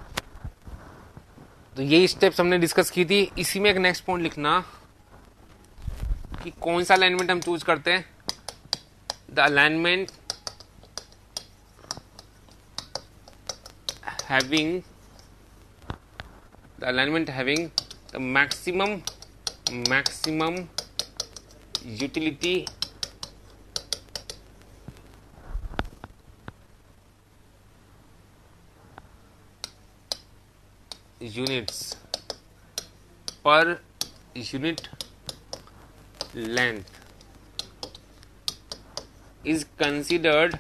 तो यही स्टेप्स हमने डिस्कस की थी। इसी में एक नेक्स्ट पॉइंट लिखना कि कौन सा अलाइनमेंट हम चूज करते हैं। The alignment having the maximum utility units per unit length is considered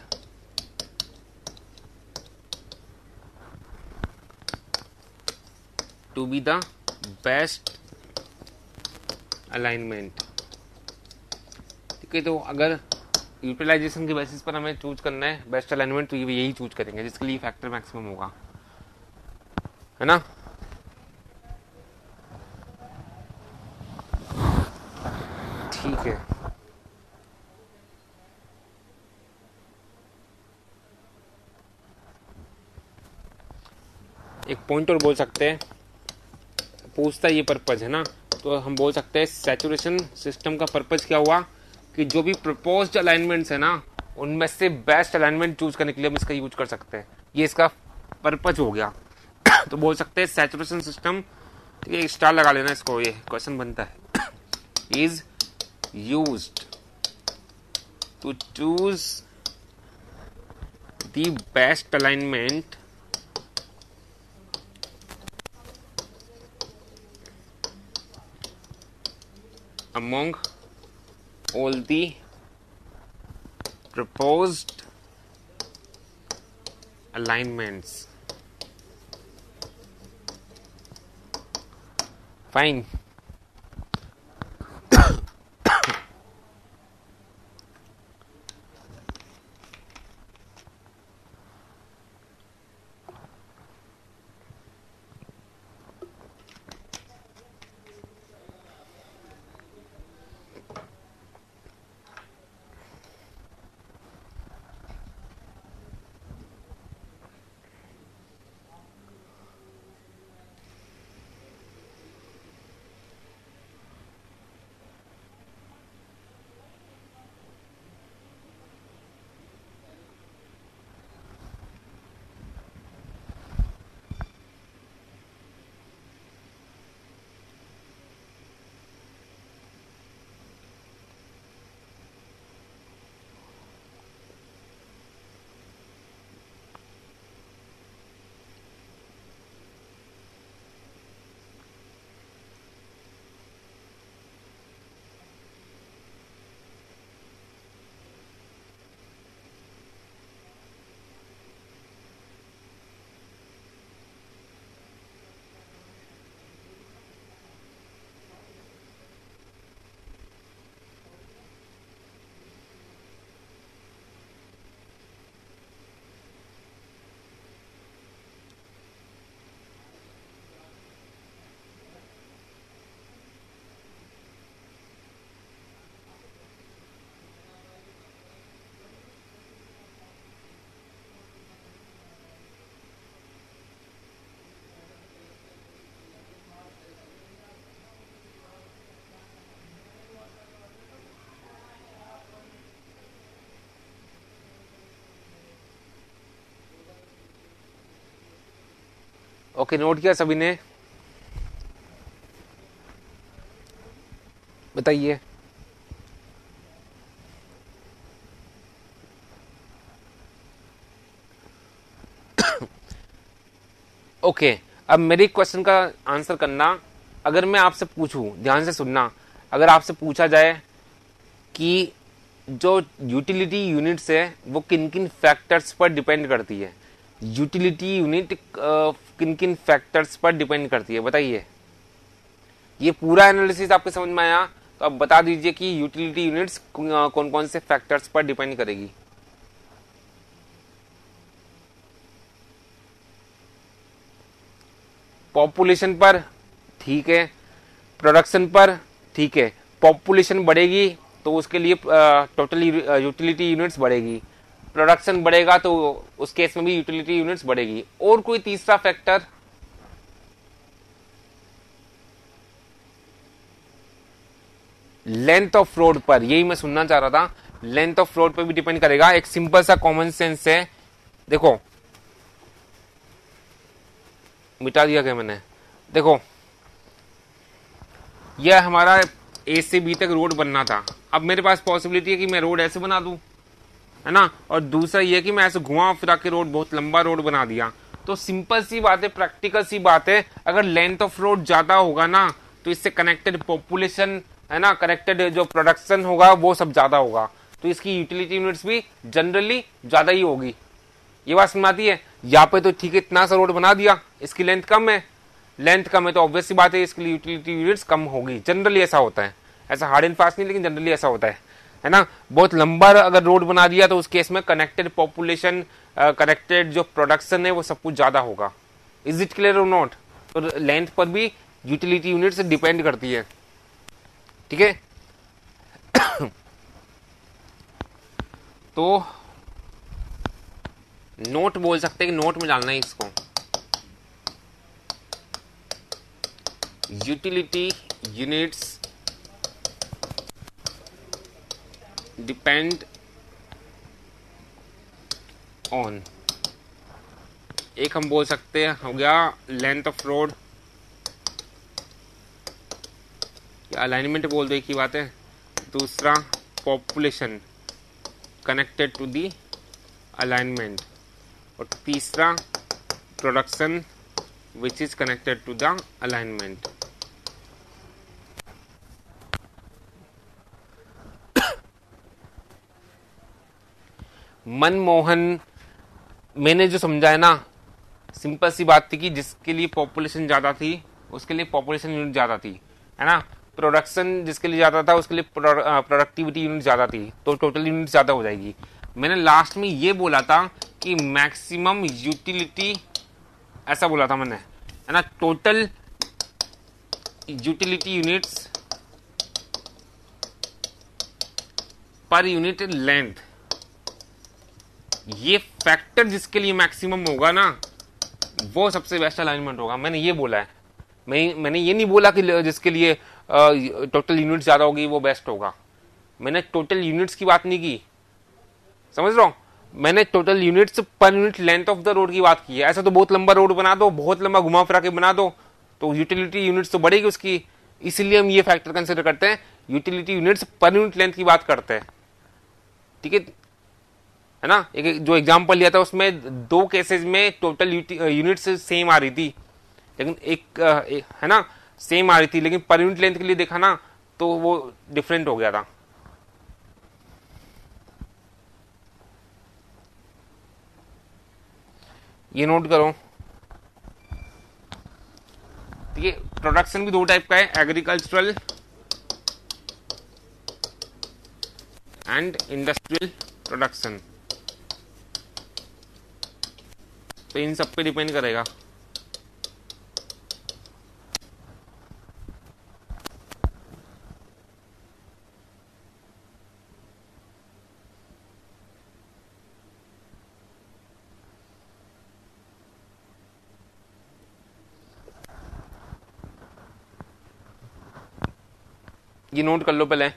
to be the best alignment। ठीक है, तो अगर यूटिलाइजेशन के बेसिस पर हमें चूज करना है बेस्ट अलाइनमेंट, तो ये यही चूज करेंगे जिसके लिए फैक्टर मैक्सिमम होगा, है ना। ठीक है, एक पॉइंट और बोल सकते हैं, पूछता ये पर्पज है ना, तो हम बोल सकते हैं सैचुरेशन सिस्टम का पर्पज क्या हुआ कि जो भी प्रपोज्ड अलाइनमेंट्स है ना उनमें से बेस्ट अलाइनमेंट चूज करने के लिए हम इसका यूज कर सकते हैं, ये इसका पर्पज हो गया। तो बोल सकते हैं सैचुरेशन सिस्टम, ठीक है, स्टार लगा लेना इसको, ये क्वेश्चन बनता है, is used to choose the best alignment among all the proposed alignments. Fine. Okay, note किया सभी ने? बताइए। ओके, अब मेरे क्वेश्चन का आंसर करना। अगर मैं आपसे पूछूं, ध्यान से सुनना, अगर आपसे पूछा जाए कि जो यूटिलिटी यूनिट्स है वो किन किन फैक्टर्स पर डिपेंड करती है, यूटिलिटी यूनिट किन किन फैक्टर्स पर डिपेंड करती है, बताइए। ये पूरा एनालिसिस आपके समझ में आया तो अब बता दीजिए कि यूटिलिटी यूनिट्स कौन कौन से फैक्टर्स पर डिपेंड करेगी। पॉपुलेशन पर, ठीक है। प्रोडक्शन पर, ठीक है। पॉपुलेशन बढ़ेगी तो उसके लिए टोटल यूटिलिटी यूनिट्स बढ़ेगी। प्रोडक्शन बढ़ेगा तो उस केस में भी यूटिलिटी यूनिट्स बढ़ेगी। और कोई तीसरा फैक्टर? लेंथ ऑफ रोड पर, यही मैं सुनना चाह रहा था। लेंथ ऑफ रोड पर भी डिपेंड करेगा। एक सिंपल सा कॉमन सेंस है, देखो, मिटा दिया क्या मैंने? देखो, यह हमारा ए से बी तक रोड बनना था। अब मेरे पास पॉसिबिलिटी है कि मैं रोड ऐसे बना दूं, है ना, और दूसरा ये कि मैं ऐसे घुमा फिरा के रोड, बहुत लंबा रोड बना दिया। तो सिंपल सी बात है, प्रैक्टिकल सी बात है, अगर लेंथ ऑफ रोड ज्यादा होगा ना तो इससे कनेक्टेड पॉपुलेशन, है ना, कनेक्टेड जो प्रोडक्शन होगा वो सब ज्यादा होगा, तो इसकी यूटिलिटी यूनिट्स भी जनरली ज्यादा ही होगी। ये बात समझ आती है? यहाँ पे तो ठीक है, इतना सा रोड बना दिया, इसकी लेंथ कम है, लेंथ कम है तो ऑब्वियस सी बात है इसके लिए यूटिलिटी यूनिट्स कम होगी। जनरली ऐसा होता है, ऐसा हार्ड एंड फास्ट नहीं, लेकिन जनरली ऐसा होता है ना। बहुत लंबा अगर रोड बना दिया तो उस केस में कनेक्टेड पॉपुलेशन, कनेक्टेड जो प्रोडक्शन है वो सब कुछ ज्यादा होगा। Is it clear or not? तो लेंथ पर भी यूटिलिटी यूनिट से डिपेंड करती है, ठीक है। तो नोट बोल सकते हैं कि नोट में डालना है इसको, यूटिलिटी यूनिट्स डिपेंड ऑन, एक हम बोल सकते हैं हो गया लेंथ ऑफ रोड, या अलाइनमेंट बोल दो, एक ही बात है। दूसरा population connected to the alignment, और तीसरा production which is connected to the alignment. Manmohan, मैंने जो समझा है ना, सिंपल सी बात थी कि जिसके लिए पॉपुलेशन ज्यादा थी उसके लिए पॉपुलेशन यूनिट ज्यादा थी, है ना। प्रोडक्शन जिसके लिए ज्यादा था उसके लिए प्रोडक्टिविटी यूनिट ज्यादा थी, तो टोटल यूनिट ज्यादा हो जाएगी। मैंने लास्ट में ये बोला था कि मैक्सिमम यूटिलिटी, ऐसा बोला था मैंने, है ना। Total utility units per unit length, ये फैक्टर जिसके लिए मैक्सिमम होगा ना वो सबसे बेस्ट अलाइनमेंट होगा, मैंने ये बोला है। मैंने ये नहीं बोला कि जिसके लिए टोटल यूनिट ज्यादा होगी वो बेस्ट होगा। मैंने टोटल यूनिट्स की बात नहीं की, समझ रहा हूं। मैंने total units per unit length of the road की बात की है। ऐसा तो बहुत लंबा रोड बना दो, बहुत लंबा घुमा फिरा के बना दो, तो यूटिलिटी यूनिट्स तो बढ़ेगी उसकी। इसीलिए हम ये फैक्टर कंसिडर करते हैं, utility units per unit length की बात करते हैं, ठीक है ना। एक जो एग्जांपल लिया था उसमें दो केसेस में टोटल यूनिट्स सेम आ रही थी, लेकिन एक है ना सेम आ रही थी, लेकिन पर यूनिट लेंथ के लिए देखा ना तो वो डिफरेंट हो गया था। ये नोट करो, ठीक है। प्रोडक्शन भी दो टाइप का है, एग्रीकल्चरल एंड इंडस्ट्रियल प्रोडक्शन, तो इन सब पे डिपेंड करेगा। ये नोट कर लो पहले।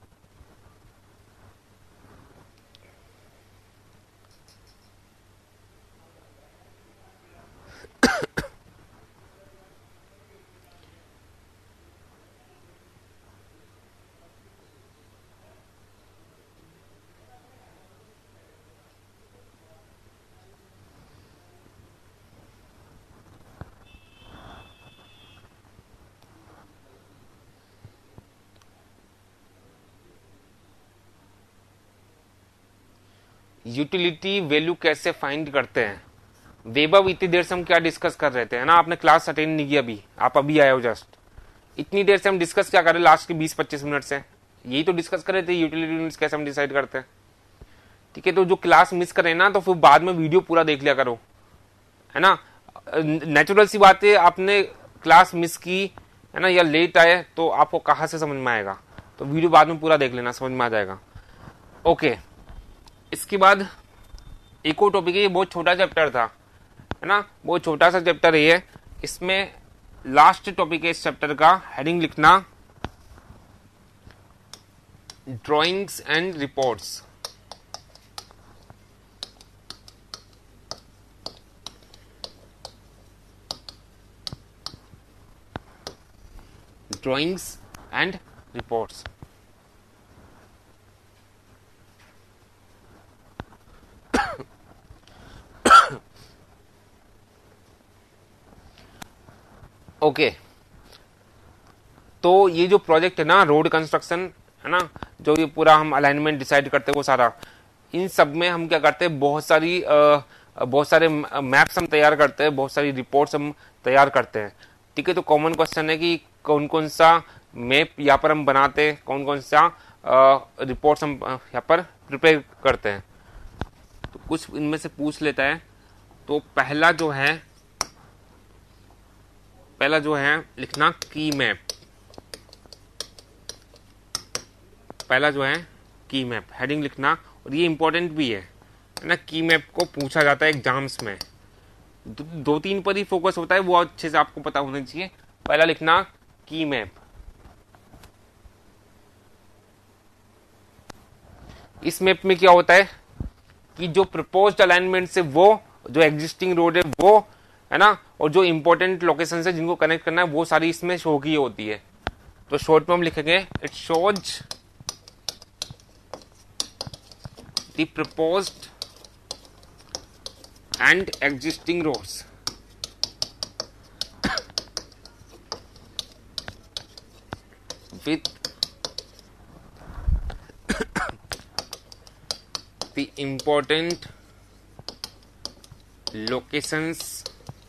यूटिलिटी वैल्यू कैसे फाइंड करते हैं, वेबव इतनी देर से हम क्या डिस्कस कर रहे थे, है ना। आपने क्लास अटेंड नहीं किया अभी, आप अभी आए हो जस्ट। इतनी देर से हम डिस्कस क्या कर रहे हैं, लास्ट के 20-25 मिनट से यही तो डिस्कस कर रहे थे, यूटिलिटी यूनिट्स कैसे हम डिसाइड करते हैं, ठीक है। तो जो क्लास मिस करें ना तो फिर बाद में वीडियो पूरा देख लिया करो, है ना। नेचुरल सी बात है, आपने क्लास मिस की, है ना, या लेट आए तो आपको कहाँ से समझ में आएगा, तो वीडियो बाद में पूरा देख लेना, समझ में आ जाएगा। ओके, इसके बाद एक और टॉपिक है, ये बहुत छोटा चैप्टर था, है ना, बहुत छोटा सा चैप्टर है ये। इसमें लास्ट टॉपिक है इस चैप्टर का, हेडिंग लिखना drawings and reports. Drawings and reports, okay. तो ये जो प्रोजेक्ट है ना रोड कंस्ट्रक्शन, है ना, जो ये पूरा हम अलाइनमेंट डिसाइड करते हैं वो सारा, इन सब में हम क्या करते हैं, बहुत सारे मैप्स हम तैयार करते हैं, बहुत सारी रिपोर्ट्स हम तैयार करते हैं, ठीक है। तो कॉमन क्वेश्चन है कि कौन कौन सा मैप यहाँ पर हम बनाते हैं, कौन कौन सा रिपोर्ट्स हम यहाँ पर प्रिपेयर करते हैं, तो कुछ इनमें से पूछ लेता है। तो पहला जो है लिखना की मैप, पहला जो है की मैप, हेडिंग लिखना, और ये इंपॉर्टेंट भी है ना। की मैप को पूछा जाता है एग्जाम्स में, दो तीन पर ही फोकस होता है, वो अच्छे से आपको पता होना चाहिए। पहला लिखना की मैप। इस मैप में क्या होता है कि जो प्रपोज्ड अलाइनमेंट से वो जो एग्जिस्टिंग रोड है वो, है ना, और जो इंपॉर्टेंट लोकेशन है जिनको कनेक्ट करना है वो सारी इसमें शो की होती है। तो शॉर्ट में हम लिखेंगे it shows the proposed and existing roads with the important locations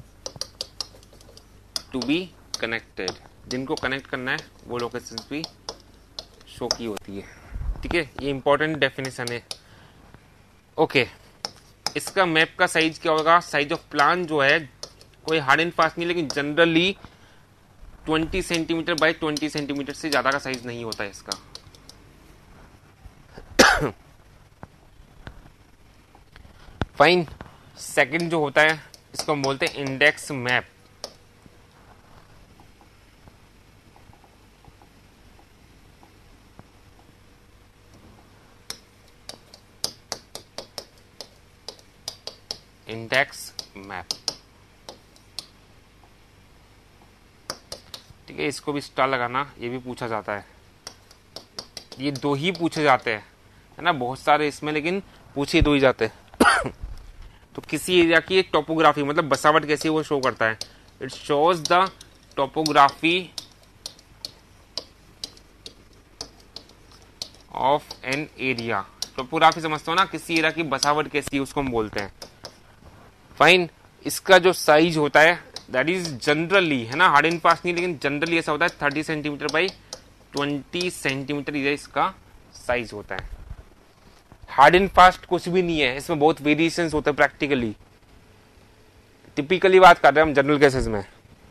to be connected, जिनको कनेक्ट करना है वो लोकेशंस भी शो की होती है। ठीक है, ये इंपॉर्टेंट डेफिनेशन है। ओके, इसका मैप का साइज क्या होगा? साइज ऑफ प्लान जो है कोई हार्ड एंड फास्ट नहीं, लेकिन जनरली 20 सेंटीमीटर बाय 20 सेंटीमीटर से ज्यादा का साइज नहीं होता है इसका। फाइन। सेकंड जो होता है इसको हम बोलते हैं इंडेक्स मैप। इंडेक्स मैप, ठीक है, इसको भी स्टार लगाना, ये भी पूछा जाता है। ये दो ही पूछे जाते हैं, है ना, बहुत सारे इसमें, लेकिन पूछे दो ही जाते हैं। तो किसी एरिया की एक टोपोग्राफी मतलब बसावट कैसी है वो शो करता है। It shows the topography of an area. Topography समझते हो ना, किसी एरिया की बसावट कैसी है उसको हम बोलते हैं। फाइन। इसका जो साइज होता है दैट इज जनरली, है ना, हार्ड एंड फास्ट नहीं, लेकिन जनरली ऐसा होता है 30 सेंटीमीटर बाई 20 सेंटीमीटर ये इसका साइज होता है। हार्ड एंड फास्ट कुछ भी नहीं है, इसमें बहुत वेरिएशंस होते हैं प्रैक्टिकली। टिपिकली बात कर रहे हैं हम जनरल केसेस में।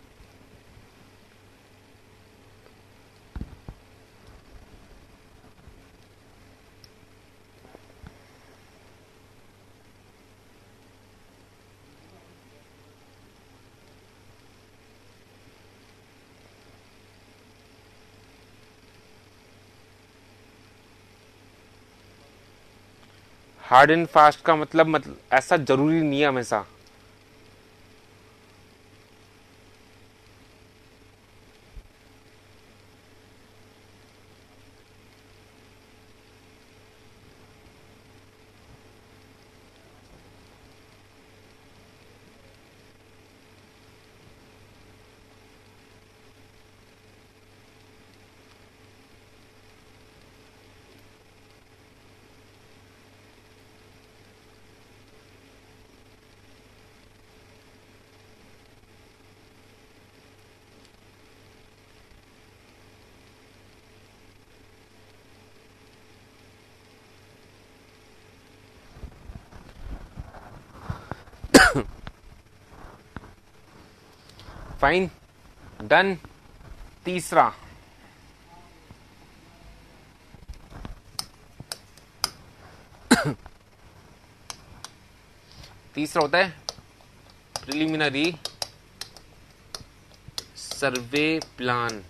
हार्ड एंड फास्ट का मतलब ऐसा जरूरी नहीं है हमेशा। Fine, done. तीसरा, तीसरा होता है preliminary survey plan.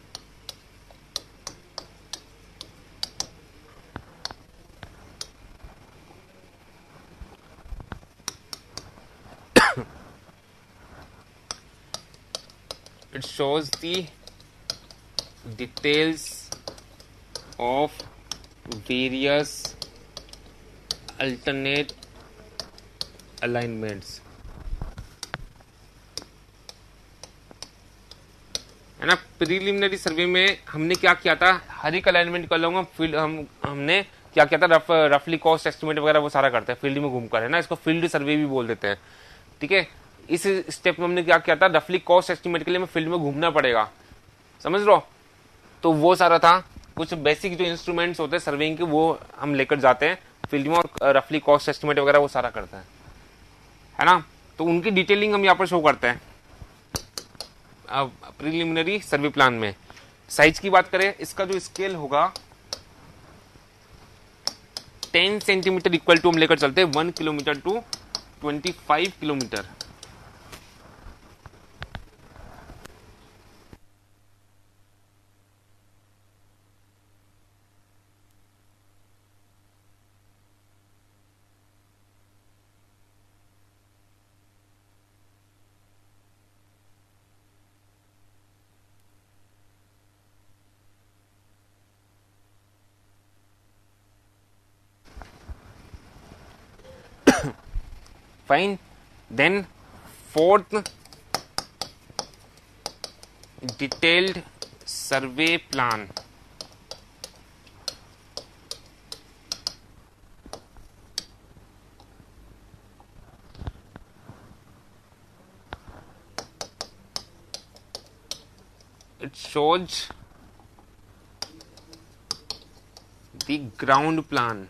It shows the details of various alternate alignments, है ना। प्रीलिमिनरी सर्वे में हमने क्या किया था, हर एक अलाइनमेंट कर लूंगा फील्ड, हमने क्या किया था, रफली कॉस्ट एस्टिमेट वगैरह वो सारा करते हैं फील्ड में घूमकर, है ना, इसको फील्ड सर्वे भी बोल देते हैं। ठीक है, इस स्टेप में हमने क्या किया था, रफली कॉस्ट एस्टिमेट के लिए हमें फील्ड में घूमना पड़ेगा, समझ लो। तो वो सारा था, कुछ बेसिक जो इंस्ट्रूमेंट्स होते हैं सर्वेइंग के वो हम लेकर जाते हैं फील्ड में, और रफली कॉस्ट एस्टिमेट वगैरह वो सारा करता है ना। तो उनकी डिटेलिंग हम यहाँ पर शो करते हैं प्रीलिमिनरी सर्वे प्लान में। साइज की बात करें, इसका जो स्केल होगा 10 सेंटीमीटर इक्वल टू हम लेकर चलते हैं 1 kilometre to 25 kilometre. Fine. Then fourth, detailed survey plan. it shows the ground plan।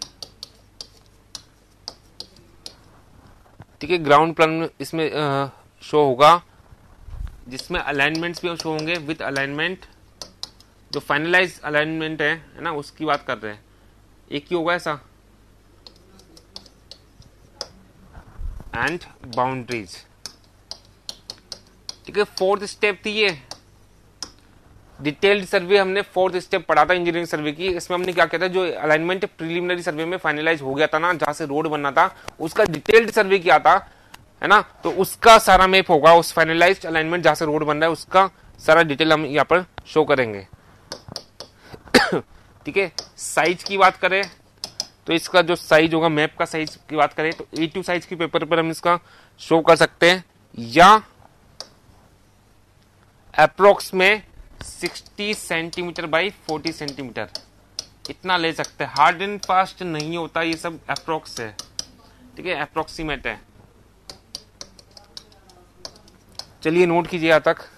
ठीक है, ग्राउंड प्लान इसमें शो होगा, जिसमें अलाइनमेंट्स भी शो होंगे विद अलाइनमेंट, जो फाइनलाइज अलाइनमेंट है ना, उसकी बात कर रहे हैं। एक ही होगा ऐसा, एंड बाउंड्रीज। ठीक है, फोर्थ स्टेप थी ये डिटेल्ड सर्वे। हमने फोर्थ स्टेप पढ़ा था इंजीनियरिंग सर्वे की। इसमें हमने क्या किया था, जो अलाइनमेंट प्रीलिमिनरी सर्वे में फाइनलाइज हो गया था ना, जहां से रोड बनना था, उसका डिटेल्ड सर्वे किया था, है ना, तो उसका सारा मैप होगा, उस फाइनलाइज्ड अलाइनमेंट जहां से रोड बन रहा है उसका सारा डिटेल हम यहाँ पर शो करेंगे। ठीक है, साइज की बात करें तो इसका जो साइज होगा, मैप का साइज की बात करें तो A2 साइज की पेपर पर हम इसका शो कर सकते हैं, या अप्रोक्स में 60 सेंटीमीटर बाई 40 सेंटीमीटर इतना ले सकते हैं। हार्ड एंड फास्ट नहीं होता, ये सब अप्रोक्स है। ठीक है, अप्रोक्सीमेट है। चलिए नोट कीजिए यहां तक।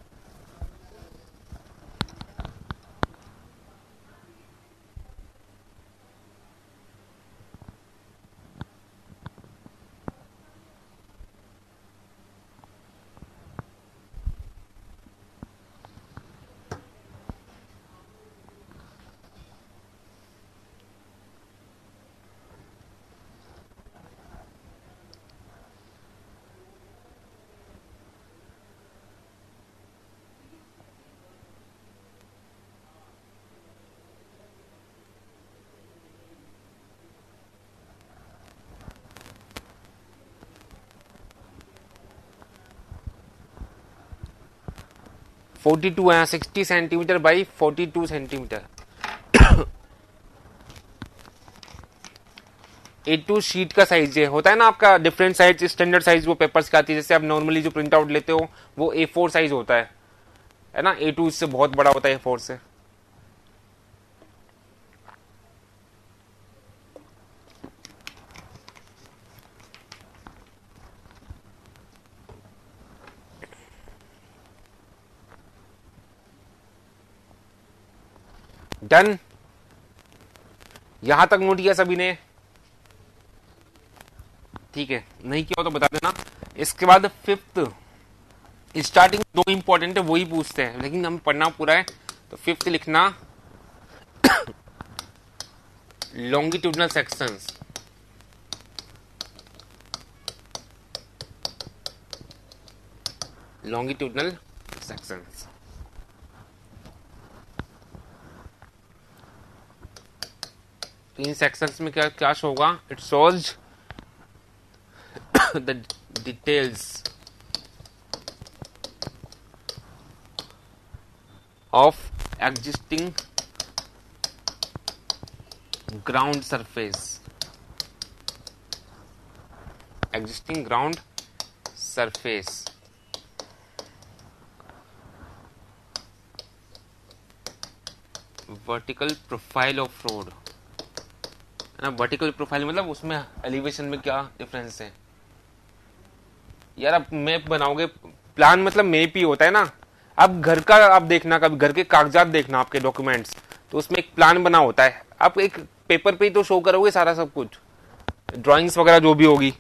फोर्टी टू है, 60 centimetre by 42 centimetre. A2 sheet का साइज ये होता है ना आपका, डिफरेंट साइज, स्टैंडर्ड साइज वो पेपर्स का आती है। जैसे आप नॉर्मली जो प्रिंट आउट लेते हो वो A4 साइज होता है ना। A2 इससे बहुत बड़ा होता है A4 से। डन, यहां तक नोट किया सभी ने? ठीक है, नहीं किया हो तो बता देना। इसके बाद फिफ्थ, स्टार्टिंग दो इंपॉर्टेंट है वही पूछते हैं, लेकिन हमें पढ़ना पूरा है, तो फिफ्थ लिखना लॉन्गिट्यूडनल सेक्शंस। लॉन्गिट्यूडनल सेक्शंस, इन सेक्शंस में क्या क्या शो होगा? It shows the details of existing ground surface, existing ground surface, vertical profile of road, है ना। वर्टिकल प्रोफाइल मतलब उसमें एलिवेशन में क्या डिफरेंस है। यार आप मैप बनाओगे, प्लान मतलब मैप ही होता है ना। अब घर का आप देखना, कभी घर के कागजात देखना, आपके डॉक्यूमेंट्स, तो उसमें एक प्लान बना होता है। आप एक पेपर पे ही तो शो करोगे सारा सब कुछ, ड्राइंग्स वगैरह जो भी होगी।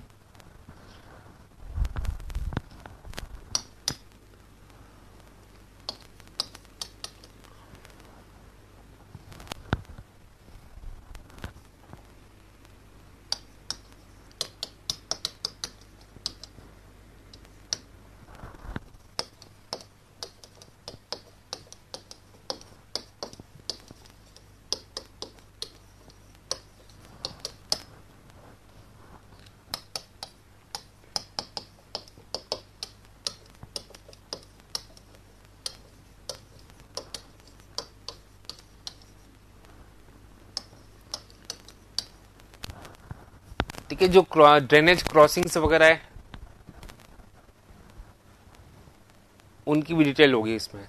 ठीक है, जो ड्रेनेज क्रॉसिंग्स वगैरह है उनकी भी डिटेल होगी इसमें।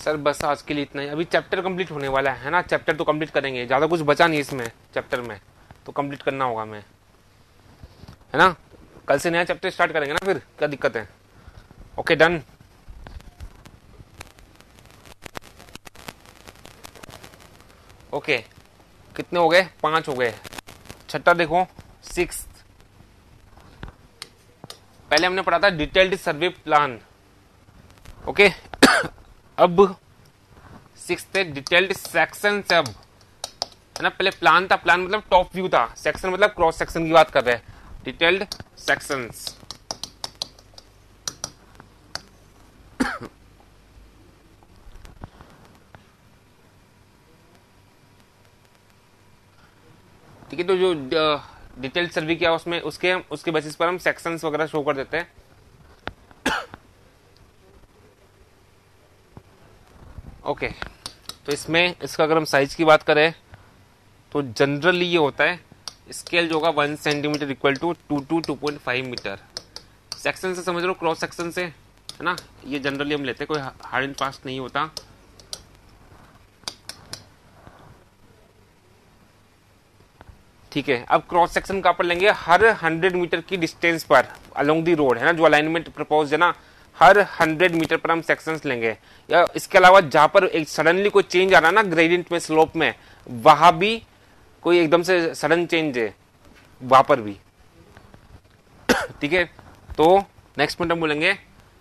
सर बस आज के लिए इतना ही। अभी चैप्टर कंप्लीट होने वाला है ना, चैप्टर तो कंप्लीट करेंगे, ज़्यादा कुछ बचा नहीं इसमें चैप्टर में, तो कंप्लीट करना होगा हमें, है ना। कल से नया चैप्टर स्टार्ट करेंगे ना, फिर क्या दिक्कत है। Okay done. ओके कितने हो गए, 5 हो गए। छठा देखो, 6। पहले हमने पढ़ा था डिटेल्ड सर्वे प्लान। ओके अब 6 है डिटेल्ड सेक्शन। सब है ना, पहले प्लान था, प्लान मतलब टॉप व्यू था, सेक्शन मतलब क्रॉस सेक्शन की बात कर रहे हैं, डिटेल्ड सेक्शंस। ठीक है, तो जो डिटेल्ड सर्वे किया उसमें उसके बेसिस पर हम सेक्शंस वगैरह शो कर देते हैं। ओके तो इसमें इसका अगर हम साइज की बात करें तो जनरली ये होता है, स्केल जो होगा 1 centimetre equal to 2 to 2.5 metre. Section से समझ लो, क्रॉस सेक्शन से, है ना, ये जनरली हम लेते हैं, कोई हार्ड एंड फास्ट नहीं होता। ठीक है, अब क्रॉस सेक्शन कहाँ पर लेंगे, हर 100 मीटर की डिस्टेंस पर अलोंग दी रोड, है ना, जो अलाइनमेंट प्रपोज है ना, हर 100 मीटर पर हम सेक्शंस लेंगे। या इसके अलावा जहां पर एक सडनली कोई चेंज आ रहा है ना ग्रेडियंट में, स्लोप में, वहां भी कोई एकदम से सडन चेंज है, वहां पर भी। ठीक है, तो नेक्स्ट पॉइंट हम बोलेंगे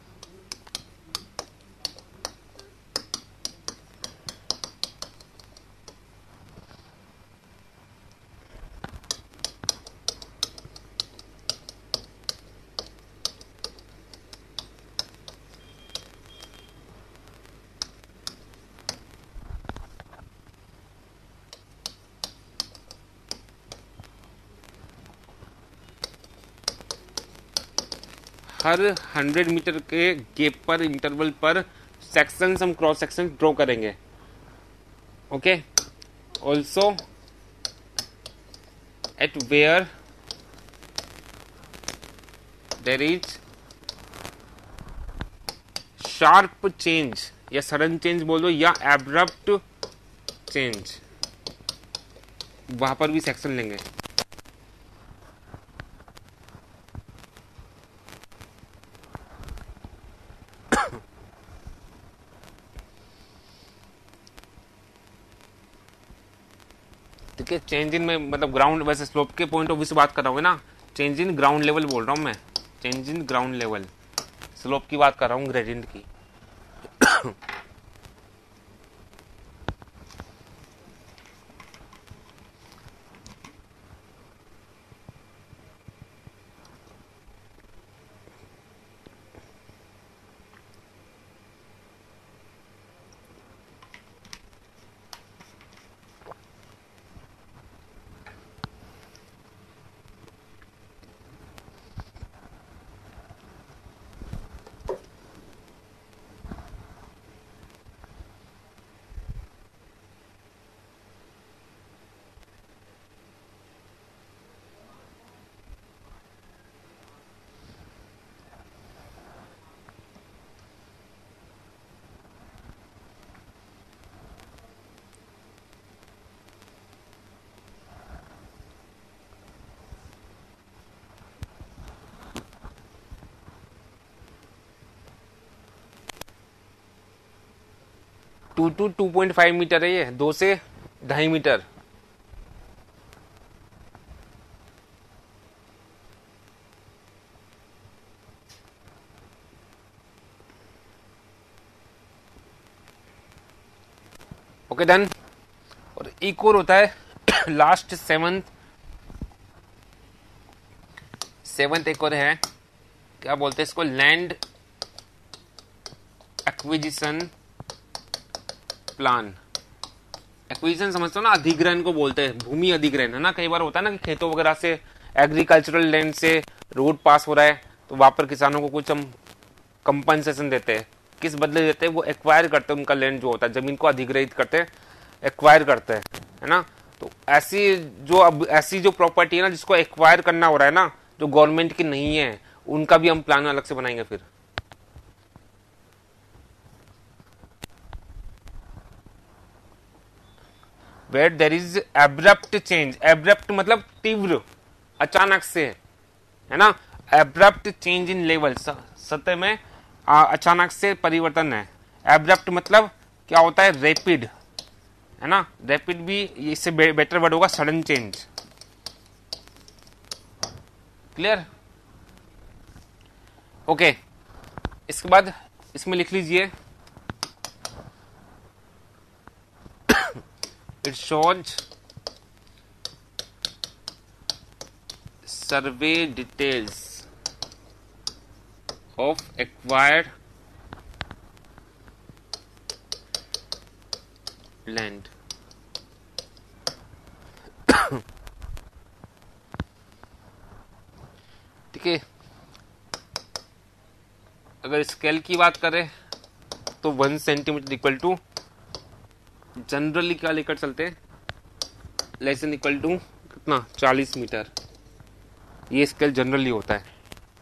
हर 100 मीटर के गैप पर, इंटरवल पर सेक्शंस हम क्रॉस सेक्शन ड्रॉ करेंगे। Okay, also at where there is sharp change, या सडन चेंज बोल दो, या एब्रप्ट चेंज, वहां पर भी सेक्शन लेंगे। ठीक है, चेंज इन में मतलब ग्राउंड, वैसे स्लोप के पॉइंट ऑफ व्यू से बात कर रहा हूँ ना, चेंज इन ग्राउंड लेवल बोल रहा हूँ मैं, change in ground level, slope की बात कर रहा हूँ, ग्रेडियंट की। 2 to 2.5 मीटर है ये, 2 से 2.5 मीटर। Okay done. और एक और होता है लास्ट सेवंथ एक और है, क्या बोलते हैं इसको, लैंड एक्विजिशन प्लान। एक्विजिशन समझते हो ना, अधिग्रहण को बोलते हैं, भूमि अधिग्रहण, है ना। कई बार होता है ना कि खेतों वगैरह से, एग्रीकल्चरल लैंड से रोड पास हो रहा है, तो वहां पर किसानों को कुछ हम कंपनसेशन देते हैं। किस बदले देते हैं, वो एक्वायर करते हैं, उनका लैंड जो होता है, जमीन को अधिग्रहित करते हैं, एक्वायर करते हैं, है ना। तो ऐसी जो प्रॉपर्टी है ना, जिसको एक्वायर करना हो रहा है ना, जो गवर्नमेंट की नहीं है, उनका भी हम प्लान अलग से बनाएंगे फिर। Where there is abrupt change, abrupt मतलब तीव्र, अचानक से, है ना, एब्रप्ट चेंज इन लेवल, सतह में अचानक से परिवर्तन है। एब्रप्ट मतलब क्या होता है, रैपिड, है ना, रैपिड भी इससे बेटर वर्ड होगा सडन चेंज। क्लियर? ओके, इसके बाद इसमें लिख लीजिए it shows survey details of acquired land. ठीक है, अगर स्केल की बात करें तो 1 सेंटीमीटर इक्वल टू, जनरली क्या लेकर चलते हैं, लेस देन इक्वल टू कितना, 40 मीटर, ये स्केल जनरली होता है।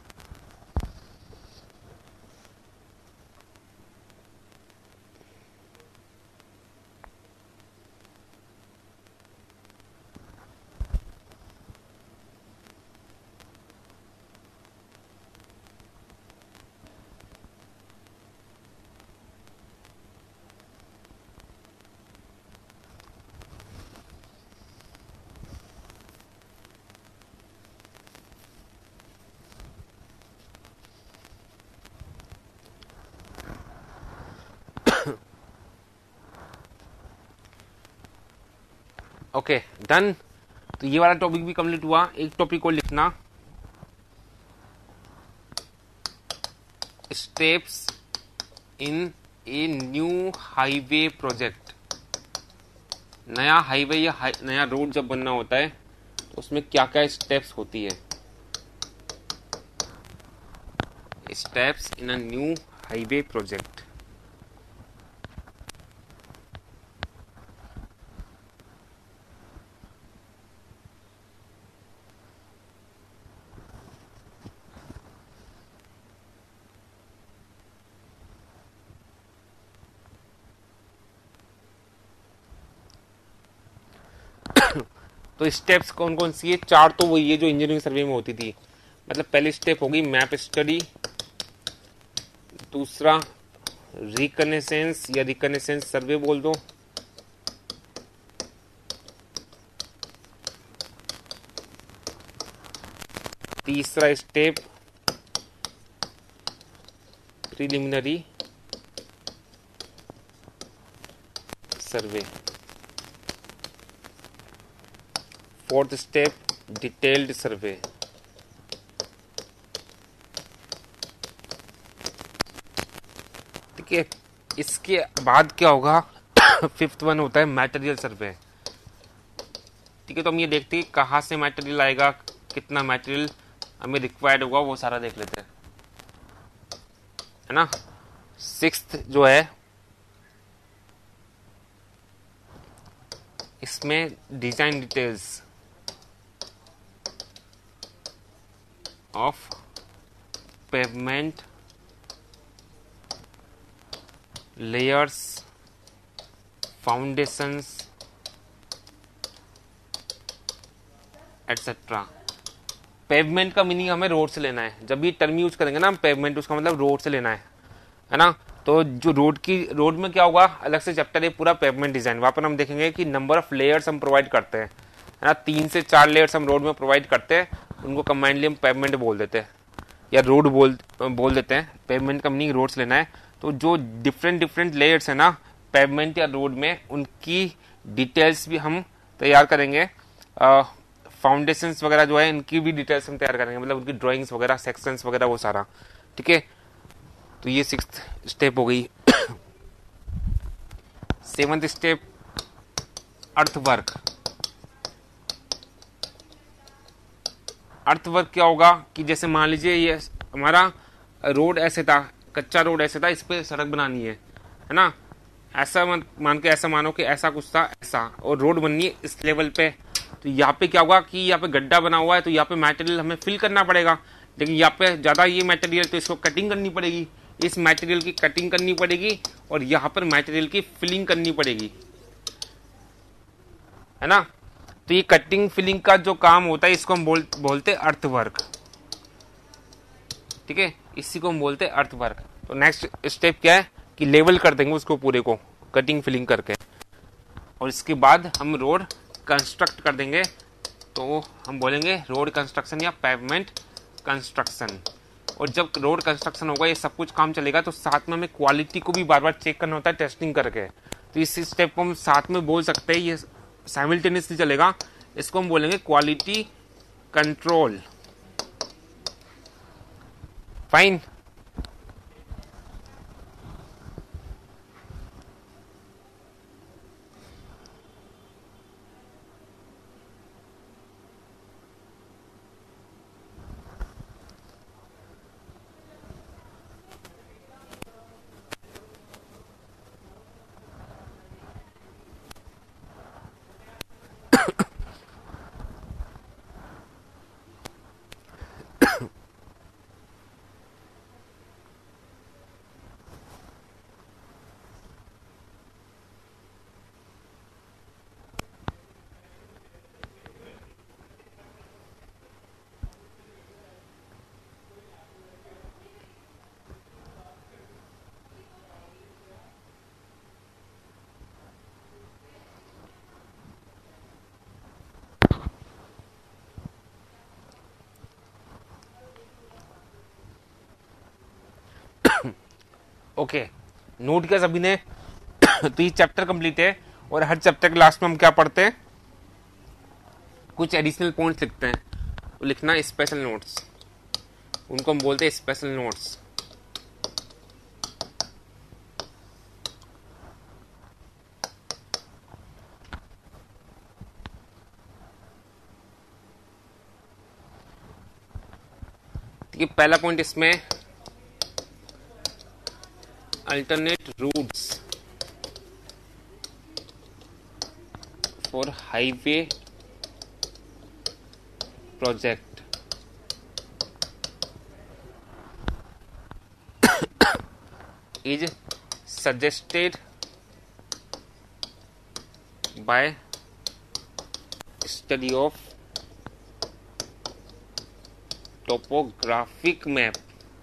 Okay done. तो ये वाला टॉपिक भी कंप्लीट हुआ। एक टॉपिक और लिखना, steps in a new highway project. नया हाईवे या नया रोड जब बनना होता है तो उसमें क्या क्या स्टेप्स होती है। Steps in a new highway project. तो स्टेप्स कौन कौन सी है, 4 तो वही है जो इंजीनियरिंग सर्वे में होती थी। मतलब पहली स्टेप होगी मैप स्टडी, दूसरा रिकनेसेंस या रिकनेसेंस सर्वे बोल दो, तीसरा step preliminary survey, fourth step detailed survey, ठीक है। इसके बाद क्या होगा, फिफ्थ वन होता है मटेरियल सर्वे। ठीक है, तो हम ये देखते हैं कहाँ से मटेरियल आएगा, कितना मटेरियल हमें रिक्वायर्ड होगा, वो सारा देख लेते हैं, है ना। सिक्स्थ जो है इसमें design details of pavement layers, foundations etcetera. Pavement का मीनिंग हमें रोड से लेना है। जब भी टर्म यूज करेंगे ना हम पेवमेंट, उसका मतलब रोड से लेना है ना। तो जो रोड में क्या होगा, अलग से चैप्टर है पूरा पेवमेंट डिजाइन। वहां पर हम देखेंगे कि नंबर ऑफ लेयर्स हम प्रोवाइड करते हैं, है ना। 3 से 4 लेयर्स हम रोड में प्रोवाइड करते हैं, उनको कंबाइंडली हम पेवमेंट बोल देते हैं या रोड बोल देते हैं। पेवमेंट का मीनिंग रोड से लेना है। तो जो डिफरेंट लेयर्स है ना पेवमेंट या रोड में, उनकी डिटेल्स भी हम तैयार करेंगे। फाउंडेशंस वगैरह जो है इनकी भी डिटेल्स हम तैयार करेंगे, मतलब उनकी ड्राइंग्स वगैरह, सेक्शंस वगैरह, वो सारा। ठीक है, तो ये 6th स्टेप हो गई। 7th step earthwork. अर्थवर्क क्या होगा कि जैसे मान लीजिए ये हमारा रोड ऐसे था, कच्चा रोड ऐसे था, इस पे सड़क बनानी है ना। ऐसा मान के ऐसा मानो कि ऐसा कुछ था ऐसा, और रोड बननी है इस लेवल पे। तो यहाँ पे क्या होगा कि यहाँ पे गड्ढा बना हुआ है, तो यहाँ पे मटेरियल हमें फिल करना पड़ेगा। लेकिन यहाँ पे ज्यादा ये मटेरियल, तो इसको कटिंग करनी पड़ेगी, इस मटेरियल की कटिंग करनी पड़ेगी, और यहाँ पर मटेरियल की फिलिंग करनी पड़ेगी। है ना। तो ये कटिंग फिलिंग का जो काम होता है इसको हम बोलते हैं अर्थ वर्क, ठीक है, इसी को हम बोलते हैं अर्थ वर्क। तो नेक्स्ट स्टेप क्या है कि लेवल कर देंगे उसको पूरे को कटिंग फिलिंग करके, और इसके बाद हम रोड कंस्ट्रक्ट कर देंगे। तो हम बोलेंगे रोड कंस्ट्रक्शन या पेवमेंट कंस्ट्रक्शन। और जब रोड कंस्ट्रक्शन होगा ये सब कुछ काम चलेगा तो साथ में हमें क्वालिटी को भी बार बार चेक करना होता है टेस्टिंग करके। तो इस स्टेप को हम साथ में बोल सकते हैं, ये साइमल्टेनियसली चलेगा। इसको हम बोलेंगे quality control. Fine. Okay, note किया सभी ने। तो ये चैप्टर कंप्लीट है, और हर चैप्टर के लास्ट में हम क्या पढ़ते हैं, कुछ एडिशनल पॉइंट्स लिखते हैं। तो लिखना स्पेशल नोट्स, उनको हम बोलते हैं स्पेशल नोट्स। ठीक है, पहला पॉइंट इसमें alternate routes for highway project is suggested by study of topographic map।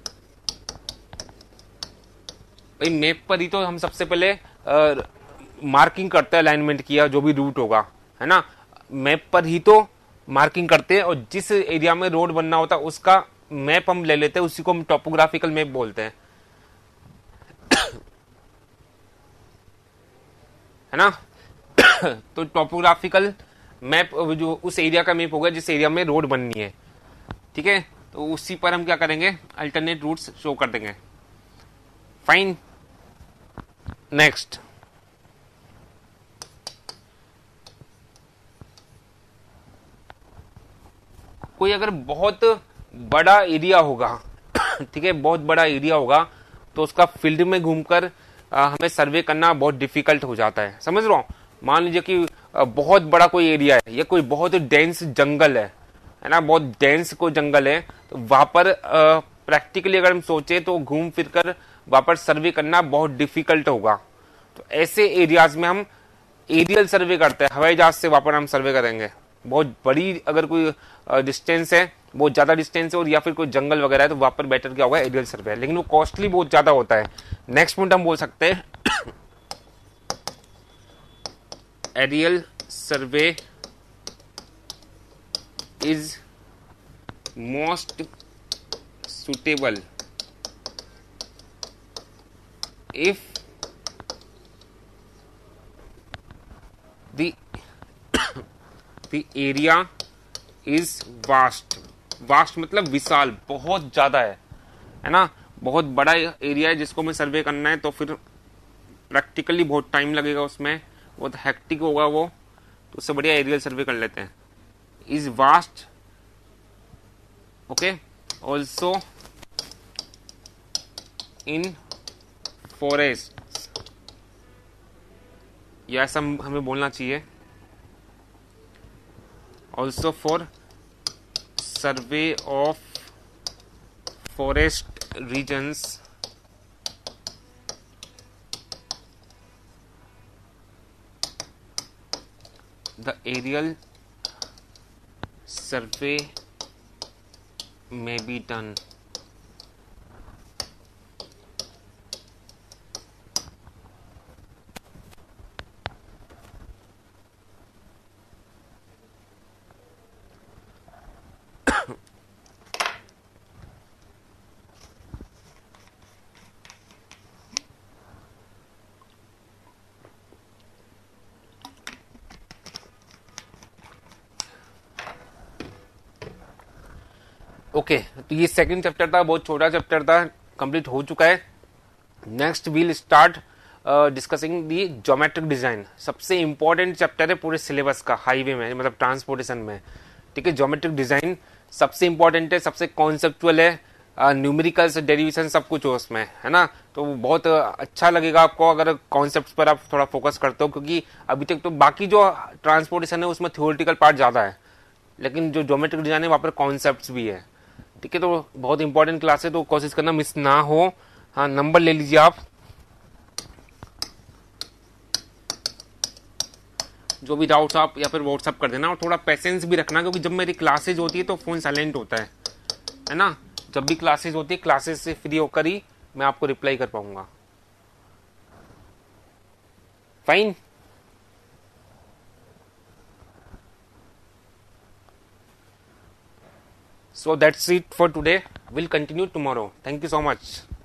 भाई मैप पर ही तो हम सबसे पहले मार्किंग करते हैं अलाइनमेंट किया जो भी रूट होगा, है ना। मैप पर ही तो मार्किंग करते हैं, और जिस एरिया में रोड बनना होता है उसका मैप हम ले लेते हैं, उसी को हम टॉपोग्राफिकल मैप बोलते हैं, है ना। तो टॉपोग्राफिकल मैप जो उस एरिया का मैप होगा जिस एरिया में रोड बननी है, ठीक है। तो उसी पर हम क्या करेंगे, अल्टरनेट रूट्स शो कर देंगे। फाइन। नेक्स्ट, कोई अगर बहुत बड़ा एरिया होगा, ठीक है, बहुत बड़ा एरिया होगा, तो उसका फील्ड में घूमकर हमें सर्वे करना बहुत डिफिकल्ट हो जाता है। समझ रहा हूँ। मान लीजिए कि बहुत बड़ा कोई एरिया है, या कोई बहुत डेंस जंगल है ना, बहुत डेंस कोई जंगल है, तो वहां पर प्रैक्टिकली अगर हम सोचे तो घूम फिर कर वहां पर सर्वे करना बहुत डिफिकल्ट होगा। तो ऐसे एरियाज में हम एरियल सर्वे करते हैं, हवाई जहाज से वहां पर हम सर्वे करेंगे। बहुत बड़ी अगर कोई डिस्टेंस है, बहुत ज्यादा डिस्टेंस है, और या फिर कोई जंगल वगैरह है, तो वहां पर बेटर क्या होगा, एरियल सर्वे है, लेकिन वो कॉस्टली बहुत ज्यादा होता है। नेक्स्ट पॉइंट हम बोल सकते हैं aerial survey is most suitable if the the area is vast। Vast मतलब विशाल, बहुत ज्यादा है ना, बहुत बड़ा एरिया है जिसको हमें सर्वे करना है, तो फिर प्रैक्टिकली बहुत टाइम लगेगा, उसमें बहुत हेक्टिक होगा वो, तो उससे बढ़िया एरियल सर्वे कर लेते हैं। Is vast, okay, also in forest, या ऐसा हमें बोलना चाहिए। Also for survey of forest regions the aerial survey may be done. Okay तो ये सेकंड चैप्टर था, बहुत छोटा चैप्टर था, कंप्लीट हो चुका है। Next will start discussing the geometric design. सबसे इंपॉर्टेंट चैप्टर है पूरे सिलेबस का हाईवे में, मतलब ट्रांसपोर्टेशन में। ठीक है, ज्योमेट्रिक डिजाइन सबसे इंपॉर्टेंट है, सबसे कॉन्सेप्चुअल है, न्यूमेरिकल्स डेरिवेशन सब कुछ हो उसमें, है ना। तो बहुत अच्छा लगेगा आपको अगर कॉन्सेप्ट पर आप थोड़ा फोकस करते हो, क्योंकि अभी तक तो बाकी जो ट्रांसपोर्टेशन है उसमें थियोरिटिकल पार्ट ज्यादा है, लेकिन जो ज्योमेट्रिक डिजाइन है वहां पर कॉन्सेप्ट भी है। ठीक है, तो बहुत इंपॉर्टेंट क्लास है, तो कोशिश करना मिस ना हो। हाँ, नंबर ले लीजिए आप, जो भी डाउट्स आप या फिर व्हाट्सअप कर देना, और थोड़ा पेशेंस भी रखना, क्योंकि जब मेरी क्लासेज होती है तो फोन साइलेंट होता है ना। जब भी क्लासेज होती है, क्लासेज से फ्री होकर ही मैं आपको रिप्लाई कर पाऊंगा। Fine. So that's it for today. We'll continue tomorrow. Thank you so much.